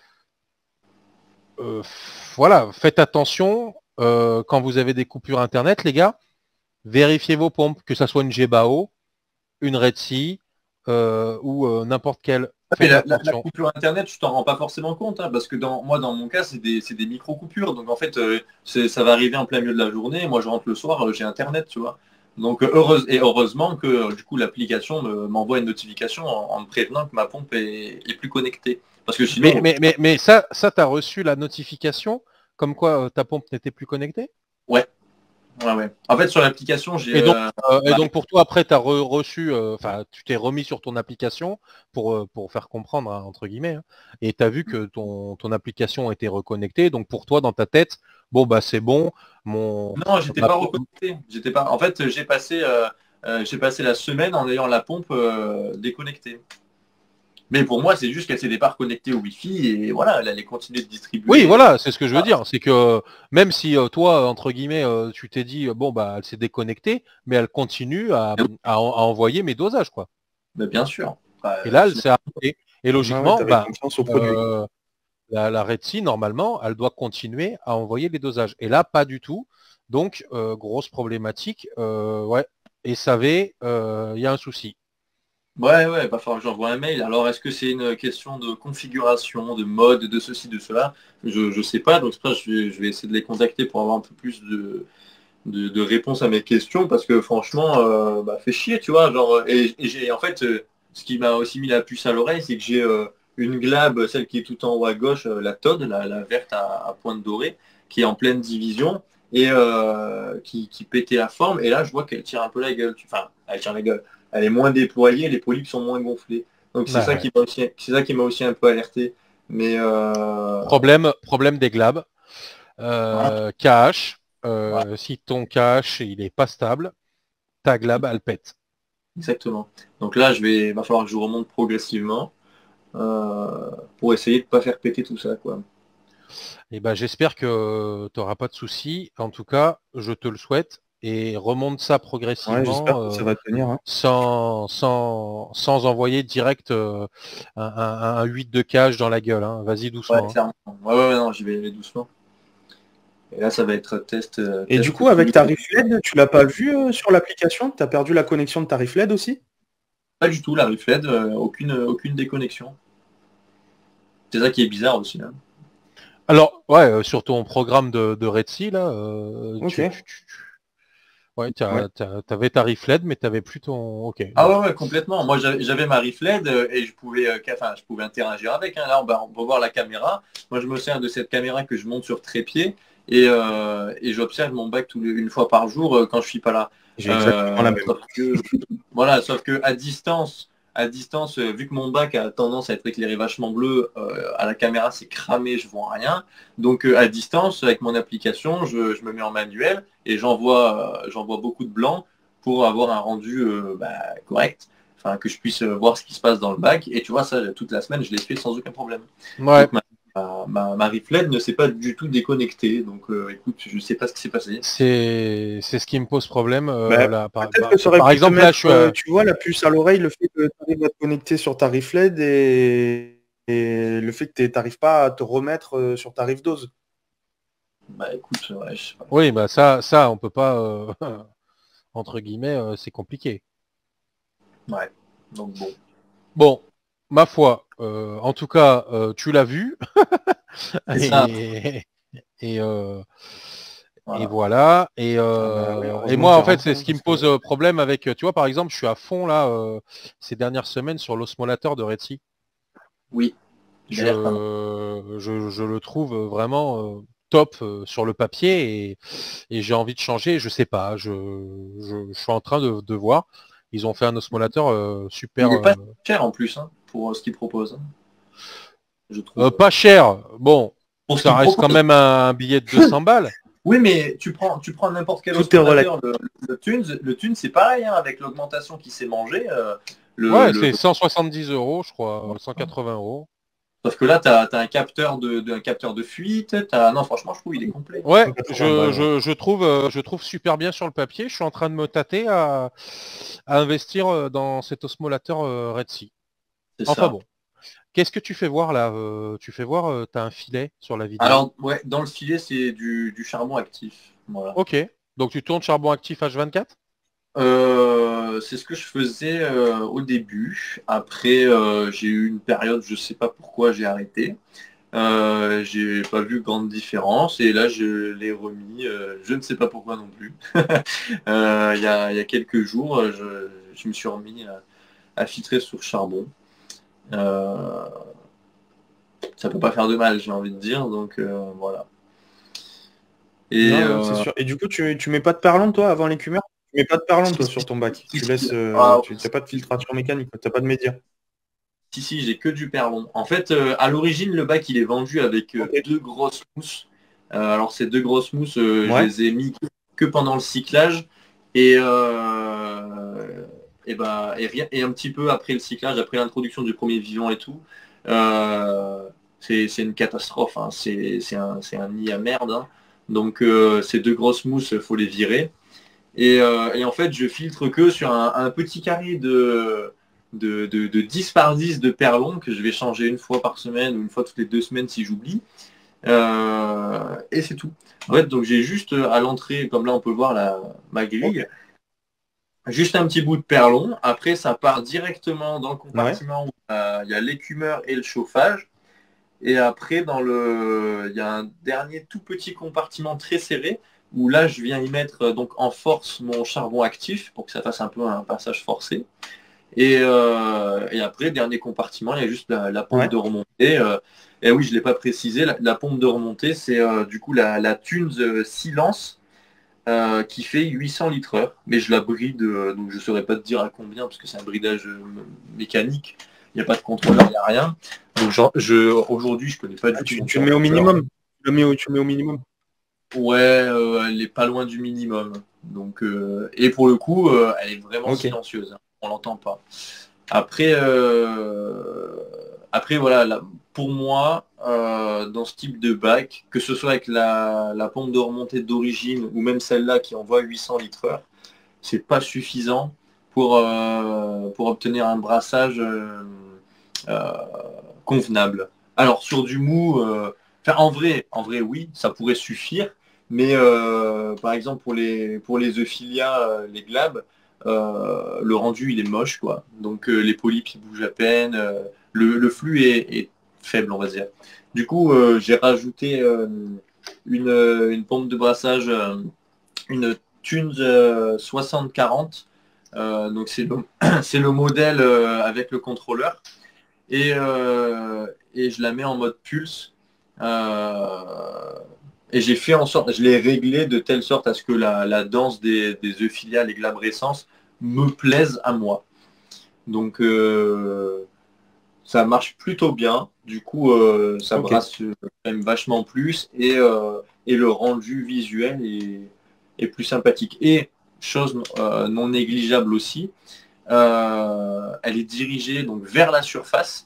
euh, voilà, faites attention euh, quand vous avez des coupures internet, les gars. Vérifiez vos pompes, que ça soit une Gebao, une Red Sea euh, ou euh, n'importe quelle. Ah, mais Faites la, la- la attention. coupure internet, tu t'en rends pas forcément compte, hein, parce que dans, moi, dans mon cas, c'est des, c'est des micro-coupures. Donc en fait, euh, c'est- ça va arriver en plein milieu de la journée. Moi, je rentre le soir, euh, j'ai internet, tu vois. Donc euh, heureuse, et heureusement que euh, du coup l'application me- m'envoie une notification en, en me prévenant que ma pompe est, est plus connectée. Parce que Mais, sinon, mais, mais, mais ça, ça tu as reçu la notification comme quoi euh, ta pompe n'était plus connectée. ouais, ouais, ouais. En fait, sur l'application, j'ai Et donc, euh, euh, et bah, donc pour toi, après, tu as reçu, euh, enfin, tu t'es remis sur ton application pour, euh, pour faire comprendre, hein, entre guillemets, hein, et tu as vu que ton, ton application était reconnectée. Donc pour toi, dans ta tête, bon, bah c'est bon, mon. non, j'étais ma pas pompe- reconnecté. J'étais pas. En fait, j'ai passé, euh, euh, j'ai passé la semaine en ayant la pompe euh, déconnectée. Mais pour moi, c'est juste qu'elle s'était pas reconnectée au Wi-Fi et voilà, elle allait continuer de Oui, distribuer. voilà, c'est ce que je veux Ah, dire. C'est que même si euh, toi, entre guillemets, euh, tu t'es dit, euh, bon, bah, elle s'est déconnectée, mais elle continue à, à en- à envoyer mes dosages, quoi. mais bien sûr. Bah, Et là, euh, elle s'est arrêtée. Et Ouais, ouais, logiquement, tu avais bah, confiance au produit. euh, La, la Red Sea, normalement, elle doit continuer à envoyer les dosages. Et là, pas du tout. Donc, euh, grosse problématique. Euh, ouais. Et savez, il y a un souci. ouais, ouais, va falloir que j'envoie un mail. Alors, est-ce que c'est une question de configuration, de mode, de ceci, de cela? Je, je sais pas. Donc, c'est pour ça que je vais, je vais essayer de les contacter pour avoir un peu plus de, de, de réponses à mes questions parce que franchement, euh, bah, fait chier, tu vois. Genre, et, et j'ai en fait, euh, ce qui m'a aussi mis la puce à l'oreille, c'est que j'ai euh, une glab, celle qui est tout en haut à gauche, euh, la Todd, la, la verte à, à pointe dorée, qui est en pleine division et euh, qui, qui pétait la forme. Et là, je vois qu'elle tire un peu la gueule. Enfin, elle tire la gueule. Elle est moins déployée, les polypes sont moins gonflés. Donc c'est Ouais, ça ouais. qui m'a aussi, c'est ça qui m'a aussi un peu alerté. Mais euh, Problème, problème des glabs. voilà. Euh, K H. Ouais, Euh, si ton K H il est pas stable, ta glab elle pète. exactement. Donc là, je vais, va falloir que je remonte progressivement. euh, pour essayer de pas faire péter tout ça, quoi. Et ben j'espère que tu n'auras pas de soucis. En tout cas, je te le souhaite. Et remonte ça Ouais, j'espère progressivement. que ça euh, va tenir, hein. sans, sans, sans envoyer direct euh, un, un, un huit de cage dans la gueule, hein. Vas-y Ouais, doucement, hein. clairement. Ouais, ouais, ouais, non, j'y vais aller doucement. Et là, ça va être test, euh, Et du test coup, avec fluide. Tarif L E D, tu l'as pas vu euh, sur l'application? Tu as perdu la connexion de Tarif L E D aussi? Pas du tout, la Refled, euh, aucune, aucune déconnexion. C'est ça qui est bizarre aussi, hein. Alors, ouais, euh, sur ton programme de, de Red Sea, là, euh, Ok. tu, tu, tu- tu- ouais, Ouais. t'as- t'as- t'avais ta Refled, mais t'avais plus ton. Ok, Ah bon. ouais, ouais, complètement. Moi, j'avais j'avais ma Refled euh, et je pouvais, euh, ca- enfin, je pouvais interagir avec, hein. Là, on, va on peut voir la caméra. Moi, je me sers de cette caméra que je monte sur trépied et, euh, et j'observe mon bac tous les- une fois par jour euh, quand je suis pas là. J'ai exactement la Euh, même. sauf que, voilà, sauf que à distance, à distance, euh, vu que mon bac a tendance à être éclairé vachement bleu, euh, à la caméra c'est cramé, je vois rien. Donc euh, à distance, avec mon application, je, je me mets en manuel et j'envoie, euh, j'envoie beaucoup de blanc pour avoir un rendu euh, bah, correct, enfin que je puisse euh, voir ce qui se passe dans le bac. Et tu vois, ça, toute la semaine, je l'ai fait sans aucun problème. Ouais, Donc ma, ma, ma, ma Refled ne s'est pas du tout déconnectée. Donc euh, écoute, je ne sais pas ce qui s'est passé. c'est c'est ce qui me pose problème. euh, Bah, là, par, peut-être par- que ça aurait par pu te exemple, là, je mettre, suis euh, à- tu vois, la puce à l'oreille, le fait que tu arrives à te connecter sur Tarif L E D et, et le fait que tu n'arrives pas à te remettre euh, sur Tarif Dose. Bah écoute, ouais, je sais pas. Oui, bah ça, ça, on peut pas, euh, entre guillemets, euh, c'est compliqué. Ouais. Donc bon. Bon, ma foi, euh, en tout cas, euh, tu l'as vu. C'est ça. Et, et, euh, et Voilà. voilà. Et, Ah bah oui, euh, et heureusement moi, qu'il en fait, rentre, c'est hein, ce qui me parce que... pose euh, problème avec, euh, tu vois, par exemple, je suis à fond là euh, ces dernières semaines sur l'osmolateur de Red Sea. Oui. Il a l'air pas mal. Je, je, je le trouve vraiment euh, top euh, sur le papier et, et j'ai envie de changer. Je sais pas. Je, je, je suis en train de, de voir. Ils ont fait un osmolateur euh, super. Il n'est pas euh, cher en plus hein, pour euh, ce qu'il propose, hein, je euh, trouve. pas cher. Bon, Pour ce ça qu'il reste quand propose. même un, un billet de deux cents balles. Oui, mais tu prends, tu prends n'importe quel Tout autre est relatif. le, le Thunes, le Thunes, c'est pareil, hein, avec l'augmentation qui s'est mangée. euh, le, Ouais, le- c'est cent soixante-dix euros, je crois, cent quatre-vingts euros. Sauf que là, tu as, un capteur de, de- un capteur de fuite. T'as- Non, franchement, je trouve qu'il est complet. Ouais, cent quatre-vingts je, balles, ouais. je, je trouve, euh, je trouve super bien sur le papier. Je suis en train de me tâter à, à investir euh, dans cet osmolateur euh, Red Sea. C'est Enfin ça. bon. Qu'est-ce que tu fais voir là euh, Tu fais voir, euh, tu as un filet sur la vidéo. Alors, ouais, dans le filet, c'est du, du charbon actif. Voilà. Ok. Donc tu tournes charbon actif H vingt-quatre. Euh, c'est ce que je faisais euh, au début. Après, euh, j'ai eu une période, je sais pas pourquoi j'ai arrêté. Euh, j'ai pas vu grande différence et là je l'ai remis. euh, je ne sais pas pourquoi non plus. Euh, Il y, a, il y a quelques jours, je, je me suis remis à, à filtrer sur charbon. Euh, ça peut pas faire de mal, j'ai envie de dire. Donc euh, voilà. Et Non, non, c'est euh, sûr. Et du coup, tu, tu mets pas de perlon, toi, avant l'écumeur? Tu mets pas de perlon, toi, sur ton bac. Tu laisses, euh, ah, tu n'as pas de filtration mécanique, tu n'as pas de média. si, si, j'ai que du perlon. En fait, euh, à l'origine, le bac, il est vendu avec euh, Ok. deux grosses mousses. Euh, alors, ces deux grosses mousses, euh, je Ouais. les ai mis que, que pendant le cyclage. Et, euh, et, bah, et, rien, et un petit peu après le cyclage, après l'introduction du premier vivant et tout, euh, c'est c'est une catastrophe. Hein. C'est c'est un, c'est un nid à merde. Hein. Donc, euh, ces deux grosses mousses, il faut les virer. Et, euh, et en fait, je filtre que sur un, un petit carré de, de, de, de dix par dix de perlon que je vais changer une fois par semaine ou une fois toutes les deux semaines si j'oublie. Euh, et c'est tout. En fait, donc j'ai juste à l'entrée, comme là on peut voir la, ma grille, juste un petit bout de perlon. Après, ça part directement dans le Ouais. compartiment où euh, il y a l'écumeur et le chauffage. Et après, dans le, il y a un dernier tout petit compartiment très serré où là, je viens y mettre euh, donc en force mon charbon actif pour que ça fasse un peu un passage forcé. Et, euh, et après, dernier compartiment, il y a juste la, la pompe Ouais. de remontée. euh, et oui, je ne l'ai pas précisé, la, la pompe de remontée, c'est euh, du coup la, la Thunes euh, Silence euh, qui fait huit cents litres heure. Mais je la bride, euh, donc je ne saurais pas te dire à combien parce que c'est un bridage euh, mécanique. Il n'y a pas de contrôleur, il n'y a rien. Donc genre, je, aujourd'hui, je connais pas du Ah, tout tu, mon tu le mets au contrôleur. minimum. Tu le mets au, tu le mets au minimum. Ouais, euh, elle est pas loin du minimum. Donc, euh, et pour le coup, euh, elle est vraiment Ok. silencieuse. Hein. On l'entend pas. Après, euh, après voilà, là, pour moi, euh, dans ce type de bac, que ce soit avec la, la pompe de remontée d'origine ou même celle-là qui envoie huit cents litres heure, c'est pas suffisant pour, euh, pour obtenir un brassage euh, euh, convenable. Alors sur du mou, euh, enfin, en vrai, en vrai oui, ça pourrait suffire, mais euh, par exemple pour les pour les euphilia, euh, les glabs, euh, le rendu il est moche quoi. Donc euh, les polypes ils bougent à peine, euh, le, le flux est, est faible on va dire. Du coup euh, j'ai rajouté euh, une, une pompe de brassage, euh, une Thunes euh, soixante quarante. Euh, donc c'est le, c'est le modèle euh, avec le contrôleur et, euh, et je la mets en mode pulse. Euh, et j'ai fait en sorte, je l'ai réglé de telle sorte à ce que la, la danse des, des euphilia, les glabrescences, me plaise à moi. Donc euh, ça marche plutôt bien. Du coup, euh, ça Ok. brasse euh, quand même vachement plus et, euh, et le rendu visuel est, est plus sympathique. Et chose euh, non négligeable aussi, euh, elle est dirigée donc vers la surface.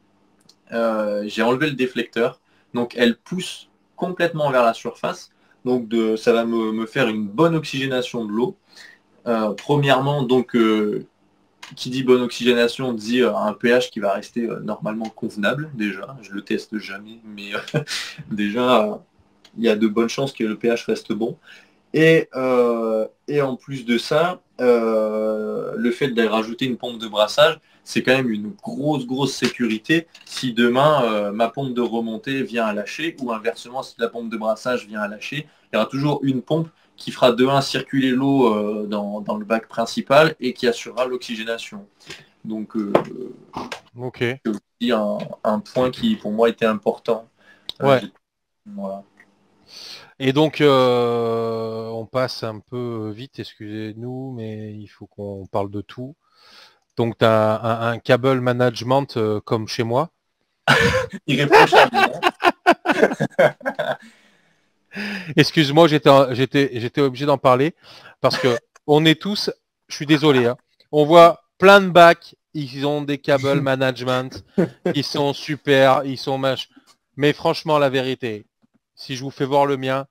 Euh, j'ai enlevé le déflecteur, donc elle pousse complètement vers la surface. Donc de, ça va me, me faire une bonne oxygénation de l'eau. Euh, premièrement, donc euh, qui dit bonne oxygénation dit euh, un pH qui va rester euh, normalement convenable déjà. Je le teste jamais, mais euh, déjà euh, il y a de bonnes chances que le pH reste bon. Et, euh, et en plus de ça, euh, le fait d'aller rajouter une pompe de brassage, c'est quand même une grosse, grosse sécurité si demain euh, ma pompe de remontée vient à lâcher ou inversement si la pompe de brassage vient à lâcher, il y aura toujours une pompe qui fera de un circuler l'eau euh, dans, dans le bac principal et qui assurera l'oxygénation. Donc euh, Ok. c'est aussi un, un point qui pour moi était important. Euh, Ouais. j'ai- voilà. Et donc, euh, on passe un peu vite, excusez-nous, mais il faut qu'on parle de tout. Donc, tu as un, un cable management euh, comme chez moi. Irréprochable. Excuse-moi, j'étais, en- j'étais, j'étais obligé d'en parler parce que on est tous, je suis désolé, hein, on voit plein de bacs, ils ont des cable management, ils sont super, ils sont mach. Mais franchement, la vérité, si je vous fais voir le mien,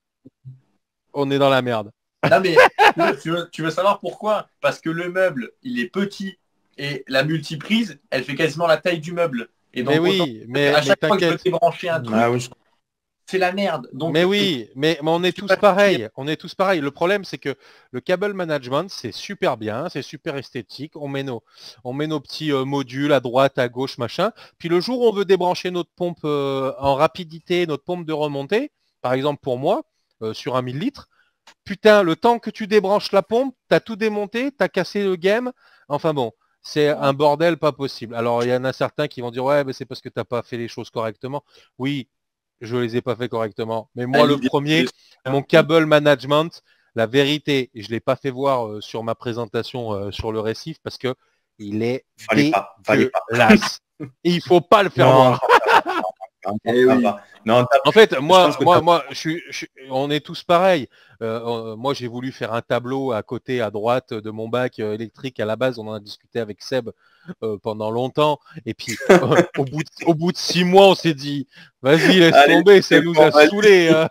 on est dans la merde. Non mais tu veux, tu veux- tu veux savoir pourquoi? Parce que le meuble, il est petit et la multiprise, elle fait quasiment la taille du meuble. Et Mais donc autant oui, mais, à mais chaque fois que je veux t'inquiète. débrancher un truc, Ah oui, je- c'est la merde. Mais Donc et oui, mais, mais on est tu tous vas te dire, pareils. On est tous pareils. Le problème, c'est que le cable management, c'est super bien, c'est super esthétique. On met nos, on met nos petits euh, modules à droite, à gauche, machin. Puis le jour où on veut débrancher notre pompe euh, en rapidité, notre pompe de remontée, par exemple pour moi, euh, sur un mille litres, putain, le temps que tu débranches la pompe, t'as tout démonté, t'as cassé le game. Enfin bon, c'est un bordel pas possible. Alors il y en a certains qui vont dire ouais, mais c'est parce que t'as pas fait les choses correctement. Oui, je les ai pas fait correctement. Mais à moi, le l'idée premier, de- mon cable management, la vérité, et je l'ai pas fait voir euh, sur ma présentation euh, sur le récif parce que il est fallait pas, fallait pas. dégueulasse. Et il faut pas le faire Non, voir. non, non, Eh ça oui. va. Non, t'as- En fait, je moi, pense que moi, t'as- moi, je suis, je suis- on est tous pareils. Euh, euh, moi, j'ai voulu faire un tableau à côté, à droite de mon bac euh, électrique. À la base, on en a discuté avec Seb euh, pendant longtemps. Et puis, euh, au bout de, au bout de six mois, on s'est dit, vas-y, laisse Allez, tomber, ça c'est nous bon, a vas-y. saoulés, hein.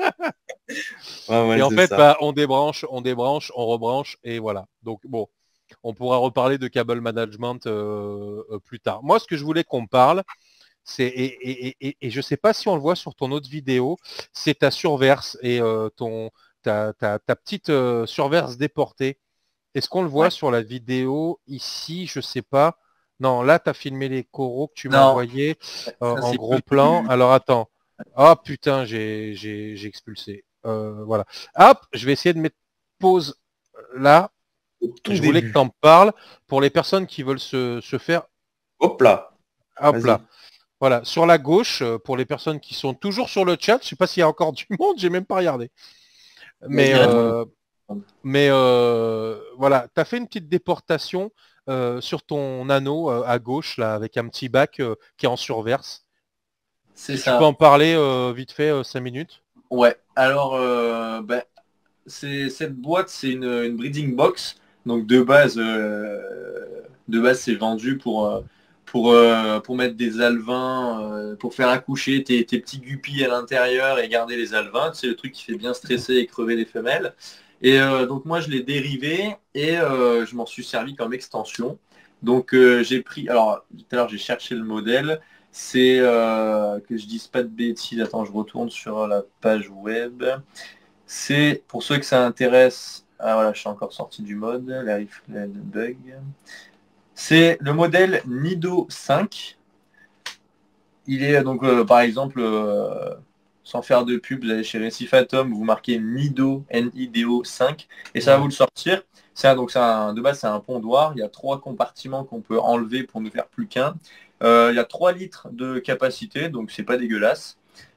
Ouais, ouais, Et en c'est fait, ça. bah, on débranche, on débranche, on rebranche, et voilà. Donc bon, on pourra reparler de cable management euh, euh, plus tard. Moi, ce que je voulais qu'on parle, c'est et, et, et, et je sais pas si on le voit sur ton autre vidéo, c'est ta surverse et euh, ton ta, ta, ta petite euh, surverse déportée. Est-ce qu'on le voit Ouais. sur la vidéo ici? Je sais pas. Non, là, tu as filmé les coraux que tu m'as Non, envoyés euh, ça en c'est gros plus. plan. Alors attends. Ah putain, j'ai j'ai j'ai expulsé. Euh, voilà. Hop, je vais essayer de mettre pause euh, là. Au tout Je voulais que tu début. en parles pour les personnes qui veulent se, se faire. Hop là. Hop là. Vas-y. Voilà, sur la gauche, euh, pour les personnes qui sont toujours sur le chat, je sais pas s'il y a encore du monde, j'ai même pas regardé. Mais Mais, il reste- euh, mais euh, voilà, tu as fait une petite déportation euh, sur ton anneau euh, à gauche, là, avec un petit bac euh, qui est en surverse. C'est Tu, tu peux ça. en parler euh, vite fait, euh, cinq minutes? Ouais. Alors, euh, ben, c'est cette boîte, c'est une, une breeding box. Donc de base, euh, de base, c'est vendu pour euh, pour euh, pour mettre des alevins, euh, pour faire accoucher tes, tes petits guppies à l'intérieur et garder les alevins. C'est le truc qui fait bien stresser et crever les femelles. Et euh, donc moi, je l'ai dérivé et euh, je m'en suis servi comme extension. Donc euh, j'ai pris, alors tout à l'heure j'ai cherché le modèle. C'est euh, que je dise pas de bêtises. Attends, je retourne sur la page web. C'est, pour ceux que ça intéresse, ah voilà, je suis encore sorti du mode, la reflet bug. C'est le modèle Nido cinq. Il est donc, euh, par exemple, euh, sans faire de pub, vous allez chez Récif Atom, vous marquez Nido, N I D O cinq, et ça va Ouais. vous le sortir. C'est un- donc c'est un- de base, c'est un pondoir. Il y a trois compartiments qu'on peut enlever pour ne faire plus qu'un. Euh, il y a trois litres de capacité, donc c'est pas dégueulasse.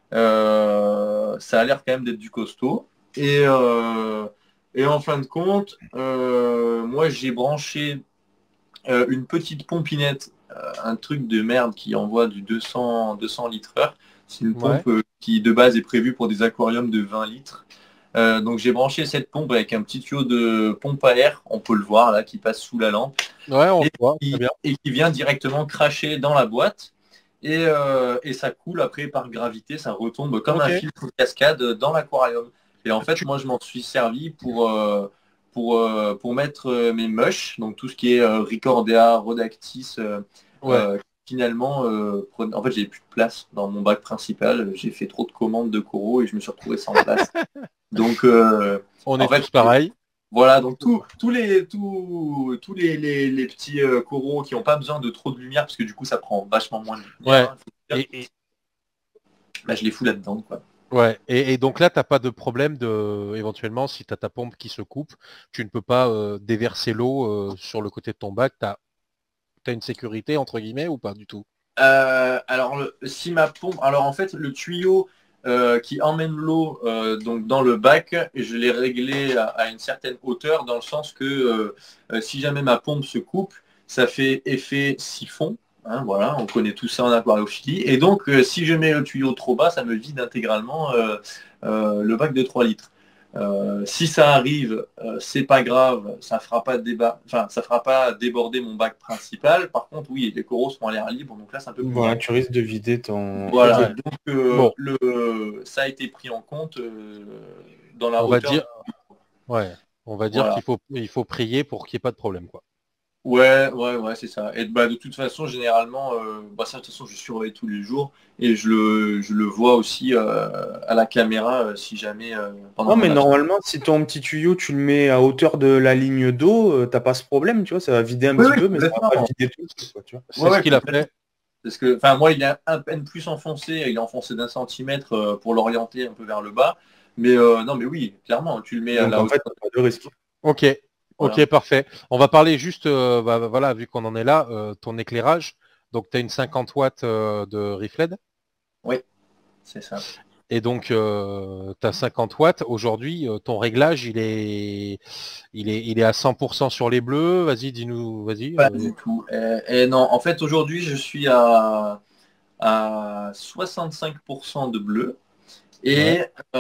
Euh, ça a l'air quand même d'être du costaud. Et, euh, et en fin de compte, euh, moi j'ai branché euh, une petite pompinette, euh, un truc de merde qui envoie du deux cents, deux cents litres heure. C'est une Ouais. pompe euh, qui de base est prévue pour des aquariums de vingt litres. Euh, donc j'ai branché cette pompe avec un petit tuyau de pompe à air, on peut le voir là, qui passe sous la lampe Ouais, on le et voit, très qui, bien. et qui vient directement cracher dans la boîte. Et, euh, et ça coule après par gravité, ça retombe comme Ok. un filtre de cascade dans l'aquarium. Et en fait, Tu- moi, je m'en suis servi pour, euh, pour, euh, pour mettre euh, mes mush, donc tout ce qui est euh, Ricordea, Rhodactis. euh, Ouais. euh, finalement, euh, prenez- en fait, j'ai plus de place dans mon bac principal. J'ai fait trop de commandes de coraux et je me suis retrouvé sans place. Donc, euh, On en est fait, tous pareils. voilà, donc tous tous les, tous, tous les, les, les petits euh, coraux qui n'ont pas besoin de trop de lumière, parce que du coup ça prend vachement moins de Ouais. lumière, hein, faut le dire, Et, et- bah, je les fous là-dedans, quoi. ouais. Et, et donc là, t'as pas de problème de, éventuellement, si tu as ta pompe qui se coupe, tu ne peux pas euh, déverser l'eau euh, sur le côté de ton bac. Tu as une sécurité, entre guillemets, ou pas du tout? Euh, alors le- si ma pompe, alors en fait le tuyau euh, qui emmène l'eau euh, donc dans le bac, je l'ai réglé à, à une certaine hauteur dans le sens que euh, euh, si jamais ma pompe se coupe, ça fait effet siphon. Hein, voilà, on connaît tout ça en aquariophilie. Et donc, euh, si je mets le tuyau trop bas, ça me vide intégralement euh, euh, le bac de trois litres. Euh, si ça arrive, euh, c'est pas grave, ça fera pas débat, enfin, ça fera pas déborder mon bac principal. Par contre, oui, les coraux seront à l'air libre, donc là, c'est un peu plus Voilà, grave. tu risques de vider ton... Voilà, Ok. donc euh, Bon. le, ça a été pris en compte euh, dans la On va hauteur. dire, ouais, on va dire Voilà. qu'il faut, il faut prier pour qu'il n'y ait pas de problème, quoi. Ouais, ouais, ouais, c'est ça. Et bah, de toute façon, généralement, euh, bah, ça, de toute façon, je surveille tous les jours et je le, je le vois aussi euh, à la caméra euh, si jamais euh, pendant Non, mais mon absence. normalement, si ton petit tuyau, tu le mets à hauteur de la ligne d'eau, euh, t'as pas ce problème, tu vois, ça va vider un Oui, petit oui, peu, mais ça va pas complètement. vider tout, quoi, tu vois. C'est Ouais, ce ouais, qu'il a complètement. fait. Parce que, enfin, moi, il est à peine plus enfoncé, il est enfoncé d'un centimètre euh, pour l'orienter un peu vers le bas. Mais euh, non, mais oui, clairement, tu le mets à Donc la en fait, hauteur. t'as pas de risque. Ok, ok, Voilà. parfait. On va parler juste, euh, bah, voilà, vu qu'on en est là, euh, ton éclairage. Donc, tu as une cinquante watts euh, de Refled. Oui, c'est ça. Et donc, euh, tu as cinquante watts. Aujourd'hui, euh, ton réglage, il est, il est, il est à cent pour cent sur les bleus. Vas-y, dis-nous, vas-y. Pas euh. du tout. Et, et non, en fait, aujourd'hui, je suis à, à soixante-cinq pour cent de bleu. Ouais. Et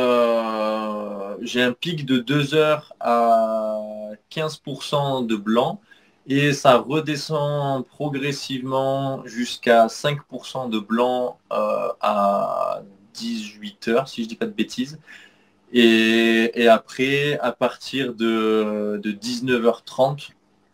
euh, j'ai un pic de deux heures à quinze pour cent de blanc et ça redescend progressivement jusqu'à cinq pour cent de blanc euh, à dix-huit heures, si je dis pas de bêtises. Et, et après, à partir de, de dix-neuf heures trente,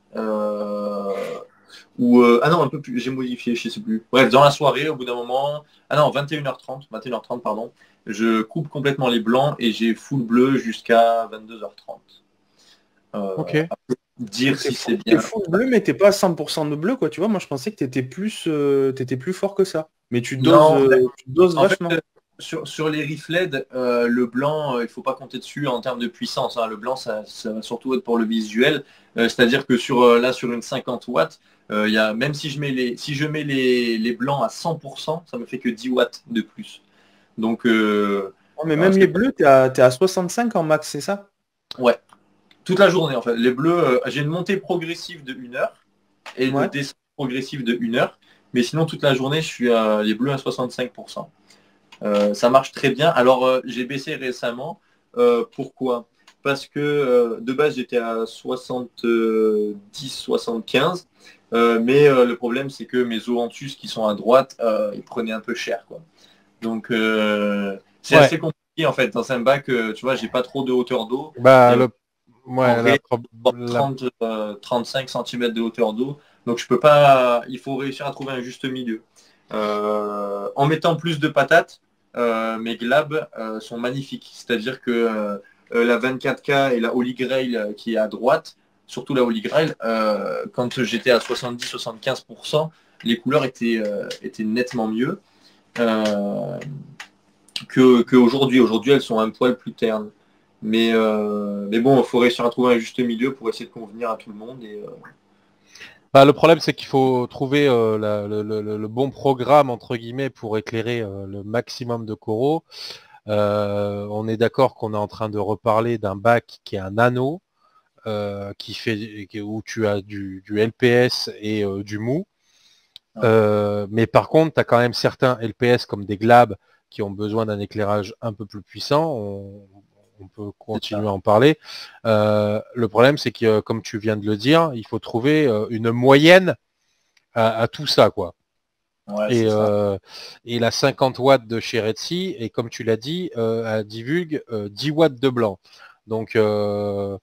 euh, ou euh, ah non, un peu plus, j'ai modifié, je sais plus. Bref, dans la soirée, au bout d'un moment, ah non, vingt et une heures trente, vingt et une heures trente, pardon, je coupe complètement les blancs et j'ai full bleu jusqu'à vingt-deux heures trente. Euh, Ok. dire T'es si c'est full, t'es bien. full bleu, mais t'es pas à cent pour cent de bleu, quoi, tu vois. Moi, je pensais que t'étais plus, euh, t'étais plus fort que ça. Mais tu doses, Non, euh, tu doses en fait, vachement. euh, sur, sur les Refled, euh, le blanc, euh, il faut pas compter dessus en termes de puissance, hein. Le blanc, ça, ça va surtout être pour le visuel. Euh, c'est-à-dire que sur euh, là, sur une cinquante watts, euh, il y a, même si je mets les, si je mets les, les blancs à cent pour cent, ça me fait que dix watts de plus. Donc, euh, Non, mais euh, même les c'est- bleus, t'es à, t'es à soixante-cinq en max, c'est ça? ouais, toute la journée en fait. Les bleus, euh, j'ai une montée progressive de une heure et une Ouais. descente progressive de une heure. Mais sinon, toute la journée, je suis à les bleus à soixante-cinq pour cent. Euh, ça marche très bien. Alors, euh, j'ai baissé récemment. Euh, pourquoi? Parce que euh, de base, j'étais à soixante-dix soixante-quinze. Euh, mais euh, le problème, c'est que mes Zoanthus qui sont à droite, euh, ils prenaient un peu cher, quoi. Donc, euh, c'est Ouais. assez compliqué, en fait. Dans un bac, euh, tu vois, j'ai pas trop de hauteur d'eau. Bah, Et le, en ouais, la, vrai, prob- la- trente, euh, trente-cinq centimètres de hauteur d'eau. Donc je peux pas. Il faut réussir à trouver un juste milieu. Euh, en mettant plus de patates, euh, mes glabs euh, sont magnifiques. C'est-à-dire que euh, euh, la vingt-quatre K et la Holy Grail euh, qui est à droite, surtout la Holy Grail, euh, quand j'étais à soixante-dix soixante-quinze pour cent, les couleurs étaient, euh, étaient nettement mieux euh, que, que aujourd'hui. Aujourd'hui, elles sont un poil plus ternes. Mais, euh, mais bon, il faut réussir à trouver un juste milieu pour essayer de convenir à tout le monde. Et, euh, bah, le problème, c'est qu'il faut trouver euh, la- le, le- le- le bon programme, entre guillemets, pour éclairer euh, le maximum de coraux. Euh, on est d'accord qu'on est en train de reparler d'un bac qui est un anneau, euh, qui fait, qui- où tu as du, du L P S et euh, du mou. Ouais. Euh, mais par contre, tu as quand même certains L P S comme des glabs qui ont besoin d'un éclairage un peu plus puissant. On, on peut continuer à en parler. Euh, le problème, c'est que, comme tu viens de le dire, il faut trouver euh, une moyenne à, à tout ça, quoi. ouais, Et, c'est ça. euh, et la cinquante watts de chez Redsi, et comme tu l'as dit, euh, elle divulgue euh, dix watts de blanc. Donc, euh,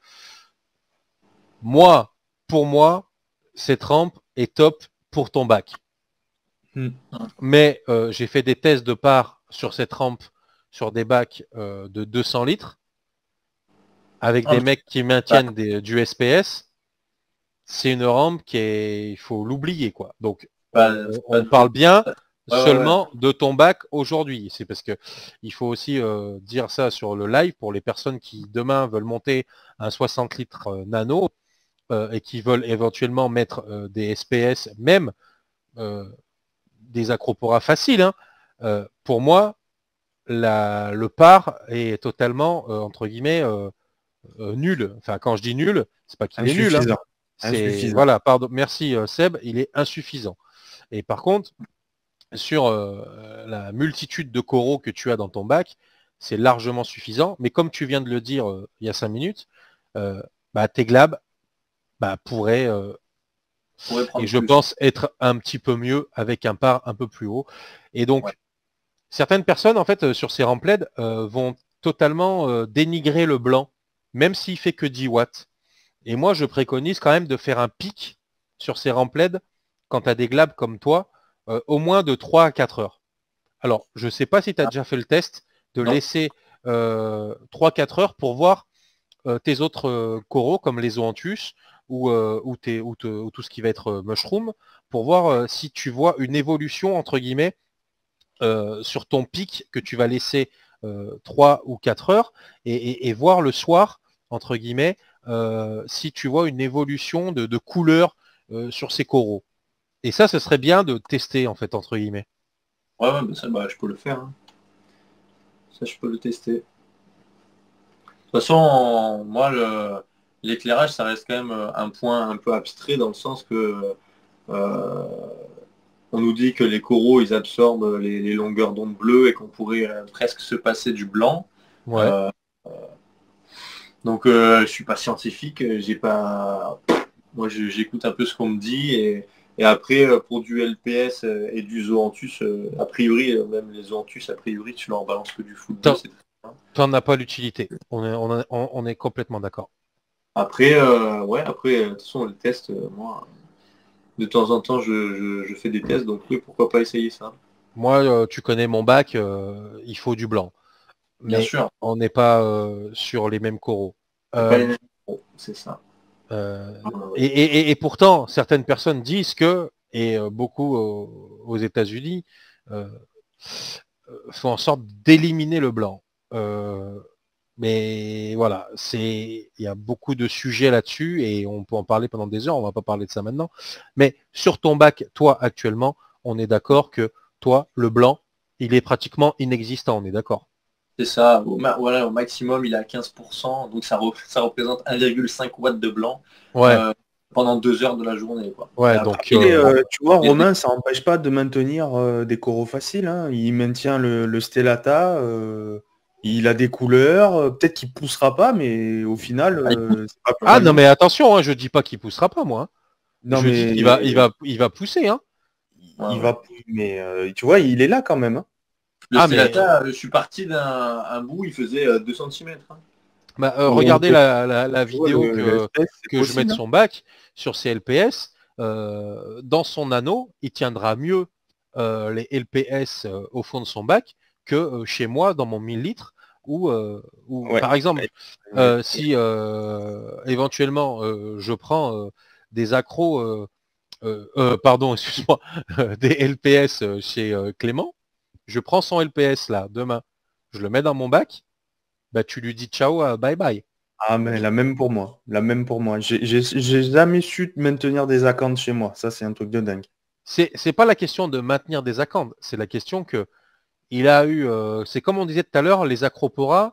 moi, pour moi, cette rampe est top pour ton bac. Hmm. Mais euh, j'ai fait des tests de part sur cette rampe sur des bacs euh, de deux cents litres avec Ah, des mais- mecs qui bah, maintiennent des, du S P S. C'est une rampe qui est, il faut l'oublier, quoi. Donc, bah, on, bah, on parle bien ouais, ouais, ouais. seulement de ton bac aujourd'hui. C'est parce que il faut aussi euh, dire ça sur le live pour les personnes qui demain veulent monter un soixante litres euh, nano euh, et qui veulent éventuellement mettre euh, des S P S, même euh, des acroporas faciles, hein. Euh, pour moi, la, le par est totalement, euh, entre guillemets, euh, euh, nul. Enfin, quand je dis nul, c'est pas qu'il est nul, hein. Insuffisant. C'est, Insuffisant. voilà, pardon, merci euh, Seb, il est insuffisant. Et par contre, sur euh, la multitude de coraux que tu as dans ton bac, c'est largement suffisant. Mais comme tu viens de le dire euh, il y a cinq minutes, euh, bah, tes glabs bah, pourraient, euh, et je plus. pense, être un petit peu mieux avec un par un peu plus haut. Et donc, ouais. certaines personnes, en fait, euh, sur ces remplaids, euh, vont totalement euh, dénigrer le blanc, même s'il fait que dix watts. Et moi, je préconise quand même de faire un pic sur ces remplaids quand tu as des glabs comme toi, euh, au moins de trois à quatre heures. Alors, je ne sais pas si tu as Ah. déjà fait le test de Non. laisser euh, trois à quatre heures pour voir euh, tes autres euh, coraux, comme les zoanthus ou, euh, ou, tes, ou, te, ou tout ce qui va être euh, mushroom, pour voir euh, si tu vois une évolution, entre guillemets, euh, sur ton pic que tu vas laisser euh, trois ou quatre heures et, et, et voir le soir, entre guillemets, euh, si tu vois une évolution de, de couleur euh, sur ces coraux. Et ça, ce serait bien de tester, en fait, entre guillemets. Ouais, ouais, bah ça, bah, je peux le faire. Hein. Ça, je peux le tester. De toute façon, moi, le, l'éclairage, ça reste quand même euh, un point un peu abstrait dans le sens que euh, on nous dit que les coraux, ils absorbent les, les longueurs d'onde bleues et qu'on pourrait euh, presque se passer du blanc. Ouais. Euh, donc, euh, je suis pas scientifique, j'ai pas. Moi, je- j'écoute un peu ce qu'on me dit et, et après, euh, pour du L P S euh, et du Zoanthus, euh, a priori, euh, même les Zoanthus, a priori, tu leur balances que du foot bleu, T'en, c'est très bien. t'en as pas l'utilité. On est, on, est- on- on est complètement d'accord. Après, euh, ouais, après, euh, de toute façon, le test, euh, moi, de temps en temps, je, je- je fais des tests, donc oui, pourquoi pas essayer ça. Moi, euh, tu connais mon bac, euh, il faut du blanc. Bien Mais sûr, on n'est pas euh, sur les mêmes coraux. c'est pas Euh, les mêmes. Bon, c'est ça. euh, Ah, ouais. et, et- et pourtant, certaines personnes disent que, et euh, beaucoup aux, aux États-Unis, euh, euh, font en sorte d'éliminer le blanc. Euh, mais voilà, c'est, il y a beaucoup de sujets là-dessus et on peut en parler pendant des heures. On va pas parler de ça maintenant. Mais sur ton bac, toi actuellement, on est d'accord que toi, le blanc, il est pratiquement inexistant. On est d'accord. C'est ça, au, ma- voilà, au maximum, il est à quinze pour cent, donc ça, re- ça représente un virgule cinq watts de blanc Ouais, euh, pendant deux heures de la journée. Quoi. Et ouais. après, Donc, Et euh, euh, tu vois, il y a des- Romain, ça n'empêche pas de maintenir euh, des coraux faciles. Hein. Il maintient le, le stellata, euh, il a des couleurs, euh, peut-être qu'il poussera pas, mais au final, ah, il euh, c'est pas plus ah mal non, non mais plus. attention, hein, je dis pas qu'il poussera pas, moi. Hein. Non, Je dis qu'il va, il mais va, il va pousser, hein. ouais, il ouais. va, mais euh, tu vois, il est là quand même. Hein. Le Ah, mais Stellata, je suis parti d'un un bout, il faisait euh, deux centimètres. Hein. bah, euh, Donc, regardez euh, la, la- la tu vois, vidéo le, le que, L P S, c'est que je mets de possible. Hein. son bac sur ses L P S. Euh, dans son anneau, il tiendra mieux euh, les L P S euh, au fond de son bac que euh, chez moi dans mon mille litres. Où, euh, où, Ouais. par exemple, Ouais. Ouais. euh, si euh, éventuellement euh, je prends euh, des accros, euh, euh, euh, pardon, excuse-moi, des L P S euh, chez euh, Clément, je prends son L P S là demain, je le mets dans mon bac, bah tu lui dis ciao, euh, bye bye. Ah, mais la même pour moi. La même pour moi. J'ai j'ai- j'ai jamais su maintenir des accounts chez moi. Ça, c'est un truc de dingue. C'est c'est pas la question de maintenir des accandes, c'est la question que il a eu, euh, c'est comme on disait tout à l'heure, les acroporas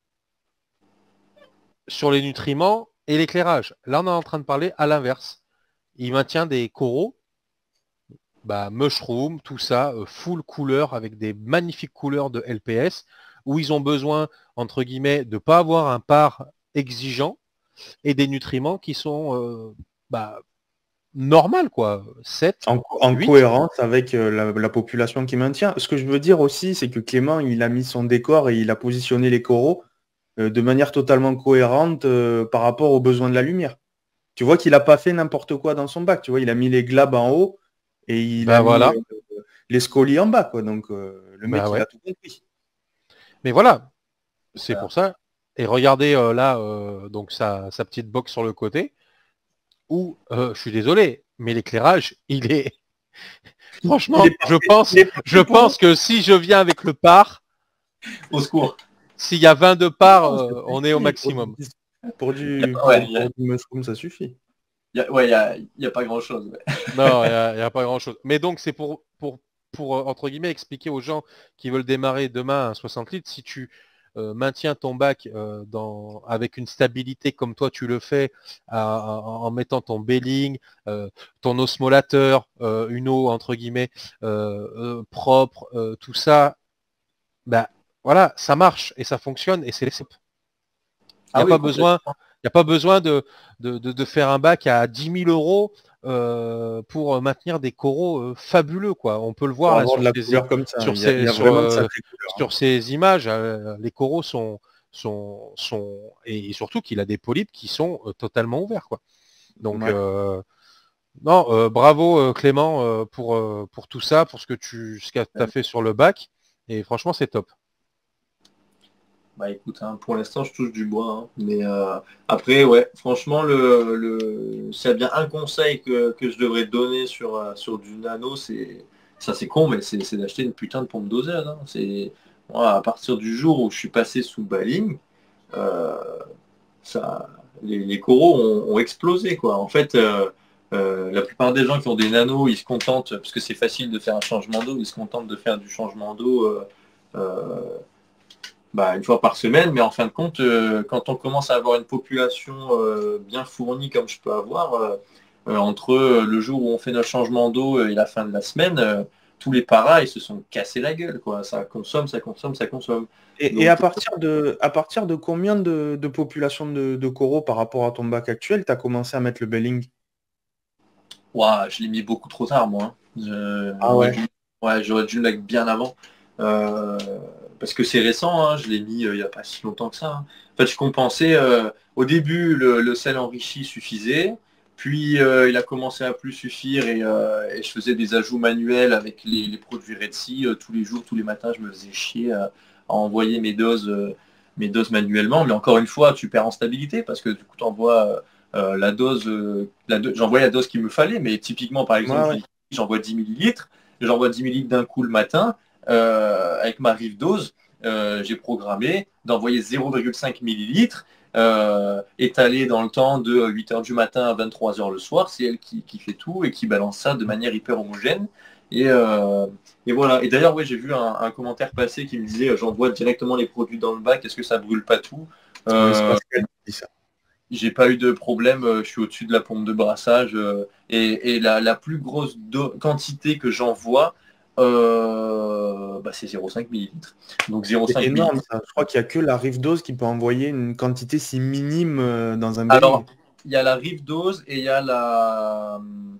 sur les nutriments et l'éclairage. Là, on est en train de parler à l'inverse. Il maintient des coraux, bah, mushroom, tout ça, euh, full couleur avec des magnifiques couleurs de L P S, où ils ont besoin, entre guillemets, de pas avoir un par exigeant et des nutriments qui sont euh, bah, normal, quoi. sept, En, en huit. cohérence avec euh, la, la population qui maintient. Ce que je veux dire aussi, c'est que Clément, il a mis son décor et il a positionné les coraux euh, de manière totalement cohérente euh, par rapport aux besoins de la lumière. Tu vois qu'il n'a pas fait n'importe quoi dans son bac. Tu vois, il a mis les glabs en haut et il a Bah mis voilà, euh, les scolies en bas. Quoi. Donc euh, le bah mec, il ouais. a tout compris. Mais voilà, c'est Ça. pour ça. Et regardez euh, là, euh, donc sa, sa petite box sur le côté, où, euh, je suis désolé, mais l'éclairage, il est... Il Franchement, est je parfait. pense, Il est je parfait pour. pense que si je viens avec le par, Au secours. s'il y a vingt-deux parts, Non, ça euh, on est au suffit. Pour maximum. du, pour Il y du, a, ouais, pour, il y a, pour du mushroom, ça suffit. il y a- ouais, il y a, il y a pas grand-chose. Ouais. Non, il n'y a, y a pas grand-chose. Mais donc, c'est pour, pour, pour, euh, entre guillemets, expliquer aux gens qui veulent démarrer demain un soixante litres, si tu euh, maintiens ton bac euh, dans, avec une stabilité comme toi tu le fais, à, à, en mettant ton belling, euh, ton osmolateur, euh, une eau entre guillemets euh, euh, propre, euh, tout ça, ben voilà, ça marche et ça fonctionne et c'est il n'y Ah a oui, pas besoin, complètement. il y a pas besoin de, de, de, de faire un bac à dix mille euros euh, pour maintenir des coraux euh, fabuleux, quoi. On peut le Pour voir là avoir de sur la ces, couleur comme ça. sur Il y a, il ces, y a sur, vraiment de euh, sacrées couleurs, hein. sur ces images. euh, les coraux sont, sont, sont et surtout qu'il a des polypes qui sont euh, totalement ouverts, quoi. Donc Ouais. euh, non, euh, bravo euh, Clément euh, pour, euh, pour tout ça, pour ce que tu ce que tu as fait sur le bac. Et franchement, c'est top. Bah écoute, hein, pour l'instant je touche du bois, hein. Mais euh, après, ouais, franchement, le, le, s'il y a bien un conseil que, que je devrais donner sur, euh, sur du nano, c'est ça c'est con, mais c'est c'est d'acheter une putain de pompe doseuse, hein. C'est moi, à partir du jour où je suis passé sous Baling, euh, ça, les, les coraux ont, ont explosé, quoi. En fait, euh, euh, la plupart des gens qui ont des nanos, ils se contentent, parce que c'est facile de faire un changement d'eau, ils se contentent de faire du changement d'eau. euh, euh, bah, une fois par semaine, mais en fin de compte, euh, quand on commence à avoir une population euh, bien fournie comme je peux avoir, euh, euh, entre euh, le jour où on fait notre changement d'eau et la fin de la semaine, euh, tous les paras, ils se sont cassés la gueule, quoi. Ça consomme, ça consomme, ça consomme. Et, et à Donc, partir de, à partir de combien de, de population de, de coraux par rapport à ton bac actuel, tu as commencé à mettre le belling? ouah, je l'ai mis beaucoup trop tard, moi, hein. Je- Ah j'aurais ouais. dû, ouais, j'aurais dû le mettre bien avant. Euh, parce que c'est récent, hein, je l'ai mis euh, il n'y a pas si longtemps que ça, hein. En fait, je compensais. Euh, au début, le, le sel enrichi suffisait. Puis, euh, il a commencé à plus suffire et, euh, et je faisais des ajouts manuels avec les, les produits Red Sea. Euh, tous les jours, tous les matins, je me faisais chier à, à envoyer mes doses, euh, mes doses manuellement. Mais encore une fois, tu perds en stabilité parce que du coup, tu envoies euh, la dose, euh, la do- j'envoie la dose qu'il me fallait, mais typiquement, par Ouais, exemple, je ouais. dis, j'envoie dix millilitres, j'envoie dix millilitres d'un coup le matin, euh, avec ma rive dose, euh, j'ai programmé d'envoyer zéro virgule cinq millilitres, euh, étalé dans le temps de huit heures du matin à vingt-trois heures le soir, c'est elle qui, qui fait tout et qui balance ça de manière hyper homogène. Et, euh, et voilà. Et d'ailleurs, ouais, j'ai vu un, un commentaire passer qui me disait euh, j'envoie directement les produits dans le bac, est-ce que ça brûle pas tout? Ouais, c'est Euh, Pascal qui dit ça. j'ai pas eu de problème, euh, je suis au-dessus de la pompe de brassage euh, et, et la, la plus grosse do- quantité que j'envoie, euh, bah, c'est zéro virgule cinq millilitres. Donc C'est zéro virgule cinq énorme millilitres. ça. Je crois qu'il n'y a que la rive dose qui peut envoyer une quantité si minime euh, dans un belling. Alors, il y a la Rive Dose et il y a la,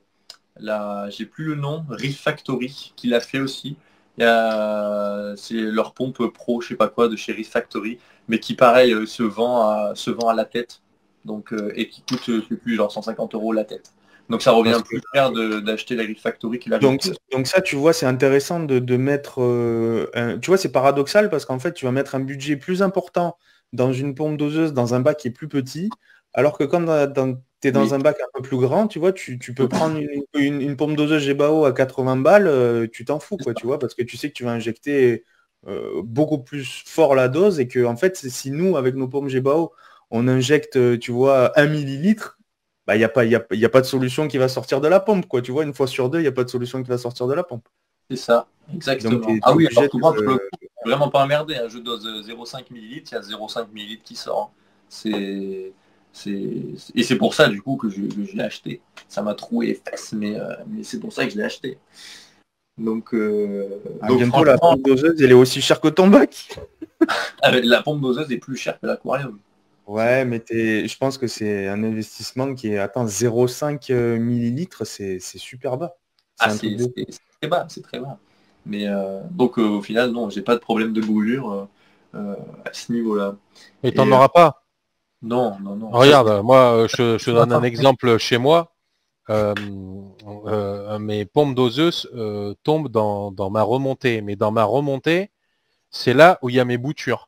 la j'ai plus le nom, Rive Factory qui l'a fait aussi. Il y a, c'est leur pompe pro, je sais pas quoi, de chez Rive Factory, mais qui pareil euh, se vend à, se vend à la tête. Donc, euh, et qui coûte, euh, je sais plus, genre cent cinquante euros la tête. Donc ça revient Parce que plus cher de- d'acheter la Rive Factory que la Rive donc, Dose. donc ça, tu vois, c'est intéressant de, de mettre. Euh, un- tu vois, c'est paradoxal parce qu'en fait, tu vas mettre un budget plus important dans une pompe doseuse, dans un bac qui est plus petit, alors que quand tu es dans Oui, un bac un peu plus grand, tu vois, tu, tu peux prendre une, une- une pompe doseuse G B A O à quatre-vingts balles, euh, tu t'en fous, quoi, tu vois, parce que tu sais que tu vas injecter euh, beaucoup plus fort la dose et que, en fait, si nous, avec nos pompes G B A O, on injecte, euh, tu vois, un millilitre, bah, il n'y a pas, y a, y a pas de solution qui va sortir de la pompe, quoi. Tu vois, une fois sur deux, il n'y a pas de solution qui va sortir de la pompe. c'est ça, Donc, tu exactement. es, Ah oui, alors obligé que moi, pour le de... coup, je suis vraiment pas emmerdé, hein. Je dose euh, zéro virgule cinq millilitres, il y a zéro virgule cinq millilitres qui sort, hein. C'est, c'est, et c'est pour ça, du coup, que je, que je l'ai acheté. Ça m'a troué les fesses, mais, euh, mais c'est pour ça que je l'ai acheté. Donc, euh, Ah, donc bientôt, la franchement, pompe doseuse, elle est aussi chère que ton bac. avec la pompe doseuse est plus chère que l'aquarium. C'est, Ouais, mais t'es- je pense que c'est un investissement qui est... Attends, zéro virgule cinq euh, millilitres, c'est c'est super bas. C'est ah, un truc c'est, de... c'est- c'est très bas, c'est très bas. Mais euh, donc, euh, au final, non, j'ai pas de problème de brûlure euh, euh, à ce niveau-là. Et t'en Et euh, auras pas. non, non, non. Ça, c'est Regarde, moi, euh, je, je te donne un exemple chez moi. Euh, euh, mes pompes doseuses euh, tombent dans, dans ma remontée. Mais dans ma remontée, c'est là où il y a mes boutures.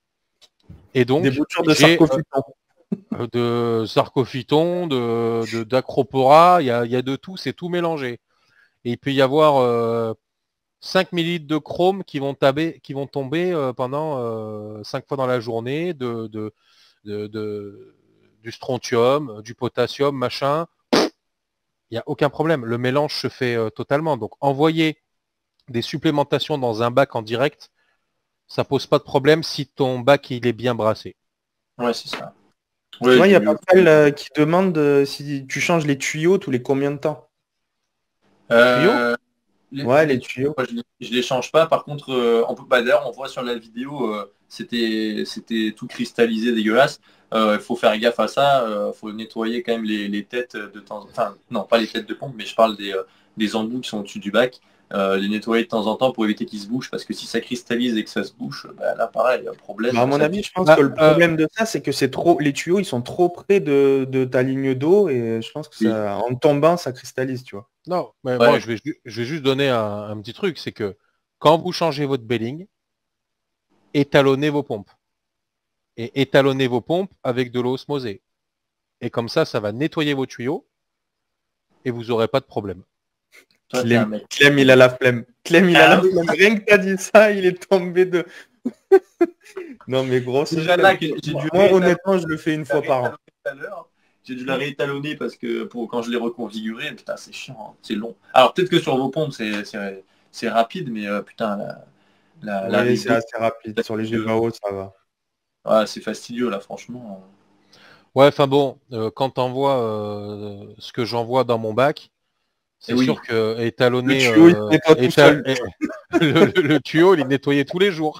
Et Des donc, boutures de j'ai sarcophyton. euh, de sarcophyton, de, de- d'acropora, il y a, il y a de tout, c'est tout mélangé. Et il peut y avoir euh, cinq millilitres de chrome qui vont, taber, qui vont tomber euh, pendant euh, cinq fois dans la journée, de, de, de, de- du strontium, du potassium, machin. Il n'y a aucun problème. Le mélange se fait euh, totalement. Donc envoyer des supplémentations dans un bac en direct, ça pose pas de problème si ton bac il est bien brassé. Ouais, c'est ça. Ouais, il y a du- Pascal euh, qui demande euh, si tu changes les tuyaux tous les combien de temps? tuyaux Euh, les, Ouais, les les tuyaux, tuyaux. moi, je, les je les change pas. Par contre, euh, on peut pas. D'ailleurs, on voit sur la vidéo, euh, c'était c'était tout cristallisé, dégueulasse. Il faut faire gaffe à ça. Il faut nettoyer quand même les, les têtes de temps en temps. Enfin, non, pas les têtes de pompe, mais je parle des, euh, des embouts qui sont au-dessus du bac. Euh, les nettoyer de temps en temps pour éviter qu'ils se bouchent. Parce que si ça cristallise et que ça se bouche, bah, là, pareil, il y a un problème. Bah, à mon Ça- avis, je pense Ah, que le euh, problème de ça, c'est que c'est trop, les tuyaux, ils sont trop près de, de ta ligne d'eau et je pense que Oui. ça, en tombant, ça cristallise, tu vois. Non, mais moi Ouais, je vais, ju- je vais juste donner un, un petit truc, c'est que quand vous changez votre belling, étalonnez vos pompes. Et étalonnez vos pompes avec de l'eau osmosée. Et comme ça, ça va nettoyer vos tuyaux et vous n'aurez pas de problème. toi, t'es un Clem, mec. Clem, il a la flemme. Clem, il a Ah la oui. flemme. Rien que t'as dit ça, il est tombé de... Non, mais grosse Déjà flemme. là, que j'ai Moi, dû moi, réétalonner honnêtement, je le fais une fois par an. tout à l'heure. J'ai dû la réétalonner parce que pour quand je l'ai reconfiguré, putain, c'est chiant, hein, c'est long. Alors peut-être que sur vos pompes, c'est c'est- c'est rapide, mais euh, putain, la, la, la Oui, rive c'est d'eau, assez rapide. c'est Sur les fastidieux. G V A O, ça va. Ouais, c'est fastidieux là, franchement. Ouais, enfin bon, euh, quand t'envoies euh, ce que j'envoie dans mon bac, Et c'est oui, sûr que Le étalonner tuyau, il se euh, nettoie tout éta- seul. é- le, le- le tuyau, il est nettoyé tous les jours.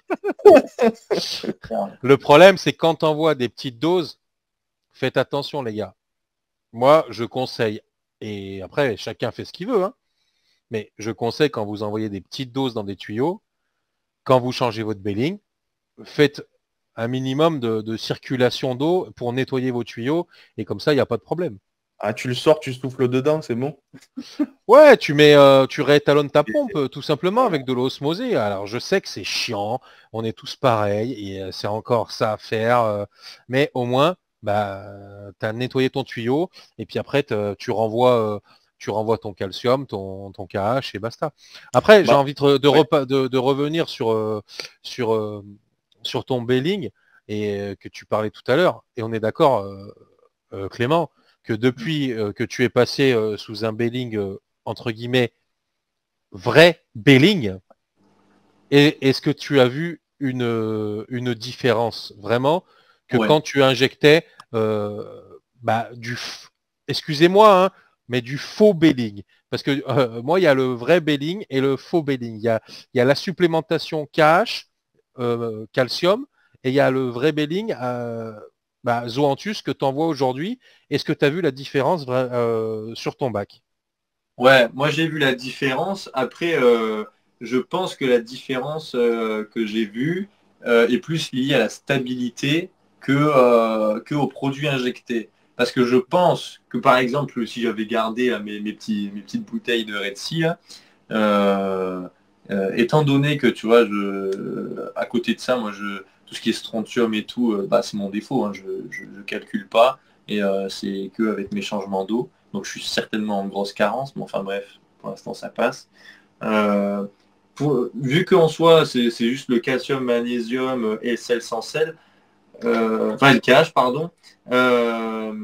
clair. Le problème, c'est que quand t'envoies des petites doses, faites attention les gars. Moi, je conseille, et après, chacun fait ce qu'il veut, hein, mais je conseille quand vous envoyez des petites doses dans des tuyaux, quand vous changez votre belling, faites un minimum de, de circulation d'eau pour nettoyer vos tuyaux, et comme ça, il n'y a pas de problème. Ah, tu le sors, tu souffles dedans, c'est bon. Ouais, tu mets, euh, tu réétalonnes ta pompe euh, tout simplement avec de l'eau osmosée. Alors je sais que c'est chiant, on est tous pareils et euh, c'est encore ça à faire, euh, mais au moins, bah, tu as nettoyé ton tuyau et puis après te- tu renvoies, euh, tu renvoies ton calcium, ton, ton K H et basta. Après, j'ai Bah, envie de, de, ouais. repa- de- de revenir sur, euh, sur, euh, sur ton belling et euh, que tu parlais tout à l'heure et on est d'accord, euh, euh, Clément, que depuis euh, que tu es passé euh, sous un belling euh, entre guillemets vrai belling, et est-ce que tu as vu une, euh, une différence vraiment que Ouais. quand tu injectais euh, bah, du f- excusez-moi hein, mais du faux belling parce que euh, moi il y a le vrai belling et le faux belling, il y a, il y a la supplémentation K H euh, calcium et il y a le vrai belling euh, bah, Zoanthus que tu envoies aujourd'hui. Est-ce que tu as vu la différence vra- euh, sur ton bac? Ouais, moi j'ai vu la différence. Après, euh, je pense que la différence euh, que j'ai vue euh, est plus liée à la stabilité que, euh, que aux produits injectés. Parce que je pense que par exemple, si j'avais gardé euh, mes, mes petits, mes petites bouteilles de Red Sea, là, euh, euh, étant donné que tu vois, je, à côté de ça, moi je, tout ce qui est strontium et tout, euh, bah, c'est mon défaut, hein, je, je, je calcule pas et euh, c'est que avec mes changements d'eau. Donc je suis certainement en grosse carence, mais enfin bref, pour l'instant ça passe. Euh, pour- vu qu'en soi c'est c'est juste le calcium, magnésium euh, et le sel sans sel, euh, enfin le K H pardon, euh,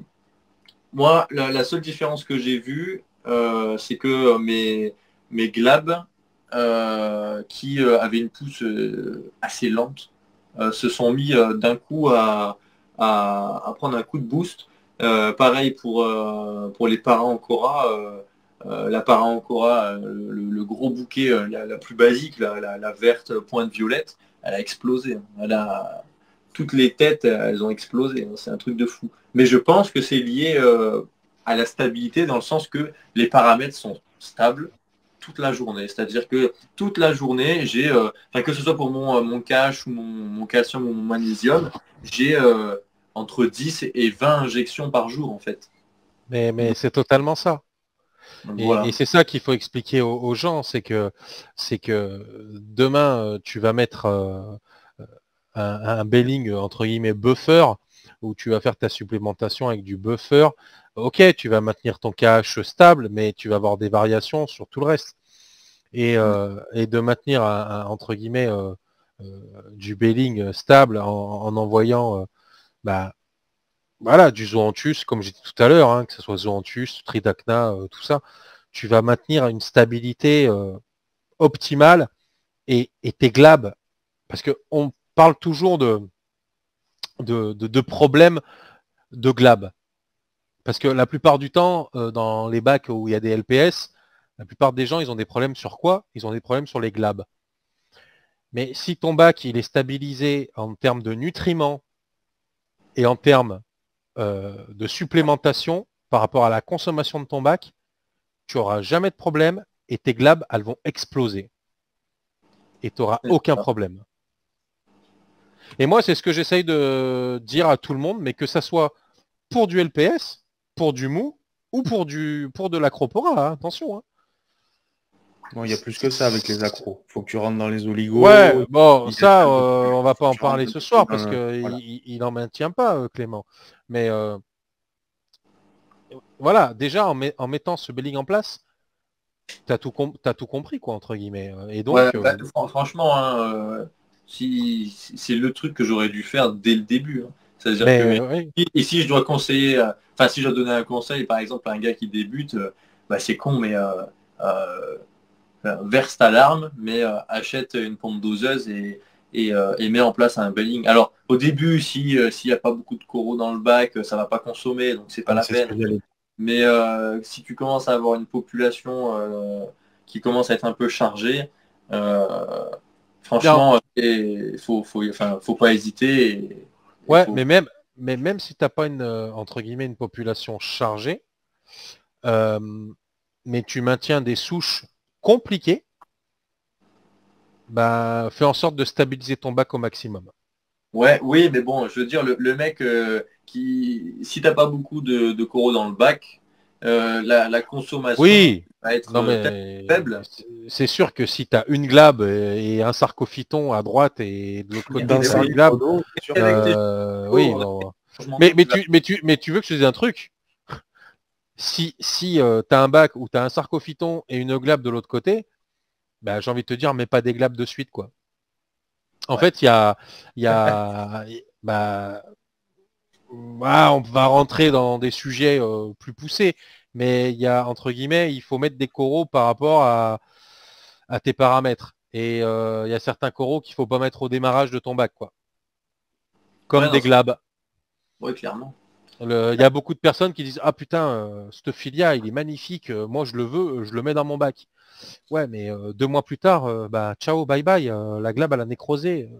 moi la, la seule différence que j'ai vue, euh, c'est que mes, mes glabs euh, qui euh, avaient une pousse euh, assez lente euh, se sont mis euh, d'un coup à, à, à prendre un coup de boost. Euh, pareil pour, euh, pour les Para-Ancora. Euh, euh, la Para-Ancora, euh, le, le gros bouquet, euh, la, la plus basique, la, la- la verte pointe violette, elle a explosé, hein. Elle a, toutes les têtes, euh, elles ont explosé, hein. C'est un truc de fou. Mais je pense que c'est lié euh, à la stabilité dans le sens que les paramètres sont stables toute la journée. C'est-à-dire que toute la journée, j'ai, euh, enfin, que ce soit pour mon, euh, mon cash ou mon, mon calcium ou mon magnésium, j'ai euh, entre dix et vingt injections par jour en fait. Mais, mais Donc, c'est totalement ça. donc Et, voilà. et c'est ça qu'il faut expliquer aux, aux gens, c'est que c'est que demain euh, tu vas mettre euh, un, un belling entre guillemets buffer où tu vas faire ta supplémentation avec du buffer. Ok, tu vas maintenir ton K H stable, mais tu vas avoir des variations sur tout le reste. Et, euh, et de maintenir un, un- entre guillemets euh, euh, du belling stable en, en envoyant euh, bah, voilà, du Zoanthus, comme j'ai dit tout à l'heure, hein, que ce soit Zoanthus, Tridacna, euh, tout ça, tu vas maintenir une stabilité euh, optimale et, et tes glabs, parce qu'on parle toujours de, de, de, de problèmes de glab. Parce que la plupart du temps, euh, dans les bacs où il y a des L P S, la plupart des gens, ils ont des problèmes sur quoi? Ils ont des problèmes sur les glabs. Mais si ton bac, il est stabilisé en termes de nutriments et en termes euh, de supplémentation par rapport à la consommation de ton bac, tu n'auras jamais de problème et tes glabs, elles vont exploser. Et tu n'auras aucun problème. Et moi, c'est ce que j'essaye de dire à tout le monde, mais que ça soit pour du L P S, pour du mou, ou pour du pour de l'acropora, hein, attention. Hein. Bon, il y a plus que ça avec les accros. Faut que tu rentres dans les oligos. Ouais, bon, il ça, y a- euh, on va pas en tu rentres parler un ce peu soir dans parce le- que voilà. il, il en maintient pas, euh, Clément. Mais euh, voilà, déjà en, met- en mettant ce belling en place, t'as tout com- t'as tout compris quoi entre guillemets. Et Ouais, donc, euh, bah, fran- franchement, hein, euh, si, si- c'est le truc que j'aurais dû faire dès le début. Hein. C'est-à-dire que mais et, oui, et si je dois conseiller, euh, enfin si je dois donner un conseil, par exemple à un gars qui débute, euh, bah, c'est con, mais euh, euh, euh, verse ta larme, mais euh, achète une pompe doseuse et, et, euh, et mets en place un belling. Alors au début, si euh, s'il n'y a pas beaucoup de coraux dans le bac, euh, ça va pas consommer, donc c'est pas Ah, la c'est ce peine. que j'allais Mais euh, si tu commences à avoir une population euh, qui commence à être un peu chargée, euh, non, franchement, il faut, faut, enfin, faut pas hésiter. Et, et ouais, faut... mais même mais même si t'as pas une euh, entre guillemets une population chargée, euh, mais tu maintiens des souches compliquées, bah fais en sorte de stabiliser ton bac au maximum. Ouais, oui, mais bon, je veux dire, le, le mec euh, qui, si t'as pas beaucoup de, de coraux dans le bac, euh, la, la consommation Oui, va être non euh, tellement mais faible. c'est c'est sûr que si tu as une glabe et un sarcophyton à droite et de l'autre côté dans tu Mais as cent une oui, litres glabe, d'eau, c'est sûr avec que tes euh, oui, chevaux, bon. changement Mais, d'eau, mais, tu vas. tu, mais, tu, mais tu veux que je te dise un truc? Si, si tu as un bac où tu as un sarcophyton et une glabe de l'autre côté, bah, j'ai envie de te dire, mais pas des glabes de suite, quoi. En Ouais. fait, il y a, il y a bah, ah, on va rentrer dans des sujets euh, plus poussés, mais il y a, entre guillemets, il faut mettre des coraux par rapport à, à tes paramètres. Et euh, il y a certains coraux qu'il faut pas mettre au démarrage de ton bac, quoi. Ouais, Comme non, des c'est- glabs. ouais, clairement. Le- Il y a beaucoup de personnes qui disent ah putain, euh, ce filia il est magnifique, euh, moi je le veux, euh, je le mets dans mon bac. Ouais, mais euh, deux mois plus tard, euh, bah ciao, bye bye, euh, la glabe elle a nécrosé.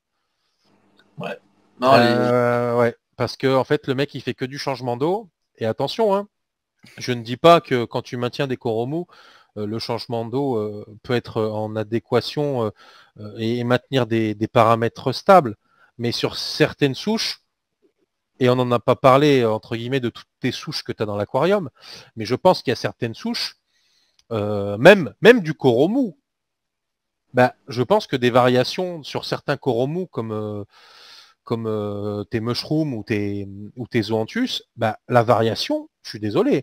Ouais. Non, les... Euh, ouais, parce que en fait le mec il fait que du changement d'eau. Et attention, hein, je ne dis pas que quand tu maintiens des coraux mous, euh, le changement d'eau euh, peut être en adéquation euh, euh, et, et maintenir des, des paramètres stables. Mais sur certaines souches, et on n'en a pas parlé entre guillemets de toutes tes souches que tu as dans l'aquarium, mais je pense qu'il y a certaines souches, euh, même, même du coraux mou. Bah, je pense que des variations sur certains coraux mous comme, euh, comme euh, tes mushrooms ou tes, ou tes zoanthus, bah, la variation, je suis désolé,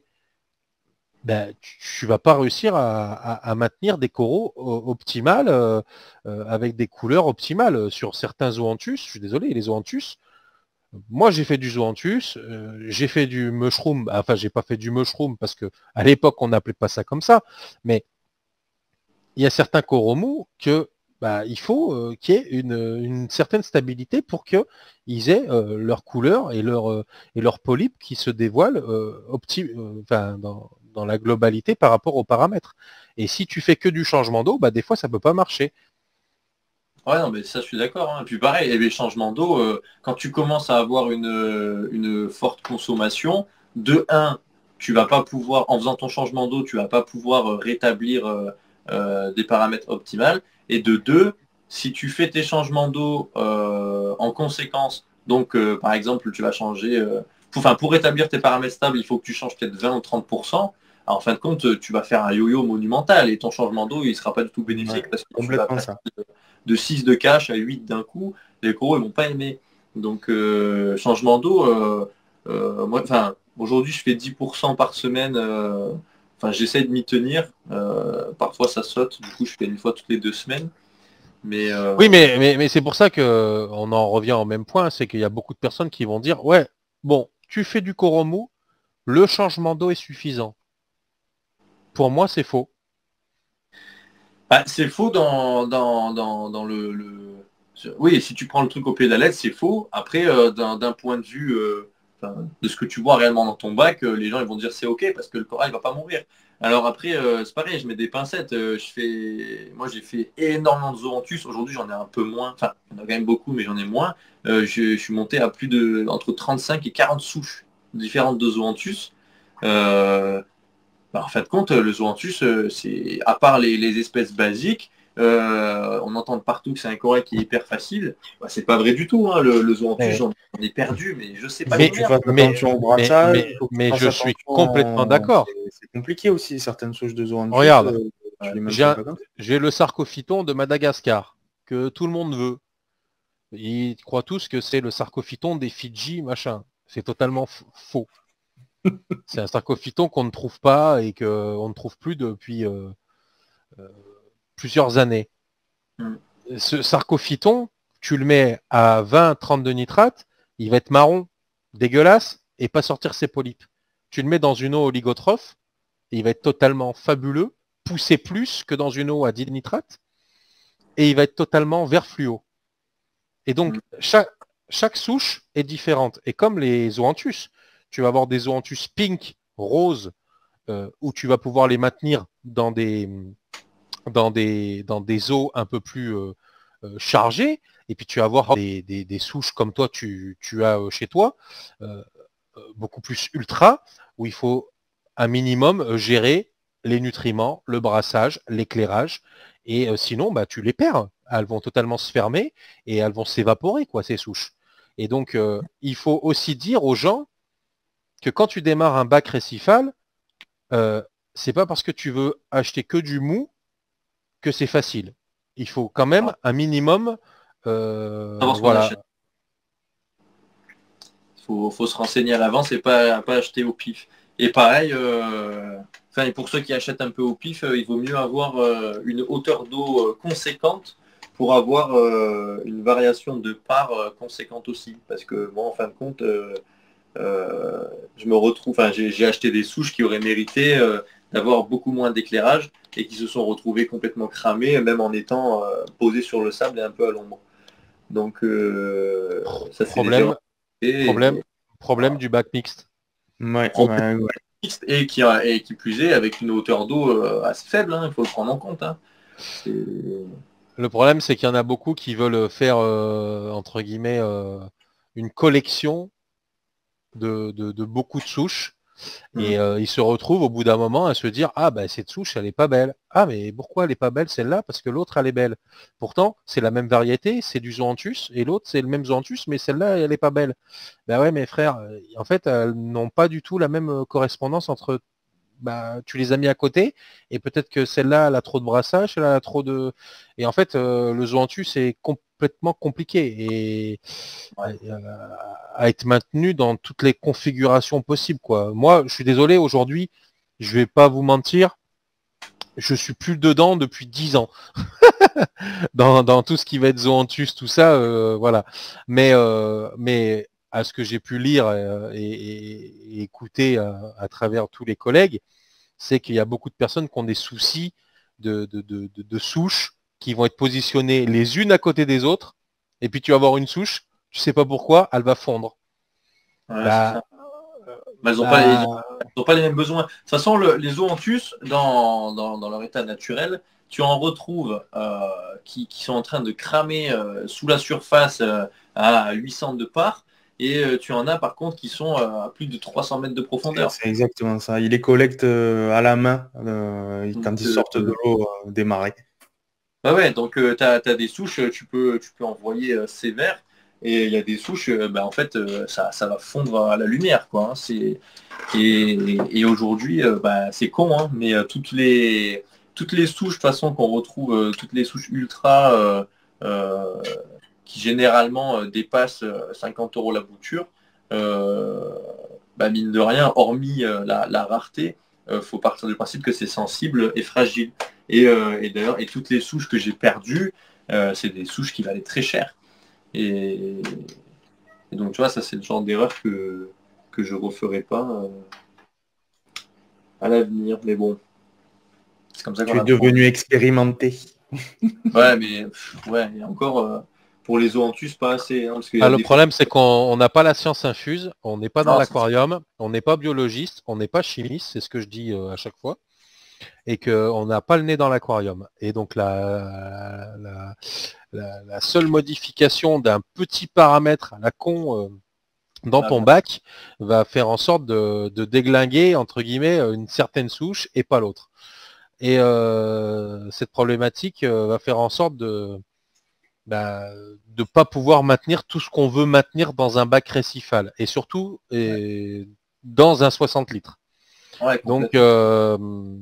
ben, tu ne vas pas réussir à, à- à maintenir des coraux o- optimales euh, euh, avec des couleurs optimales. Sur certains zoanthus, je suis désolé, les zoanthus, moi j'ai fait du zoanthus, euh, j'ai fait du mushroom, enfin j'ai pas fait du mushroom parce que à l'époque on n'appelait pas ça comme ça, mais il y a certains coraux mous que bah, il faut euh, qu'il y ait une, une certaine stabilité pour qu'ils aient euh, leur couleur et leur, euh, et leur polype qui se dévoilent euh, opti- euh, enfin, dans, dans la globalité par rapport aux paramètres. Et si tu fais que du changement d'eau, bah, des fois ça peut pas marcher. Ouais, non, mais ça, je suis d'accord. Hein. Et puis pareil, et les changements d'eau, euh, quand tu commences à avoir une, euh, une forte consommation, de un, tu vas pas pouvoir, en faisant ton changement d'eau, tu vas pas pouvoir euh, rétablir euh, euh, des paramètres optimales. Et de deux, si tu fais tes changements d'eau euh, en conséquence, donc euh, par exemple, tu vas changer, euh, pour, enfin, pour rétablir tes paramètres stables, il faut que tu changes peut-être vingt ou trente pour cent. Alors, en fin de compte, tu vas faire un yo-yo monumental et ton changement d'eau, il sera pas du tout ouais, bénéfique parce que tu vas complètement passer ça. de six de cash à huit d'un coup, les coraux ils vont pas aimer. Donc euh, changement d'eau, euh, euh, moi, enfin, aujourd'hui je fais dix pour cent par semaine, euh, enfin j'essaie de m'y tenir. Euh, parfois ça saute, du coup je fais une fois toutes les deux semaines. Mais Oui, euh, mais, mais, mais c'est pour ça que on en revient au même point, c'est qu'il y a beaucoup de personnes qui vont dire ouais, bon, tu fais du coron mou, le changement d'eau est suffisant. Pour moi, c'est faux. bah, c'est faux dans, dans, dans, dans le, le- Oui, si tu prends le truc au pied de la lettre, c'est faux. Après, euh, d'un d'un point de vue euh, enfin, de ce que tu vois réellement dans ton bac, euh, les gens ils vont dire c'est ok parce que le corail va pas mourir. Alors après, euh, c'est pareil, je mets des pincettes. euh, je fais, moi j'ai fait énormément de zoanthus. Aujourd'hui, j'en ai un peu moins. Enfin, il y en a quand même beaucoup, mais j'en ai moins. Euh, je, je suis monté à plus de entre trente-cinq et quarante souches différentes de zoanthus. Euh, bah, en fin de compte, le zoanthus, euh, c'est à part les, les espèces basiques, euh, on entend de partout que c'est un corail qui est hyper facile. Bah, c'est pas vrai du tout. Hein. Le, le zoanthus, Mais, j'en j'en ai perdu, mais je sais pas Il faut mais, que tu combien. fasses mais, attention au mais, brassage, mais, il faut que tu mais fasses je suis attention. complètement d'accord. C'est c'est compliqué aussi, certaines souches de zoanthus, Regarde, euh, tu Ouais. les j'ai maintiens un- pas comme ça. j'ai le sarcophyton de Madagascar, que tout le monde veut. Ils croient tous que c'est le sarcophyton des Fidji, machin. C'est totalement f- faux. C'est un sarcophyton qu'on ne trouve pas et qu'on ne trouve plus depuis euh, euh, plusieurs années. Mm. Ce sarcophyton, tu le mets à vingt trente de nitrate, il va être marron, dégueulasse, et pas sortir ses polypes. Tu le mets dans une eau oligotrophe, et il va être totalement fabuleux, pousser plus que dans une eau à dix nitrates, et il va être totalement vert fluo. Et donc, Mm. chaque, chaque souche est différente. Et comme les zoanthus, tu vas avoir des zoanthus pink, rose, euh, où tu vas pouvoir les maintenir dans des, dans des, dans des eaux un peu plus euh, euh, chargées. Et puis tu vas avoir des, des, des souches comme toi, tu, tu as euh, chez toi, euh, euh, beaucoup plus ultra, où il faut un minimum euh, gérer les nutriments, le brassage, l'éclairage. Et euh, sinon, bah, tu les perds. Elles vont totalement se fermer et elles vont s'évaporer, quoi, ces souches. Et donc, euh, il faut aussi dire aux gens que quand tu démarres un bac récifal, euh, c'est pas parce que tu veux acheter que du mou que c'est facile. Il faut quand même un minimum, Savoir euh, ce qu'on achète. voilà. Faut, faut se renseigner à l'avance et pas, pas acheter au pif. Et pareil, euh, enfin, et pour ceux qui achètent un peu au pif, euh, il vaut mieux avoir euh, une hauteur d'eau euh, conséquente pour avoir euh, une variation de part euh, conséquente aussi. Parce que moi, en fin de compte, euh, euh, je me retrouve, enfin, j'ai j'ai acheté des souches qui auraient mérité euh, d'avoir beaucoup moins d'éclairage et qui se sont retrouvées complètement cramées, même en étant euh, posées sur le sable et un peu à l'ombre. Donc, euh, ça, c'est des erreurs. Problème, problème, Et, problème du bac mixte. Ouais, problème ouais, ouais. mixte et qui, a- et qui plus est avec une hauteur d'eau euh, assez faible, hein, il faut le prendre en compte. Hein. C'est- Le problème, c'est qu'il y en a beaucoup qui veulent faire, euh, entre guillemets, euh, une collection de, de, de beaucoup de souches. Hmm. Et euh, ils se retrouvent au bout d'un moment à se dire ah ben cette souche elle est pas belle. Ah mais pourquoi elle est pas belle celle-là? Parce que l'autre elle est belle. Pourtant c'est la même variété, c'est du zoanthus et l'autre c'est le même zoanthus mais celle-là elle est pas belle. Ben ouais mes frères, euh, en fait elles n'ont pas du tout la même euh, correspondance entre bah, tu les as mis à côté et peut-être que celle-là elle a trop de brassage, celle-là elle a trop de et en fait euh, le zoanthus est complètement compliqué et Ouais. euh, à être maintenu dans toutes les configurations possibles quoi. Moi je suis désolé aujourd'hui, je vais pas vous mentir, je suis plus dedans depuis dix ans dans, dans tout ce qui va être zoanthus tout ça euh, voilà mais euh, mais à ce que j'ai pu lire euh, et, et- et écouter euh, à travers tous les collègues, c'est qu'il y a beaucoup de personnes qui ont des soucis de, de, de, de, de souches qui vont être positionnées les unes à côté des autres, et puis tu vas avoir une souche, tu sais pas pourquoi, elle va fondre. Ouais, c'est ça. Bah, Bah, ils n'ont pas, ils ont, bah, ils ont pas les mêmes besoins. De toute façon, le- les zoanthus, dans, dans, dans leur état naturel, tu en retrouves euh, qui, qui sont en train de cramer euh, sous la surface euh, à huit cents de part, et euh, tu en as par contre qui sont euh, à plus de trois cents mètres de C'est profondeur. c'est exactement ça. Il les collecte euh, à la main euh, Donc, quand ils euh, sortent de l'eau euh, des marais. bah ouais, donc tu as, des souches, euh, tu peux, tu peux envoyer euh, sévère, et il y a des souches, euh, bah, en fait, euh, ça, ça va fondre à la lumière, quoi. Hein. C'est, et, et aujourd'hui, euh, bah, c'est con, hein, mais euh, toutes les toutes les souches, de toute façon, qu'on retrouve, euh, toutes les souches ultra euh, euh, qui généralement euh, dépassent euh, cinquante euros la bouture, euh, bah, mine de rien, hormis euh, la, la rareté, euh, faut partir du principe que c'est sensible et fragile. Et, euh, et d'ailleurs, et toutes les souches que j'ai perdues, euh, c'est des souches qui valaient très cher. Et, et donc, tu vois, ça, c'est le genre d'erreur que, que je referai pas euh, à l'avenir. Mais bon, c'est comme ça qu'on Tu es apprend. devenu expérimenté. Ouais, mais pff, ouais, et encore, euh, pour les zoanthus, pas assez. Hein, parce qu'il y Ah, a le des problème, c'est qu'on on n'a pas la science infuse, on n'est pas dans Non, c'est l'aquarium, on n'est pas biologiste, on n'est pas chimiste, c'est ce que je dis euh, à chaque fois, et qu'on n'a pas le nez dans l'aquarium. Et donc la, la, la- la seule modification d'un petit paramètre à la con euh, dans Ah, ton bien. bac va faire en sorte de, de déglinguer, entre guillemets, une certaine souche et pas l'autre. Et euh, cette problématique euh, va faire en sorte de bah, de pas pouvoir maintenir tout ce qu'on veut maintenir dans un bac récifal et surtout Ouais, et dans un soixante litres. ouais, Donc complètement. euh,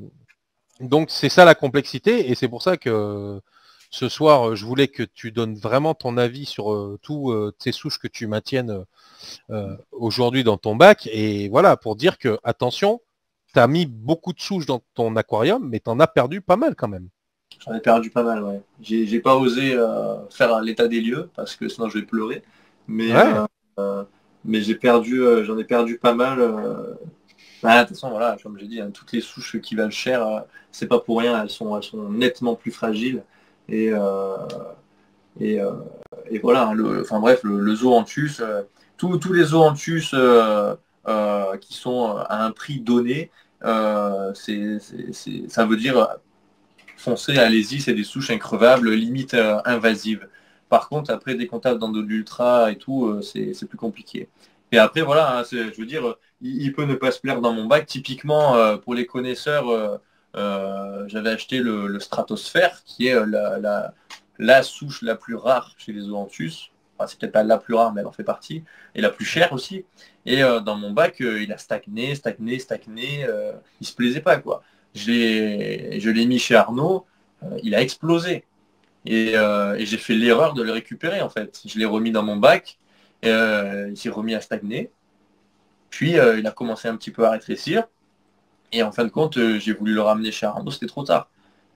donc c'est ça la complexité et c'est pour ça que ce soir je voulais que tu donnes vraiment ton avis sur euh, tous euh, ces souches que tu maintiennes euh, aujourd'hui dans ton bac et voilà pour dire que attention, tu as mis beaucoup de souches dans ton aquarium mais tu en as perdu pas mal quand même. J'en ai perdu pas mal, ouais. J'ai j'ai pas osé euh, faire l'état des lieux parce que sinon je vais pleurer. Mais, Ouais. euh, euh, mais j'ai perdu, euh, j'en ai perdu pas mal. euh. Bah, de toute façon, voilà, comme j'ai dit, hein, toutes les souches qui valent cher, euh, c'est pas pour rien, elles sont, elles sont nettement plus fragiles. Et, euh, et, euh, et voilà, hein, le, enfin bref, le, le Zoanthus, euh, tous tous les Zoanthus euh, euh, qui sont à un prix donné, euh, c'est, c'est- c'est- ça veut dire foncez, allez-y, c'est des souches increvables, limite euh, invasives. Par contre, après, dès qu'on tape dans de l'ultra et tout, euh, c'est c'est plus compliqué. Et après, voilà, hein, c'est- je veux dire, euh, il, il peut ne pas se plaire dans mon bac. Typiquement, euh, pour les connaisseurs, euh, euh, j'avais acheté le, le Stratosphère, qui est euh, la, la- la souche la plus rare chez les Zoanthus. Enfin, c'est peut-être pas la plus rare, mais elle en fait partie. Et la plus chère aussi. Et euh, dans mon bac, euh, il a stagné, stagné, stagné. Euh, il se plaisait pas, quoi. Je l'ai je l'ai mis chez Arnaud, euh, il a explosé. Et, euh, et j'ai fait l'erreur de le récupérer en fait. Je l'ai remis dans mon bac, euh, il s'est remis à stagner, puis euh, il a commencé un petit peu à rétrécir, et en fin de compte, euh, j'ai voulu le ramener chez Arnaud, c'était trop tard.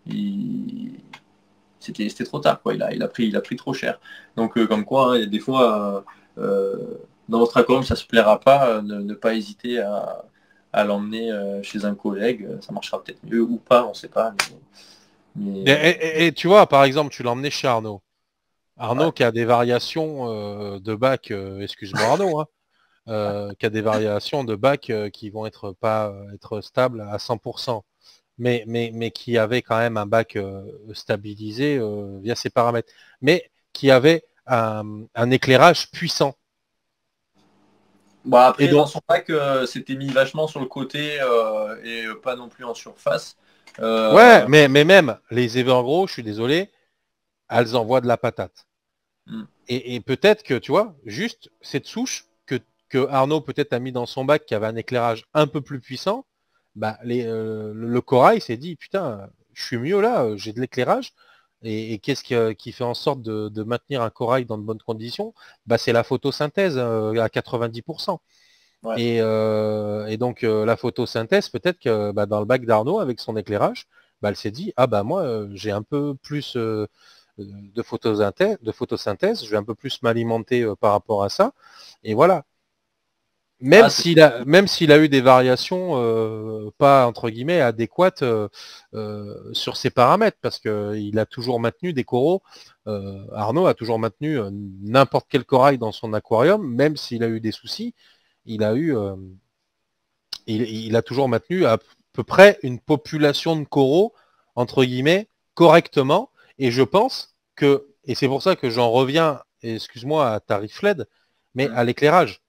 Il- C'était c'était trop tard, quoi. Il a, il a pris, il a pris trop cher. Donc euh, comme quoi, hein, il y a des fois, euh, euh, dans votre aquarium, ça se plaira pas, euh, ne, ne pas hésiter à, à l'emmener euh, chez un collègue, ça marchera peut-être mieux ou pas, on sait pas. Mais, Et, mais, euh, et- et tu vois, par exemple, tu l'as emmené chez Arnaud. ouais. Arnaud qui a des variations euh, de bac, euh, excuse-moi Arnaud, hein, euh, qui a des variations de bac euh, qui vont être pas euh, être stables à cent pour cent, mais, mais, mais qui avait quand même un bac euh, stabilisé euh, via ses paramètres, mais qui avait un, un éclairage puissant. Bon, Et après, dans donc, son bac, euh, c'était mis vachement sur le côté euh, et euh, pas non plus en surface. ouais, Euh, mais, mais même les Evergrow, je suis désolé, elles envoient de la patate. hmm. Et, et peut-être que, tu vois, juste cette souche que, que Arnaud peut-être a mis dans son bac qui avait un éclairage un peu plus puissant, bah, les, euh, le, le corail s'est dit, putain, je suis mieux là, euh, j'ai de l'éclairage. Et, et qu'est-ce qui, euh, qui fait en sorte de, de maintenir un corail dans de bonnes conditions? Bah, c'est la photosynthèse euh, à quatre-vingt-dix pour cent. Ouais. Et, euh, et donc euh, la photosynthèse, peut-être que bah, dans le bac d'Arnaud, avec son éclairage, bah, elle s'est dit, ah bah moi euh, j'ai un peu plus euh, de photosynthèse, de photosynthèse, je vais un peu plus m'alimenter euh, par rapport à ça. Et voilà. Même Ah, c'est s'il a, même s'il a eu des variations euh, pas entre guillemets adéquates euh, euh, sur ses paramètres, parce qu'il a toujours maintenu des coraux. euh, Arnaud a toujours maintenu euh, n'importe quel corail dans son aquarium, même s'il a eu des soucis, il a eu, euh, il, il a toujours maintenu à peu près une population de coraux entre guillemets correctement. Et je pense que, et c'est pour ça que j'en reviens, et excuse-moi, à tarif L E D, mais hmm. à l'éclairage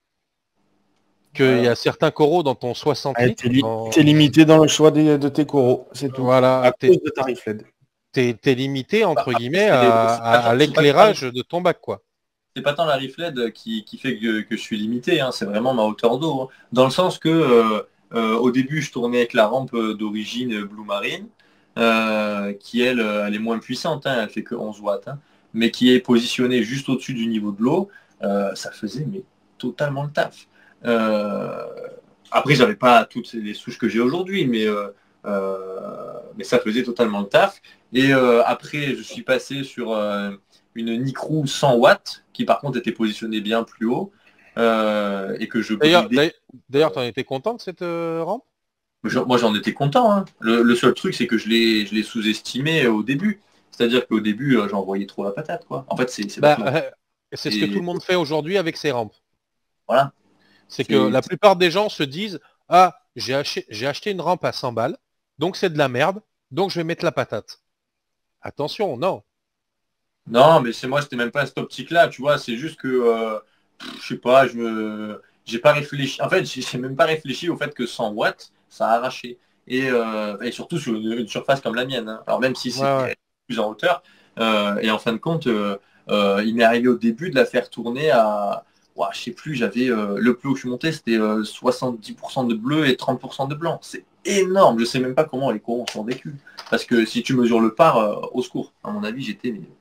qu'il Ouais, y ouais. a certains coraux dans ton soixante Ah, t'es litres, li- dans... t'es limité dans le choix des- de tes coraux, c'est tout. voilà, À t'es, cause de tarif L E D. t'es- t'es limité, Bah, entre après, guillemets, c'est à, c'est pas à- tant, à c'est pas tant, l'éclairage de ton bac, quoi. c'est pas tant la riflette qui, qui fait que, que je suis limité, hein, c'est vraiment ma hauteur d'eau, hein. Dans le sens que euh, euh, au début, je tournais avec la rampe d'origine Blue Marine, euh, qui elle, euh, elle est moins puissante, hein, elle fait que onze watts, hein, mais qui est positionnée juste au-dessus du niveau de l'eau. Euh, ça faisait mais totalement le taf. Euh, Après, j'avais pas toutes les souches que j'ai aujourd'hui, mais, euh, euh, mais ça faisait totalement le taf. Et euh, après, je suis passé sur euh, une Nicrou cent watts, qui par contre était positionnée bien plus haut, euh, et que je D'ailleurs, bridais. d'ailleurs, d'ailleurs, t'en étais content de cette euh, rampe? Je- moi, j'en étais content, hein. Le, le seul truc, c'est que je l'ai je l'ai sous-estimé au début. C'est-à-dire qu'au début, euh, j'en voyais trop la patate, quoi. En fait, c'est c'est Bah, bêtement. euh, c'est ce que Et tout le monde fait aujourd'hui avec ses rampes. voilà. C'est que C'est la plupart des gens se disent, ah, j'ai acheté, j'ai acheté une rampe à cent balles, donc c'est de la merde, donc je vais mettre la patate. Attention, non. Non, mais c'est moi, c'était même pas cette optique-là, tu vois. C'est juste que, euh, pff, je sais pas, je me, j'ai pas réfléchi. En fait, j'ai j'ai même pas réfléchi au fait que cent watts, ça a arraché. Et, euh, et surtout sur une, une surface comme la mienne, hein. Alors même si Ouais, ouais. c'était plus en hauteur, euh, et en fin de compte, euh, euh, il m'est arrivé au début de la faire tourner à, ouah, je sais plus, j'avais euh, le plus haut que je suis monté, c'était euh, soixante-dix pour cent de bleu et trente pour cent de blanc. C'est énorme. Je sais même pas comment les corons sont vécus. Parce que si tu mesures le par, euh, au secours. À mon avis, j'étais mais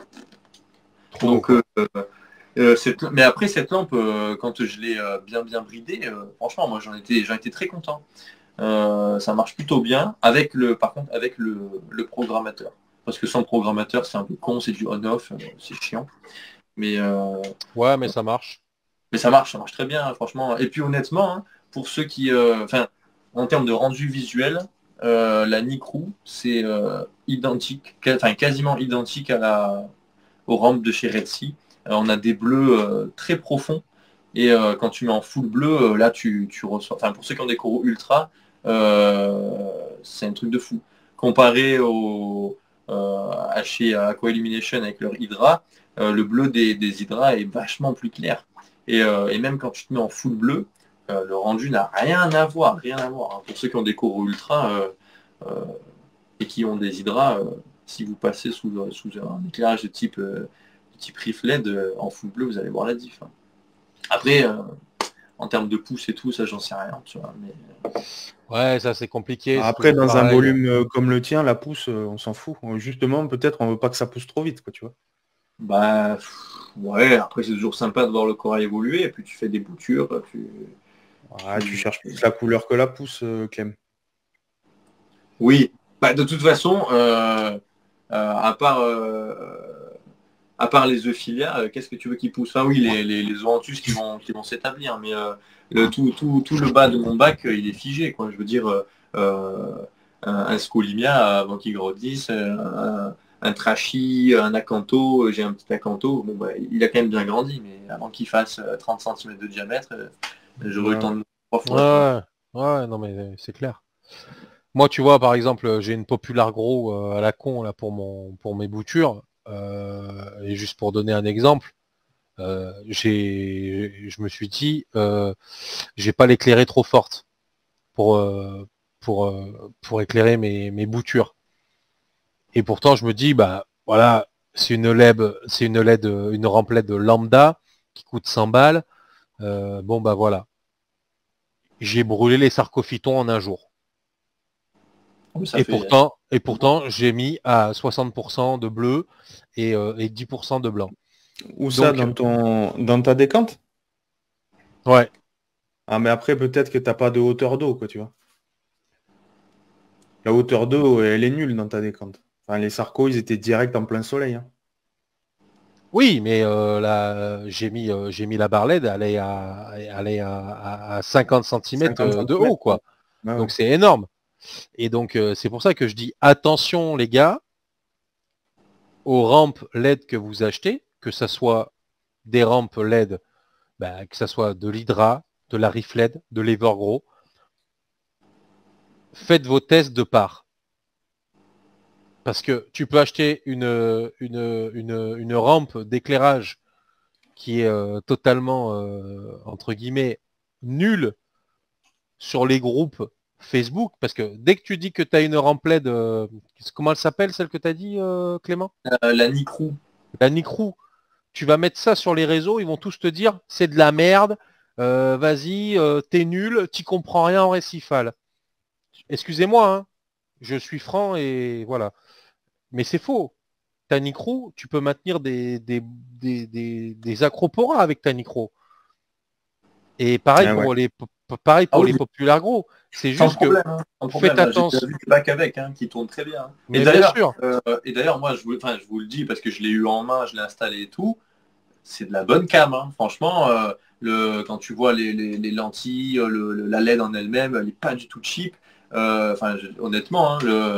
Trop haut, donc, quoi. euh, euh, cette- mais après cette lampe, euh, quand je l'ai euh, bien bien bridée, euh, franchement, moi j'en étais, j'en étais très content. Euh, ça marche plutôt bien avec le, par contre, avec le, le programmateur. Parce que sans programmateur, c'est un peu con, c'est du on-off, euh, c'est chiant. Mais, euh, Ouais, mais ça marche. mais ça marche, ça marche très bien, hein, franchement. Et puis honnêtement, hein, pour ceux qui, euh, enfin, en termes de rendu visuel, euh, la Nicrou, c'est euh, identique, ca- enfin quasiment identique à la, aux rampes de chez Redsi. Euh, on a des bleus euh, très profonds. Et euh, quand tu mets en full bleu, euh, là tu, tu reçois. Enfin pour ceux qui ont des coraux ultra, euh, c'est un truc de fou. Comparé au euh, à chez Aqua Illumination avec leur Hydra, euh, le bleu des, des Hydra est vachement plus clair. Et, euh, et même quand tu te mets en full bleu, euh, le rendu n'a rien à voir, rien à voir, hein. Pour ceux qui ont des coraux ultra euh, euh, et qui ont des hydras, euh, si vous passez sous, euh, sous un éclairage de type, euh, de type Rift L E D euh, en full bleu, vous allez voir la diff, hein. Après, euh, en termes de pouces et tout, ça j'en sais rien, tu vois. Mais, Ouais, ça c'est compliqué, c'est Après, toujours dans un pareil. volume euh, comme le tien, la pousse, euh, on s'en fout. Justement, peut-être on veut pas que ça pousse trop vite, quoi, tu vois. bah pff, ouais, après c'est toujours sympa de voir le corail évoluer, et puis tu fais des boutures, tu, Ah, tu tu... cherches plus la couleur que la pousse, euh, Clem. Oui, bah, de toute façon, euh, euh, à part euh, à part les euphilia, euh, qu'est-ce que tu veux qu'ils poussent? Ah oui, les, les, les zoanthus qui vont, qui vont s'établir, mais euh, le, tout, tout, tout le bas de mon bac, euh, il est figé, quoi. Je veux dire, euh, euh, un, un scolimia avant qu'il grandisse, euh, un, un trachy, un acanto, euh, j'ai un petit acanto, bon, bah, il a quand même bien grandi, mais avant qu'il fasse euh, trente centimètres de diamètre, euh, j'aurais eu le Ouais. temps de trois fois, tu vois. Ouais, ouais, non mais euh, c'est clair. Moi, tu vois, par exemple, j'ai une Popular Gros euh, à la con là pour mon pour mes boutures. Euh, et juste pour donner un exemple, euh, j'ai je me suis dit, euh, j'ai pas l'éclairer trop forte pour euh, pour euh, pour éclairer mes, mes boutures. Et pourtant, je me dis, bah voilà, c'est une L E D, c'est une L E D, une rampe L E D lambda qui coûte cent balles. Euh, bon bah voilà, j'ai brûlé les sarcophytons en un jour. Mais ça Et fait... pourtant, et pourtant, j'ai mis à soixante pour cent de bleu et, euh, et dix pour cent de blanc. Où ça, Donc, dans ton dans ta décante? ouais, Ah, mais après, peut-être que t'as pas de hauteur d'eau, quoi, tu vois. La hauteur d'eau, elle est nulle dans ta décante. Enfin, les sarcos, ils étaient direct en plein soleil, hein. oui, mais euh, là, j'ai mis, euh, j'ai mis la barre L E D, elle est à, elle est à, à- à cinquante centimètres cinquante de haut, centimètres. Ouais. quoi. Ouais, ouais. Donc c'est énorme. Et donc euh, c'est pour ça que je dis attention les gars aux rampes L E D que vous achetez, que ça soit des rampes L E D, bah, que ça soit de l'Hydra, de la Rift L E D, de l'Evergrow. Faites vos tests de part. Parce que tu peux acheter une, une, une, une rampe d'éclairage qui est euh, totalement, euh, entre guillemets, nulle sur les groupes Facebook. Parce que dès que tu dis que tu as une rampe L E D, euh, comment elle s'appelle celle que tu as dit, euh, Clément? Euh, la Nicrou. La Nicrou. Tu vas mettre ça sur les réseaux, ils vont tous te dire c'est de la merde, euh, vas-y, euh, t'es nul, t'y comprends rien en récifal. Excusez-moi, hein, je suis franc et voilà. Mais c'est faux. Ta Nicrou, tu peux maintenir des, des, des, des, des acroporas avec ta Nicrou. Et pareil Ah ouais. pour les pareil Ah pour oui, les populaires gros. C'est sans juste que problème, hein, sans faites problème, hein. J'ai déjà attention. vu des bacs avec, hein, qui tournent très bien, hein. Et Mais bien d'ailleurs, sûr. euh, et d'ailleurs, moi, je vous, enfin, je vous le dis parce que je l'ai eu en main, je l'ai installé et tout. C'est de la bonne cam, hein. Franchement, euh, le, quand tu vois les, les- les lentilles, euh, le- le- la L E D en elle-même, elle n'est pas du tout cheap. Euh, Enfin, je- honnêtement, hein, le,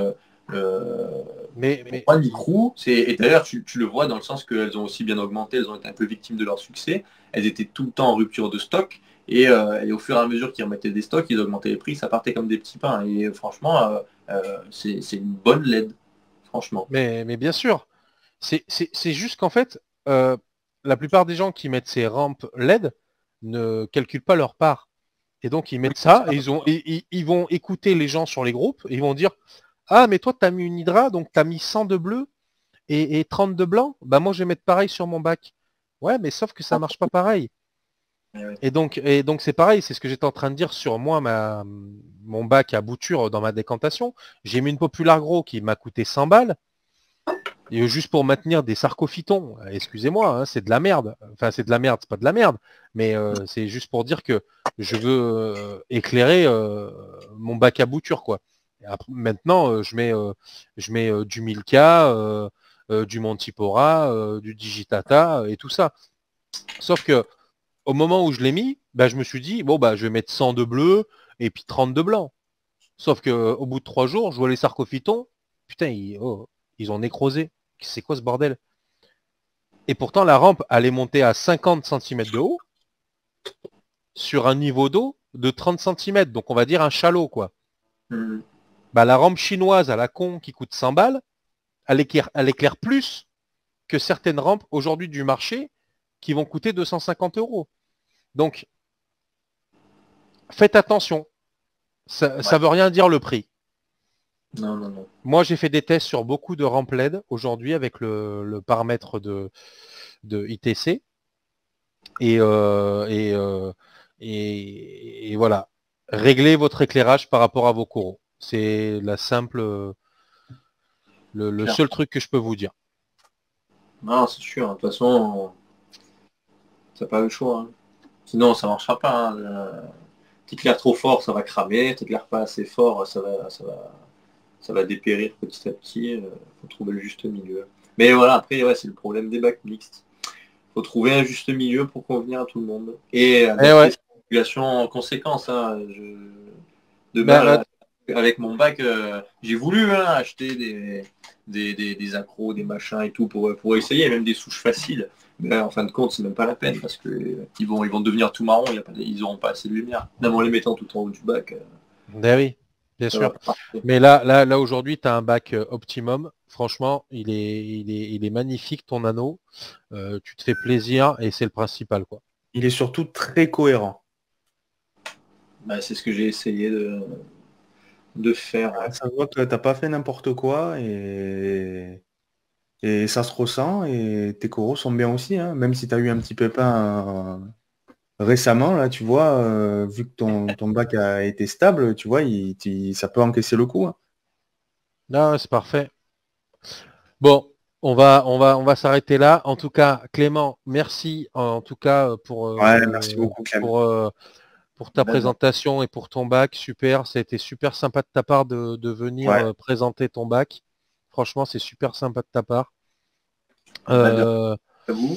Euh, Mais, pour mais moi, Nicrou, c'est et d'ailleurs tu, tu le vois dans le sens qu'elles ont aussi bien augmenté, elles ont été un peu victimes de leur succès. Elles étaient tout le temps en rupture de stock et, euh, et au fur et à mesure qu'ils remettaient des stocks, ils augmentaient les prix, ça partait comme des petits pains. Et euh, franchement, euh, euh, c'est c'est une bonne L E D, franchement. Mais, mais bien sûr, c'est c'est- c'est juste qu'en fait, euh, la plupart des gens qui mettent ces rampes L E D ne calculent pas leur part. Et donc ils Oui, mettent ça, et ils, ont, et- et- ils vont écouter les gens sur les groupes, et ils vont dire, ah mais toi tu as mis une Hydra, donc tu as mis cent de bleu et, et trente de blanc, bah moi je vais mettre pareil sur mon bac. Ouais, mais sauf que ça marche pas pareil. ouais. Et donc, et donc c'est pareil, c'est ce que j'étais en train de dire sur moi, ma, mon bac à bouture dans ma décantation. J'ai mis une Popular Gros qui m'a coûté cent balles. Et juste pour maintenir des sarcophytons, excusez-moi, hein, c'est de la merde. Enfin, c'est de la merde, c'est pas de la merde, mais euh, c'est juste pour dire que je veux euh, éclairer euh, mon bac à bouture, quoi. Et après, maintenant, euh, je mets, euh, je mets euh, du Milka, euh, euh, du Montipora, euh, du Digitata et tout ça. Sauf que au moment où je l'ai mis, bah, je me suis dit, bon, bah, je vais mettre cent de bleu et puis trente de blanc. Sauf que au bout de trois jours, je vois les sarcophytons, putain, ils, oh, ils ont nécrosé. C'est quoi ce bordel? Et pourtant, la rampe allait monter à cinquante centimètres de haut sur un niveau d'eau de trente centimètres. Donc, on va dire un chalot, quoi. Mhm. Bah, la rampe chinoise à la con qui coûte cent balles, elle éclaire, elle éclaire plus que certaines rampes aujourd'hui du marché qui vont coûter deux cent cinquante euros. Donc, faites attention. Ça ne Ouais. veut rien dire le prix. Non, non, non. Moi, j'ai fait des tests sur beaucoup de rampes L E D aujourd'hui avec le, le paramètre de, de I T C. Et, euh, et, euh, et, et voilà. Réglez votre éclairage par rapport à vos coraux. C'est la simple, le, le Clair. seul truc que je peux vous dire. Non, c'est sûr. De toute façon, t'as pas le choix, hein. Sinon, ça marchera pas, hein. Euh, T'éclaires trop fort, ça va cramer. T'éclaires pas assez fort, ça va, ça va, ça va dépérir petit à petit. Il faut trouver le juste milieu. Mais voilà, après, ouais, c'est le problème des bacs mixtes. Faut trouver un juste milieu pour convenir à tout le monde. Et Eh adapter ouais. sa population en conséquence, hein. Je- Demain, Ben, euh, là, avec mon bac, euh, j'ai voulu, hein, acheter des, des, des, des accros, des machins et tout pour, pour essayer, même des souches faciles. Mais là, en fin de compte, c'est même pas la peine parce que euh, ils vont, ils vont devenir tout marron, il y a pas de- ils auront pas assez de lumière. Même en les mettant tout en haut du bac, euh, ben oui, bien ça va sûr. pas marcher. Mais là, là, là aujourd'hui, tu as un bac euh, optimum. Franchement, il est, il est, il est magnifique ton anneau. Euh, tu te fais plaisir et c'est le principal, quoi. Il est surtout très cohérent. Bah, c'est ce que j'ai essayé de, de faire. Ouais. Ça se voit que t'as pas fait n'importe quoi et... et ça se ressent et tes coraux sont bien aussi, hein. Même si tu as eu un petit pépin euh, récemment, là, tu vois, euh, vu que ton, ton bac a été stable, tu vois, il, il- ça peut encaisser le coup, hein. Non, c'est parfait. Bon, on va, on va, on va s'arrêter là. En tout cas, Clément, merci en tout cas pour, Ouais, merci euh, beaucoup, Clem. pour, euh, pour ta Ben, présentation et pour ton bac. Super, ça a été super sympa de ta part de, de venir Ouais, euh, présenter ton bac. Franchement, c'est super sympa de ta part. ben, merci Euh, à vous.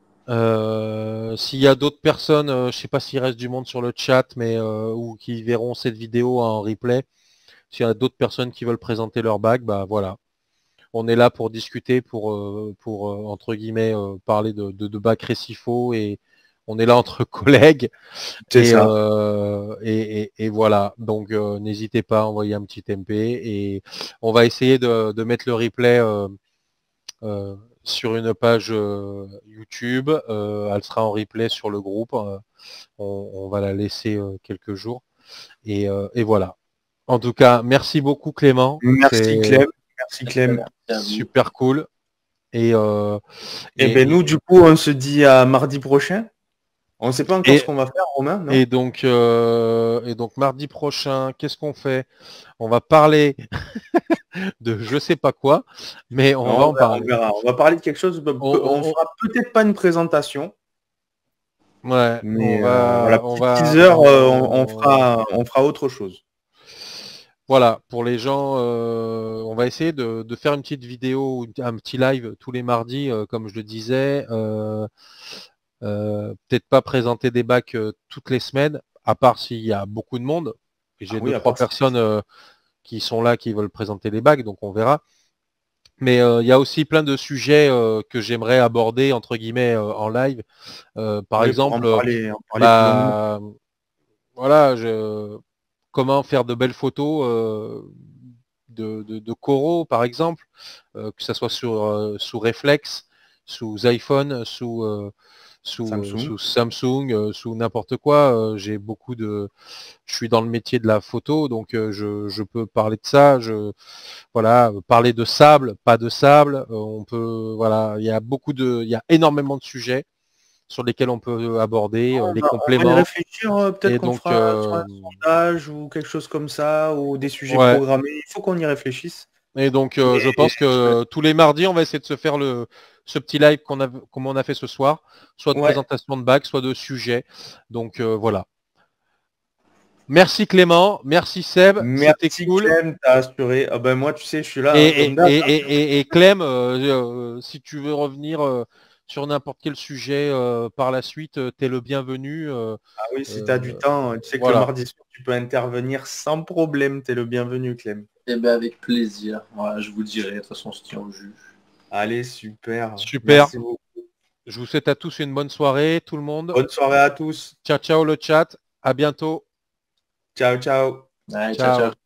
euh, S'il y a d'autres personnes, euh, je sais pas s'il reste du monde sur le chat, mais euh, ou qui verront cette vidéo en replay, s'il y a d'autres personnes qui veulent présenter leur bac, bah voilà. On est là pour discuter, pour, euh, pour euh, entre guillemets, euh, parler de, de, de bac récifaux et on est là entre collègues c'est et, ça. euh, et, et, et voilà. Donc euh, n'hésitez pas à envoyer un petit M P et on va essayer de, de mettre le replay euh, euh, sur une page euh, YouTube. Euh, elle sera en replay sur le groupe. Euh, on, on va la laisser euh, quelques jours et, euh, et voilà. En tout cas, merci beaucoup Clément. Merci, C'est Clem. Merci, Clem. Merci à vous. super cool. Et, euh, Et ben et, nous, du coup, on se dit à mardi prochain. On ne sait pas encore ce et, qu'on va faire, Romain, non? et donc, euh, et donc mardi prochain, qu'est-ce qu'on fait? On va parler de je sais pas quoi, mais on va On en verra, on parler. verra. On va parler de quelque chose. On, On on- fera peut-être pas une présentation, on- ouais, on mais euh, voilà, va, on petit va, teaser, euh, on, on on- fera, on fera autre chose. voilà, pour les gens, euh, on va essayer de, de faire une petite vidéo, un petit live tous les mardis, euh, comme je le disais. Euh, euh, peut-être pas présenter des bacs euh, toutes les semaines, à part s'il y a beaucoup de monde. Et Ah j'ai deux, oui, à trois part ça. personnes. euh, qui sont là, qui veulent présenter les bacs, donc on verra. Mais euh, il y a aussi plein de sujets euh, que j'aimerais aborder entre guillemets euh, en live. Euh, par Oui, exemple, pour en parler, en parler bah, voilà, je... comment faire de belles photos euh, de, de, de coraux, par exemple, euh, que ce soit sur, euh, sous réflexe, sous iPhone, sous, euh, sous, Samsung. euh, sous Samsung, euh, sous n'importe quoi. Euh, j'ai beaucoup de, je suis dans le métier de la photo, donc euh, je, je peux parler de ça. Je, voilà, euh, parler de sable, pas de sable. Euh, on peut, voilà, il y a beaucoup de, il y a énormément de sujets sur lesquels on peut aborder euh, On les va, on va y compléments. réfléchir, euh, peut-être Et qu'on donc, fera sur euh, un sondage ou quelque chose comme ça, ou des sujets ouais. programmés. Il faut qu'on y réfléchisse. Et donc, euh, je Et pense que tous les mardis, on va essayer de se faire le, ce petit live qu'on a, comme on a fait ce soir, soit de ouais, présentation de bac, soit de sujet. Donc euh, voilà. Merci Clément, merci Seb, c'était merci cool. Clem, t'as assuré. Ah ben moi, tu sais, je suis là, Et, hein, et, comme d'hab. et, et, et Clem, euh, euh, si tu veux revenir euh, sur n'importe quel sujet euh, par la suite, euh, t'es le bienvenu. euh, Ah oui, si tu as du euh, temps, tu sais que le voilà. mardi soir, tu peux intervenir sans problème. Tu es le bienvenu, Clem. Eh ben avec plaisir. Voilà, je vous dirai. De toute façon, on se tient au jus. Allez, super. Super. Merci beaucoup. Je vous souhaite à tous une bonne soirée, tout le monde. Bonne soirée à tous. Ciao, ciao le chat. À bientôt. Ciao, ciao. Allez, ciao, ciao. Ciao.